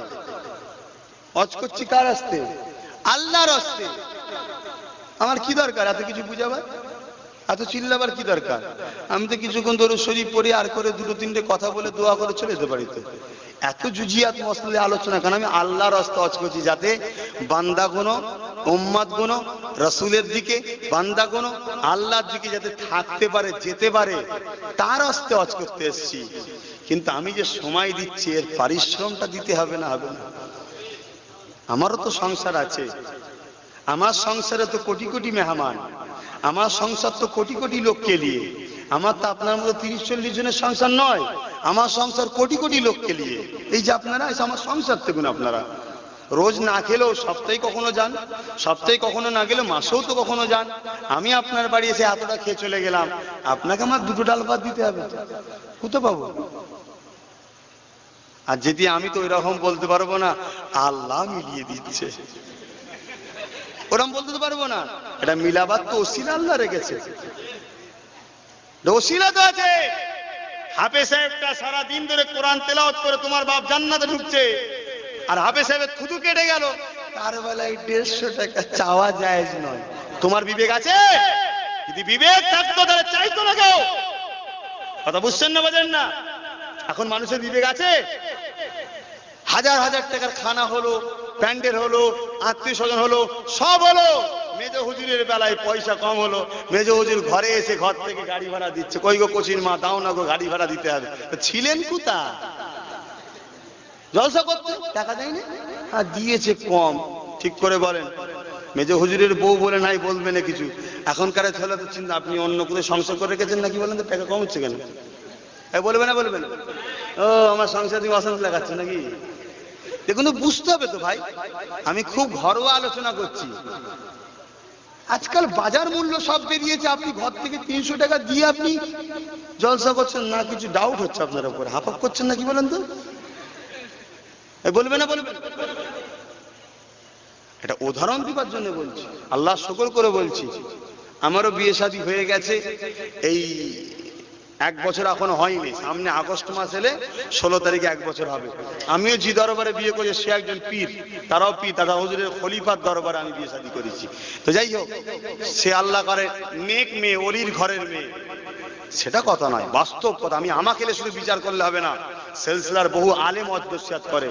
অজ করছি কার হস্তে? আল্লাহর হস্তে। আমার কি দরকার এত কিছু বুঝাবার, এত চিল্লাবার কি দরকার? আমি তো কিছুক্ষণ ধরে শরীফ পড়ে আর করে দুটো তিনটে কথা বলে দোয়া করে চলে যেতে পারি। তো এত জুজিয়াত মসলে আলোচনা কেন? আমি আল্লাহর হস্তে অজ করছি, যাতে বান্দা গুনো উম্মত গুনো রাসূলের দিকে, বান্দা গুনো আল্লাহর দিকে যাতে থাকতে পারে, যেতে পারে, তার হস্তে অজ করতে এসেছি। কিন্তু আমি যে সময় দিচ্ছি এর পারিশ্রমটা দিতে হবে না? হবে না? আমারও তো সংসার আছে, আমার সংসারে তো কোটি কোটি মেহমান, আমার সংসার তো কোটি কোটি লোককে নিয়ে। আমার তো আপনার মতো তিরিশ চল্লিশ জনের সংসার নয়, আমার সংসার কোটি কোটি লোককে নিয়ে। এই যে আপনারা আমার সংসার দেখুন, আপনারা রোজ না খেলেও সপ্তাহে কখনো যান, সপ্তাহে কখনো না গেলেও মাসেও তো কখনো যান। আমি আপনার বাড়ি এসে এতটা খেয়ে চলে গেলাম, আপনাকে আমার দুটো ডাল ভাত দিতে হবে, কোথাও পাবো? আর যদি আমি তো ওইরকম বলতে পারবো না আল্লাহ মিলিয়ে দিচ্ছে, ওরকম বলতে তো পারবো না। এটা মিলাবার তো ওসিলা আল্লাহ রেখেছে, ওসিলা তো আছে। হাফেজ সাহেবটা সারা দিন ধরে কোরআন তেলাওয়াত করে তোমার বাপ জান্নাতে ঢুকছে, আর হাফেজ সাহেবের থুতু কেটে গেল, তার বেলায় দেড়শো টাকা চাওয়া জায়েজ নয়। তোমার বিবেক আছে? যদি বিবেক থাকতো তাহলে চাইতো না কেউ। কথা বুঝছেন না, বোঝেন না? এখন মানুষের বিবেক আছে? হাজার হাজার টাকার খানা হলো, প্যান্ডেল হলো, আত্মীয় স্বজন হলো, সব হলো, মেজ হুজুরের বেলায় পয়সা কম হলো। মেজ হুজুর ঘরে এসে ঘর থেকে গাড়ি ভাড়া দিচ্ছে, কই গো কোচির মা দাও না গো, গাড়ি ভাড়া দিতে হবে। ছিলেন কোথা? জলসা করতে টাকা দেয়নি, আর দিয়েছে কম। ঠিক করে বলেন, মেজ হুজুরের বউ বলে নাই বলবে না কিছু। এখনকার ছেলে তো চিন্তা, আপনি অন্য কোথাও সংসার করে রেখেছেন নাকি? বলেন তো টাকা কম হচ্ছে কেন? বলবে না বলবেন ও আমার সংসার তুমি অশান্তি লাগাচ্ছে নাকি? দেখুন বুঝতে হবে তো ভাই, আমি খুব ঘরোয়া আলোচনা করছি। আজকাল বাজার মূল্য সব বেরিয়েছে, আপনি ঘর থেকে তিনশো টাকা দিয়ে আপনি জলসা করছেন না? কিছু ডাউট হচ্ছে আপনার উপরে, হাফাপ করছেন নাকি বলেন তো? বলবে না বলবেন? এটা উদাহরণ দিবার জন্য বলছি, আল্লাহ শুকর করে বলছি। আমারও বিয়ে শাদী হয়ে গেছে, এই এক বছর এখনো হয়নি, সামনে আগস্ট মাস এলে ষোলো তারিখে এক বছর হবে। আমিও জি দরবারে বিয়ে করেছি, সে একজন পীর, তারাও পীর, দাদা হুজুরের খলিফার দরবারে আমি বিয়ে শাদী করেছি। তো যাই হোক, সে আল্লাহ করে নেক মেয়ে, অলির ঘরের মেয়ে, সেটা কথা নয়, বাস্তব কথা। আমি আমাকে শুধু বিচার করলে হবে না, সিলসিলার বহু আলেম অধ্যক্ষাত করে,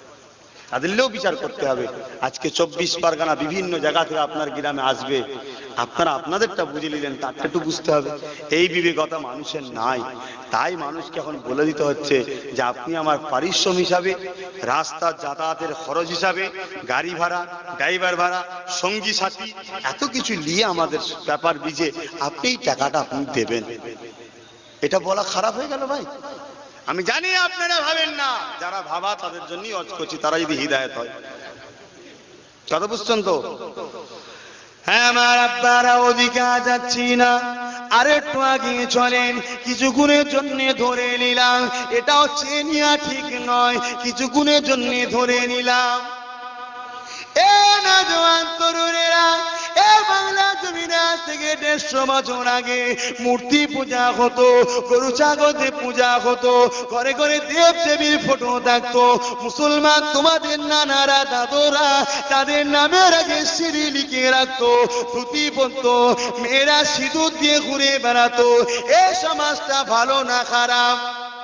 তাদেরও বিচার করতে হবে। আজকে চব্বিশ পরগনা বিভিন্ন জায়গা থেকে আপনার গ্রামে আসবে, আপনারা আপনাদেরটা বুঝে নিলেন, তারটা একটু বুঝতে হবে। এই বিবেকতা মানুষের নাই, তাই মানুষকে এখন বলে দিতে হচ্ছে যে আপনি আমার পারিশ্রম হিসাবে, রাস্তার যাতায়াতের খরচ হিসাবে, গাড়ি ভাড়া, ড্রাইভার ভাড়া, সঙ্গী সাথী, এত কিছু নিয়ে আমাদের ব্যাপার বিজে আপনি এই টাকাটা আপনি দেবেন। এটা বলা খারাপ হয়ে গেল ভাই? আমি জানি আপনারা ভাবেন না, যারা ভাবা তাদের জন্যই অজ করছি, তারা যদি হিদায়ত হয়। কথা বুঝছেন তো? হ্যাঁ আমার আব্বারা, ওদিকে যাচ্ছি না, আর একটু আগে চলেন, কিছুক্ষণের জন্য ধরে নিলাম, এটা হচ্ছে নেওয়া ঠিক নয়, কিছুক্ষণের জন্য ধরে নিলাম। এ নওজোয়ান তরুণেরা, এ বাংলা জমিনা থেকে দেড়শো বছর আগে মূর্তি পূজা হতো, গরু ছাগলের পূজা হতো, ঘরে ঘরে দেব দেবীর ফটো থাকতো। মুসলমান তোমাদের নানারা দাদরা তাদের নামের আগে সিঁড়ি লিখে রাখতো, ধুতি পরতো, মেয়েরা সিঁদুর দিয়ে ঘুরে বেড়াতো। এই সমাজটা ভালো না খারাপ?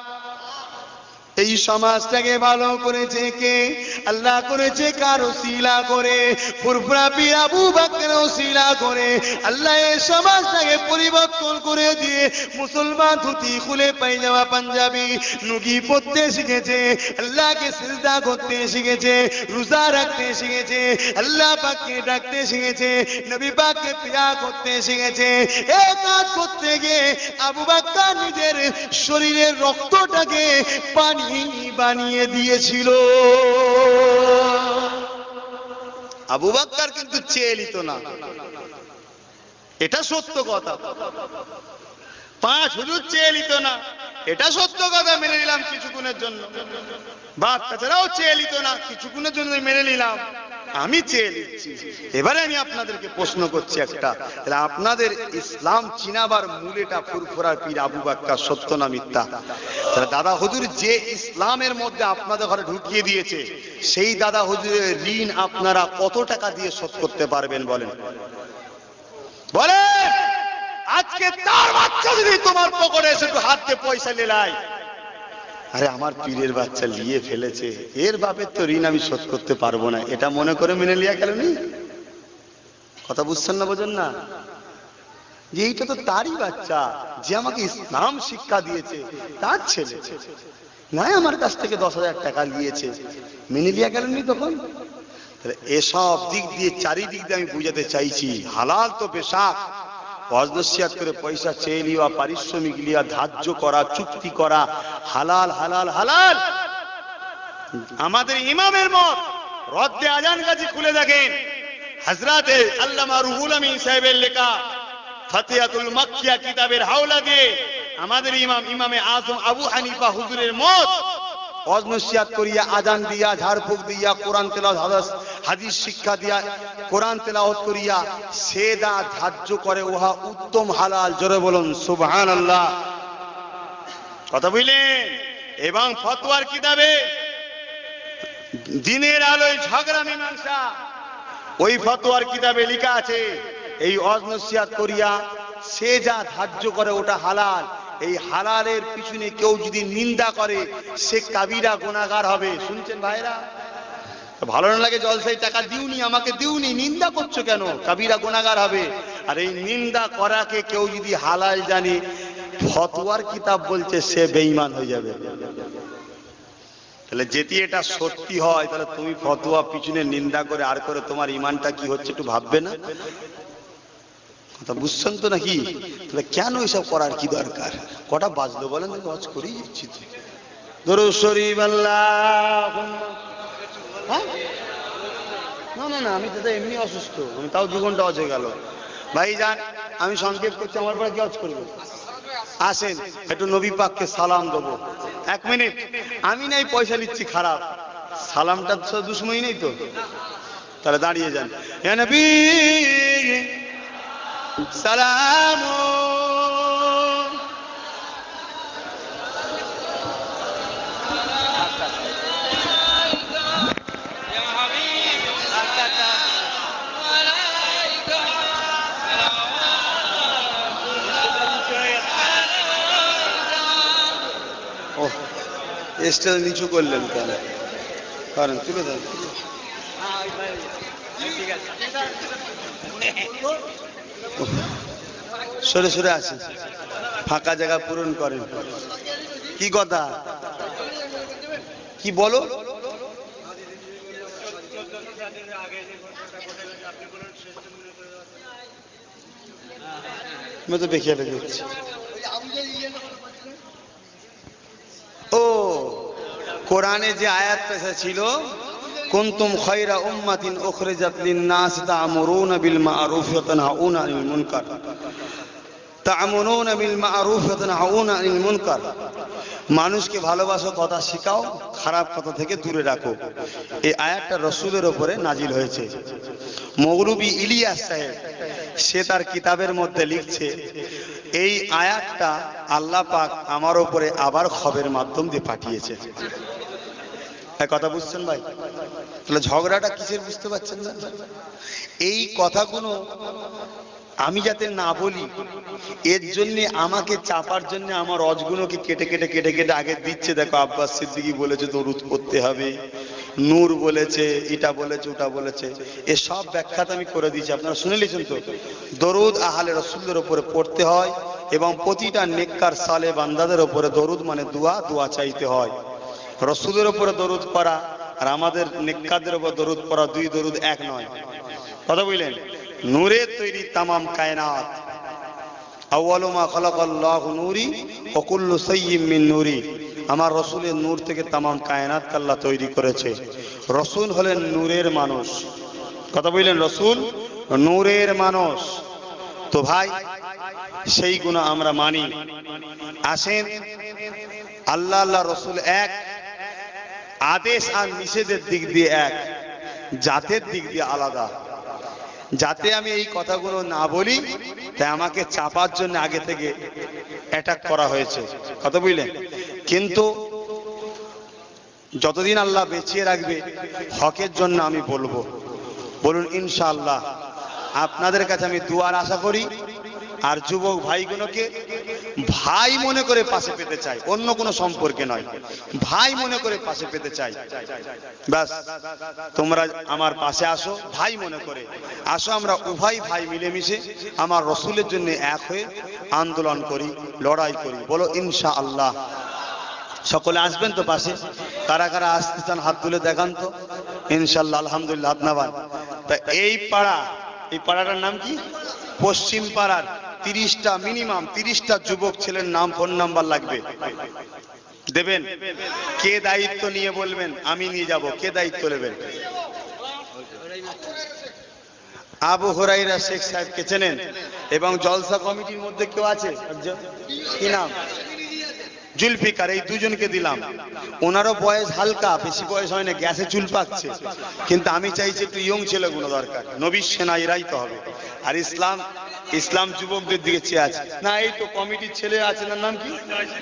এই সমাজটাকে ভালো করেছে কে? আল্লাহ করেছে কার ওসিলা করে? ফুরফুরা পীর আবু বকর ওসিলা করে আল্লাহ এই সমাজটাকে পরিবর্তন করে দিয়ে মুসলমান ধুতি খুলে পায়জামা পাঞ্জাবি নুগি পরতে শিখেছে, আল্লাহকে সিজদা করতে শিখেছে, রোজা রাখতে শিখেছে, আল্লাহ পাককে ডাকতে শিখেছে, নবী পাককে প্রিয়া করতে শিখেছে। এই কাজ করতে গিয়ে আবু বকর নিজের শরীরের রক্তটাকে পানি বানিয়ে দিয়েছিল। আবু বকর কিন্তু চেয়ে নিত না, এটা সত্য কথা। পাঁচ হুজুর চেয়ে নিত না, এটা সত্য কথা, মেনে নিলাম কিছুক্ষণের জন্য। বাচ্চারাও চেয়ে নিত না, কিছুক্ষণের জন্য মেনে নিলাম, আমি চেয়ে নিচ্ছি। এবারে আমি আপনাদেরকে প্রশ্ন করছি একটা, তাহলে আপনাদের ইসলাম চিনাবার মূলেটা ফুরফুরার পীর আবু বকর সত্য না মিথ্যা? তাহলে দাদা হুজুর যে ইসলামের মধ্যে আপনাদের ঘরে ঢুকিয়ে দিয়েছে, সেই দাদা হুজুরের ঋণ আপনারা কত টাকা দিয়ে শোধ করতে পারবেন বলেন? বলে আজকে তার বাচ্চা যদি তোমার পকেটে এসে একটু হাত দিয়ে পয়সা লেলাই, আরে আমার পীরের বাচ্চা লিয়ে ফেলেছে, এর বাপের তো ঋণ আমি শোধ করতে পারবো না, এটা মনে করে মেনে লিয়া গেল নি? কথা বুঝছেন না, বোঝেন না? যে এইটা তো তারই বাচ্চা, যে আমাকে ইসলাম শিক্ষা দিয়েছে, তার ছেলে নয়, আমার কাছ থেকে দশ হাজার টাকা নিয়েছে, মেনে লিয়া গেল নি তখন? তাহলে এসব দিক দিয়ে চারিদিক দিয়ে আমি বুঝাতে চাইছি, হালাল তো পেশাক, ওয়াজনসিয়াত করে পয়সা চেয়ে লিয়া, পারিশ্রমিক লিয়া, ধার্য করা, চুক্তি করা, হালাল হালাল হালাল। আমাদের ইমামের মত রদ্দে আজান গাজি খুলে দেখেন, হযরতে আল্লামা রুহুল আমিন সাহেবের লেখা ফাতিহাতুল মাক্কিয়া কিতাবের হাওলা দিয়ে আমাদের ইমাম ইমামে আজম আবু হানিফা হুজুরের মত ওয়াজনসিয়াত করিয়া, আজান দিয়া, ঝাড়ফুঁক দিয়া, কোরআন তেলাওয়াত, হাদিস শিক্ষা দিয়া, কোরআন তেলাওয়াত করিয়া সেদা ধার্য করে, উহা উত্তম হালাল। জোরে বলুন সুবহানাল্লাহ। কথা বুঝলেন? এবং ফতোয়ার কিতাবে দিনের আলোয় ঝগড়া মীমাংসা, ওই ফতোয়ার কিতাবে লেখা আছে এই ওয়াজনসিয়াত করিয়া সে যা ধার্য করে ওটা হালাল। এই হালালের পিছনে কেউ যদি নিন্দা করে সে কাবিরা গুনাহগার হবে। শুনছেন ভাইরা? ভালো না লাগে জলসায় টাকা দিউনি, আমাকে দিউনি, নিন্দা করছো কেন? কাবিরা গুনাহগার হবে। আর এই নিন্দা করাকে কেউ যদি হালাল জানে, ফতোয়ার কিতাব বলছে সে বেঈমান হয়ে যাবে। তাহলে যেটি এটা সত্যি হয়, তাহলে তুমি ফতোয়া পিছনে নিন্দা করে আর করে তোমার ঈমানটা কি হচ্ছে একটু ভাববে না? কথা বুঝছেন তো নাকি? তাহলে কেন এসব করার কি দরকার? কটা বাজলো বলেন? ওয়াজ করেই যাচ্ছি তো। দরুদ শরীফ আল্লাহুম্মা। হ্যাঁ না না না, আমি তো এমনি অসুস্থ, আমি তাও দু ঘন্টা ওয়াজ হয়ে গেল। ভাই যান, আমি সংক্ষেপ করছি, আমার পরে কি ওয়াজ করবো? আসেন একটু নবী পাককে সালাম দেবো। এক মিনিট, আমি নাই পয়সা নিচ্ছি খারাপ, সালামটা তো দুশ্মনী নেই তো, তাহলে দাঁড়িয়ে যান। ইয়া নবী সালাম। স্টেজ নিচু করলেন কেন? কারণ তুলে দেন। সরে সরে আসেন, ফাঁকা জায়গা পূরণ করেন। কি কথা, কি বলো? আমি তো দেখিয়ে দিচ্ছি। ও কোরআনে যে আয়াত পেশা ছিল, কুনতুম খায়রা উম্মাতিন উখরিজাত লিন-নাস তা'মুরুনা বিল মা'রুফ ওয়া তানহাউনা আনিল মুনকার, তা'মুরুনা বিল মা'রুফ ওয়া তানহাউনা আনিল মুনকার। মানুষকে ভালোবাসো, কথা শিখাও, খারাপ কথা থেকে দূরে রাখো। এই আয়াতটা রাসূলের উপরে নাজিল হয়েছে। মওলবী ইলিয়াস সাহেব সে তার কিতাবের মধ্যে লিখছে, এই আয়াতটা আল্লাহ পাক আমার উপরে আবার খবরের মাধ্যম দিয়ে পাঠিয়েছে। কথা বুঝছেন ভাই? তাহলে ঝগড়াটা কিসের বুঝতে পারছেন না? এই কথাগুলো আমি যাতে না বলি, এর জন্য আমাকে চাপার জন্য আমার রজগুলোকে কেটে কেটে কেটে কেটে আগে দিচ্ছে। দেখো আব্বাস সিদ্দিকী বলেছে দরুদ পড়তে হবে, নূর বলেছে, এটা বলেছে, ওটা বলেছে, এসব ব্যাখ্যাটা আমি করে দিয়েছি। আপনারা শুনে নিয়েছেন তো? দরুদ আহলে রাসূলের উপরে পড়তে হয় এবং প্রতিটা নেককার সালে বান্দাদের উপরে দরুদ মানে দোয়া, দোয়া চাইতে হয়। রাসূলের উপরে দরুদ পড়া আর আমাদের নেককারদের উপর দরুদ পড়া দুই দরুদ এক নয়। কথা বুঝলেন? নূরের তৈরি তামাম কায়নাত, আউয়ালু মা খালাকাল্লাহু নূরি ওয়া কুল্লু সাইয়্যিম মিন নূরি। আমার রাসূলের নূর থেকে তামাম কায়নাত আল্লাহ তৈরি করেছে। রাসূল হলেন নূরের মানুষ। কথা বুঝলেন? রাসূল নূরের মানুষ। তো ভাই সেই গুণ আমরা মানি। আসেন, আল্লাহ আল্লাহ রাসূল এক, আদেশ আর নিষেধের দিক দিয়ে এক, জাতের দিক দিয়ে আলাদা। যাতে আমি এই কথাগুলো না বলি, তাই আমাকে চাপার জন্য আগে থেকে অ্যাটাক করা হয়েছে। কথা বুঝলেন? কিন্তু যতদিন আল্লাহ বেঁচিয়ে রাখবে হকের জন্য আমি বলবো। বলুন ইনশাআল্লাহ। আপনাদের কাছে আমি দুয়ার আশা করি। আর যুবক ভাইগুলোকে ভাই মনে করে পাশে পেতে চাই, অন্য কোনো সম্পর্কে নয়, ভাই মনে করে পাশে পেতে চাই। ব্যাস তোমরা আমার পাশে আসো, ভাই মনে করে আসো। আমরা উভয় ভাই মিলেমিশে আমার রাসূলের জন্য এক হয়ে আন্দোলন করি, লড়াই করি। বলো ইনশাআল্লাহ। সকলে আসবেন তো পাশে? কারা কারা আসতে চান হাত তুলে দেখান তো। ইনশাআল্লাহ, আলহামদুলিল্লাহ। আপনার তা এই পাড়া, এই পাড়াটার নাম কি? পশ্চিম পাড়ার তিরিশটা মিনিমাম তিরিশটা যুবক ছেলের নাম, ফোন নাম্বার লাগবে, দেবেন। কে দায়িত্ব নিয়ে বলবেন, আমি নিয়ে যাব। কে দায়িত্ব নেবেন? আবু হুরায়রা শেখ সাহেবকে চেনেন? এবং জলসা কমিটির মধ্যে কেউ আছে? কি নাম? জুলফিকার। এই দুজনকে দিলাম। ওনারও বয়স হালকা, বেশি বয়স হয় না, গ্যাসে চুল পাকছে, কিন্তু আমি চাইছি একটু ইয়ং ছেলেগুলো দরকার। নবীর সেনা এরাই তো হবে। আর ইসলাম ইসলাম যুবকদের দিকে চেয়ে আছে না। এই তো কমিটির ছেলে আছে, না নাম কি?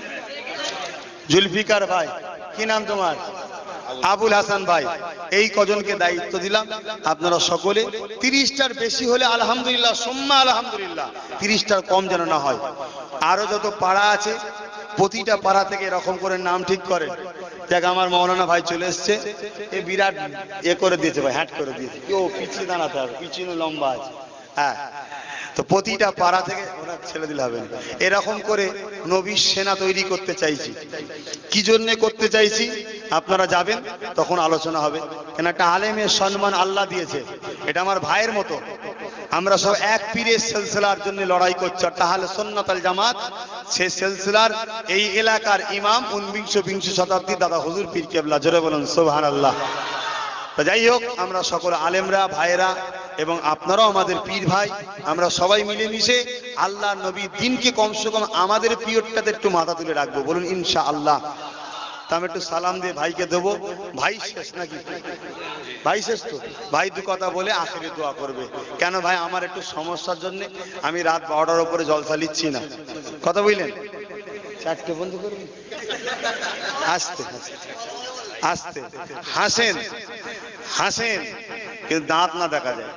জুলফিকার ভাই। কি নাম তোমার? আবুল হাসান ভাই। এই কজনকে দায়িত্ব দিলাম। আপনারা সকলে তিরিশটার বেশি হলে আলহামদুলিল্লাহ, সুম্মা আলহামদুলিল্লাহ, তিরিশটার কম যেন না হয়। আরো যত পাড়া আছে প্রতিটা পাড়া থেকে এরকম করে নাম ঠিক করে। দেখ আমার মৌলানা ভাই চলে এসছে, এ বিরাট এ করে দিয়েছে ভাই, হ্যাট করে দিয়েছে। কেউ পিছিয়ে দাঁড়াতে হবে, পিছিয়ে লম্বা আছে। হ্যাঁ, তো প্রতিটা পাড়া থেকে ওরা ছেড়ে দিলে হবে না। এরকম করে নবীর সেনা তৈরি করতে চাইছি। কি জন্য করতে চাইছি আপনারা যাবেন, তখন আলোচনা হবে। কেন একটা আলেমের সম্মান আল্লাহ দিয়েছে, এটা আমার ভাইয়ের মতো। আমরা সব এক পীরের সিলসিলার জন্য লড়াই করছি। তাহলে সুন্নাত আল জামাত সেই সিলসিলার এই এলাকার ইমাম ঊনবিংশ বিংশ শতাব্দীর দাদা হুজুর পীর কেবলা। জোরে বলুন সুবহানাল্লাহ। যাই হোক, আমরা সকল আলেমরা ভাইয়েরা এবং আপনারাও আমাদের পীর ভাই, আমরা সবাই মিলেমিশে আল্লাহ নবী দিনকে কমসে কম আমাদের পিরিয়ডটাতে একটু মাথা তুলে রাখবো। বলুন ইনশাআল্লাহ। তা আমি একটু সালাম দিয়ে ভাইকে দেবো। ভাই শেষ নাকি? ভাই শেষ তো? ভাই দু কথা বলে আখেরে দোয়া করবে। কেন ভাই, আমার একটু সমস্যার জন্য আমি রাত বারোটার উপরে জলসা নিচ্ছি না। কথা বুঝলেন? চারটে বন্ধ করবেন। আস্তে আস্তে হাসেন, হাসেন, কিন্তু দাঁত না দেখা যায়।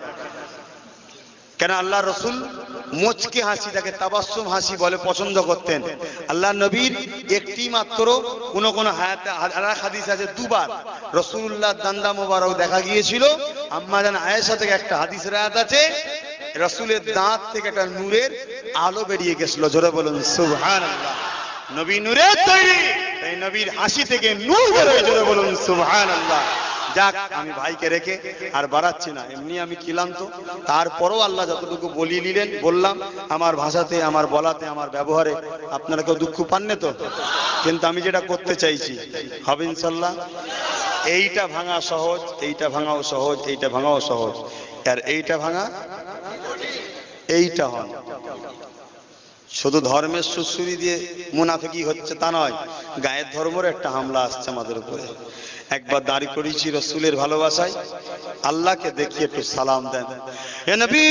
কেন আল্লাহ রসুল মুচকি হাসি, যাকে তাবাসসুম হাসি বলে, পছন্দ করতেন। আল্লাহ নবীর একটি মাত্র কোন কোন হাদিস আছে দুবার রাসূলুল্লাহ দান্দা মোবারক দেখা গিয়েছিল। আম্মা জান আয়েশা থেকে একটা হাদিস রায়াত আছে, রাসূলের দাঁত থেকে একটা নূরের আলো বেরিয়ে গেছিল। জোরে বলুন সুবহানাল্লাহ। নবী নূরের তৈরি, এই নবীর হাসি থেকে নূর বেরোয়। জোরে বলুন সুবহানাল্লাহ। যাক, আমি ভাইকে রেখে আর বাড়াচ্ছি না, এমনি আমি ক্লান্ত। তারপরও আল্লাহ যতটুকু বলিয়ে নিলেন বললাম। আমার ভাষাতে, আমার বলাতে, আমার ব্যবহারে আপনারা কেউ দুঃখ পাননি তো? কিন্তু আমি যেটা করতে চাইছি হবে ইনশাল্লাহ। এইটা ভাঙা সহজ, এইটা ভাঙাও সহজ, এইটা ভাঙাও সহজ, আর এইটা ভাঙা এইটা হয়। শুধু ধর্মের সুসুরি দিয়ে মুনাফিকি হচ্ছে তা নয়, গায়ের ধর্মের একটা হামলা আসছে আমাদের উপরে। একবার দাঁড়ি করেছি রাসূলের ভালোবাসায়, আল্লাহকে দেখিয়ে একটু সালাম দেন। হে নবী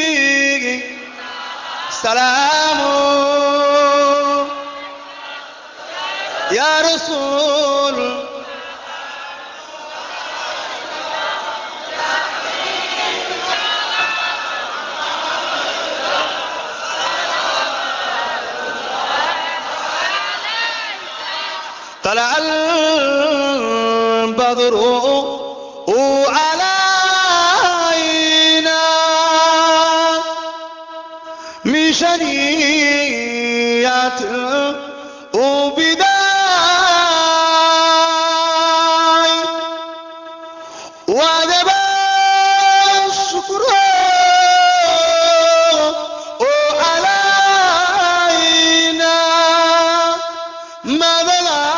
সালাম ইয়া রাসূল, طلع البدر علينا من شنيات وبداي وجب الشكر علينا ماذا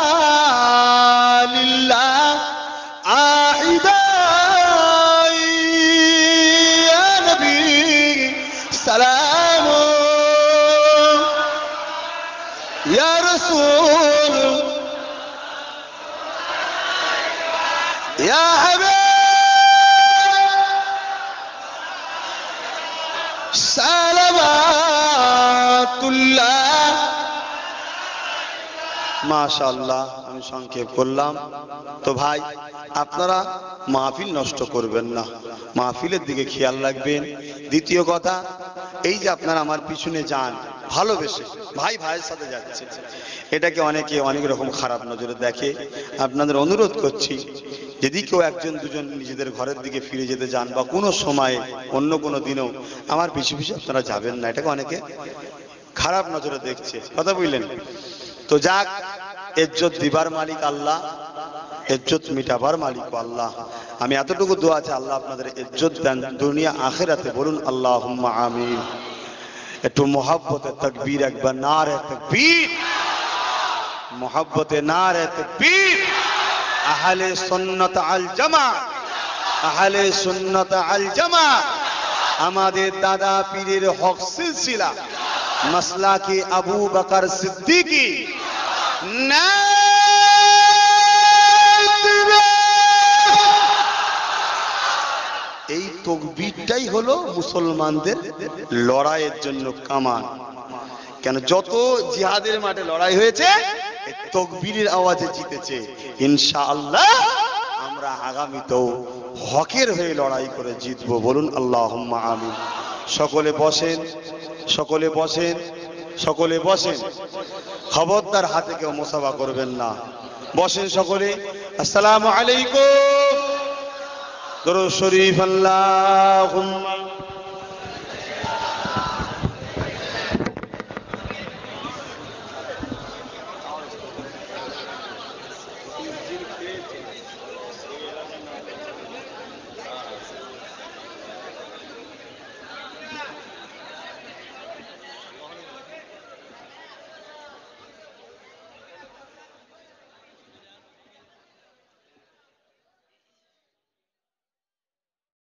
মাশাআল্লাহ। আমি সংক্ষেপ করলাম তো ভাই, আপনারা মাহফিল নষ্ট করবেন না, মাহফিলের দিকে খেয়াল রাখবেন। দ্বিতীয় কথা, এই যে আপনারা আমার পিছনে যান ভালোবেসে, ভাই ভাইয়ের সাথে যাচ্ছে, এটাকে অনেকে অনেক রকম খারাপ নজরে দেখে। আপনাদের অনুরোধ করছি, যদি কেউ একজন দুজন নিজেদের ঘরের দিকে ফিরে যেতে যান বা কোনো সময়ে অন্য কোনো দিনেও আমার পিছু পিছু আপনারা যাবেন না, এটাকে অনেকে খারাপ নজরে দেখছে, কথা বুঝলেন তো? যাক, ইজ্জত দিবার মালিক আল্লাহ, ইজ্জত মিটাবার মালিক আল্লাহ। আমি এতটুকু দোয়া আছে, আল্লাহ আপনাদের ইজ্জত দেন দুনিয়া আখিরাতে। বলুন আল্লাহুম্মা আমিন। একটু মোহাব্বতে তাকবীর একবার, নারে তাকবীর, মোহাব্বতে নারে তাকবীর। আহলে সুন্নাত আল জামা, আহলে সুন্নাত আল জামা, আমাদের দাদা পীরের হক সিলসিলা মাসলাকে আবু বকর সিদ্দিকী। এই তাকবীরটাই হলো মুসলমানদের লড়াইয়ের জন্য কামান। কেন, যত জিহাদের মাঠে লড়াই হয়েছে এই তাকবীরের আওয়াজে জিতেছে। ইনশাআল্লাহ আমরা আগামীতেও হকের হয়ে লড়াই করে জিতবো। বলুন আল্লাহুম্মা আমিন। সকলে বসেন, সকলে বসেন, সকলে বসেন। খবরদার হাতে কেউ মুসাফা করবেন না। বসেন সকলে। আসসালামু আলাইকুম। দরুদ শরীফ। আল্লাহুম্মা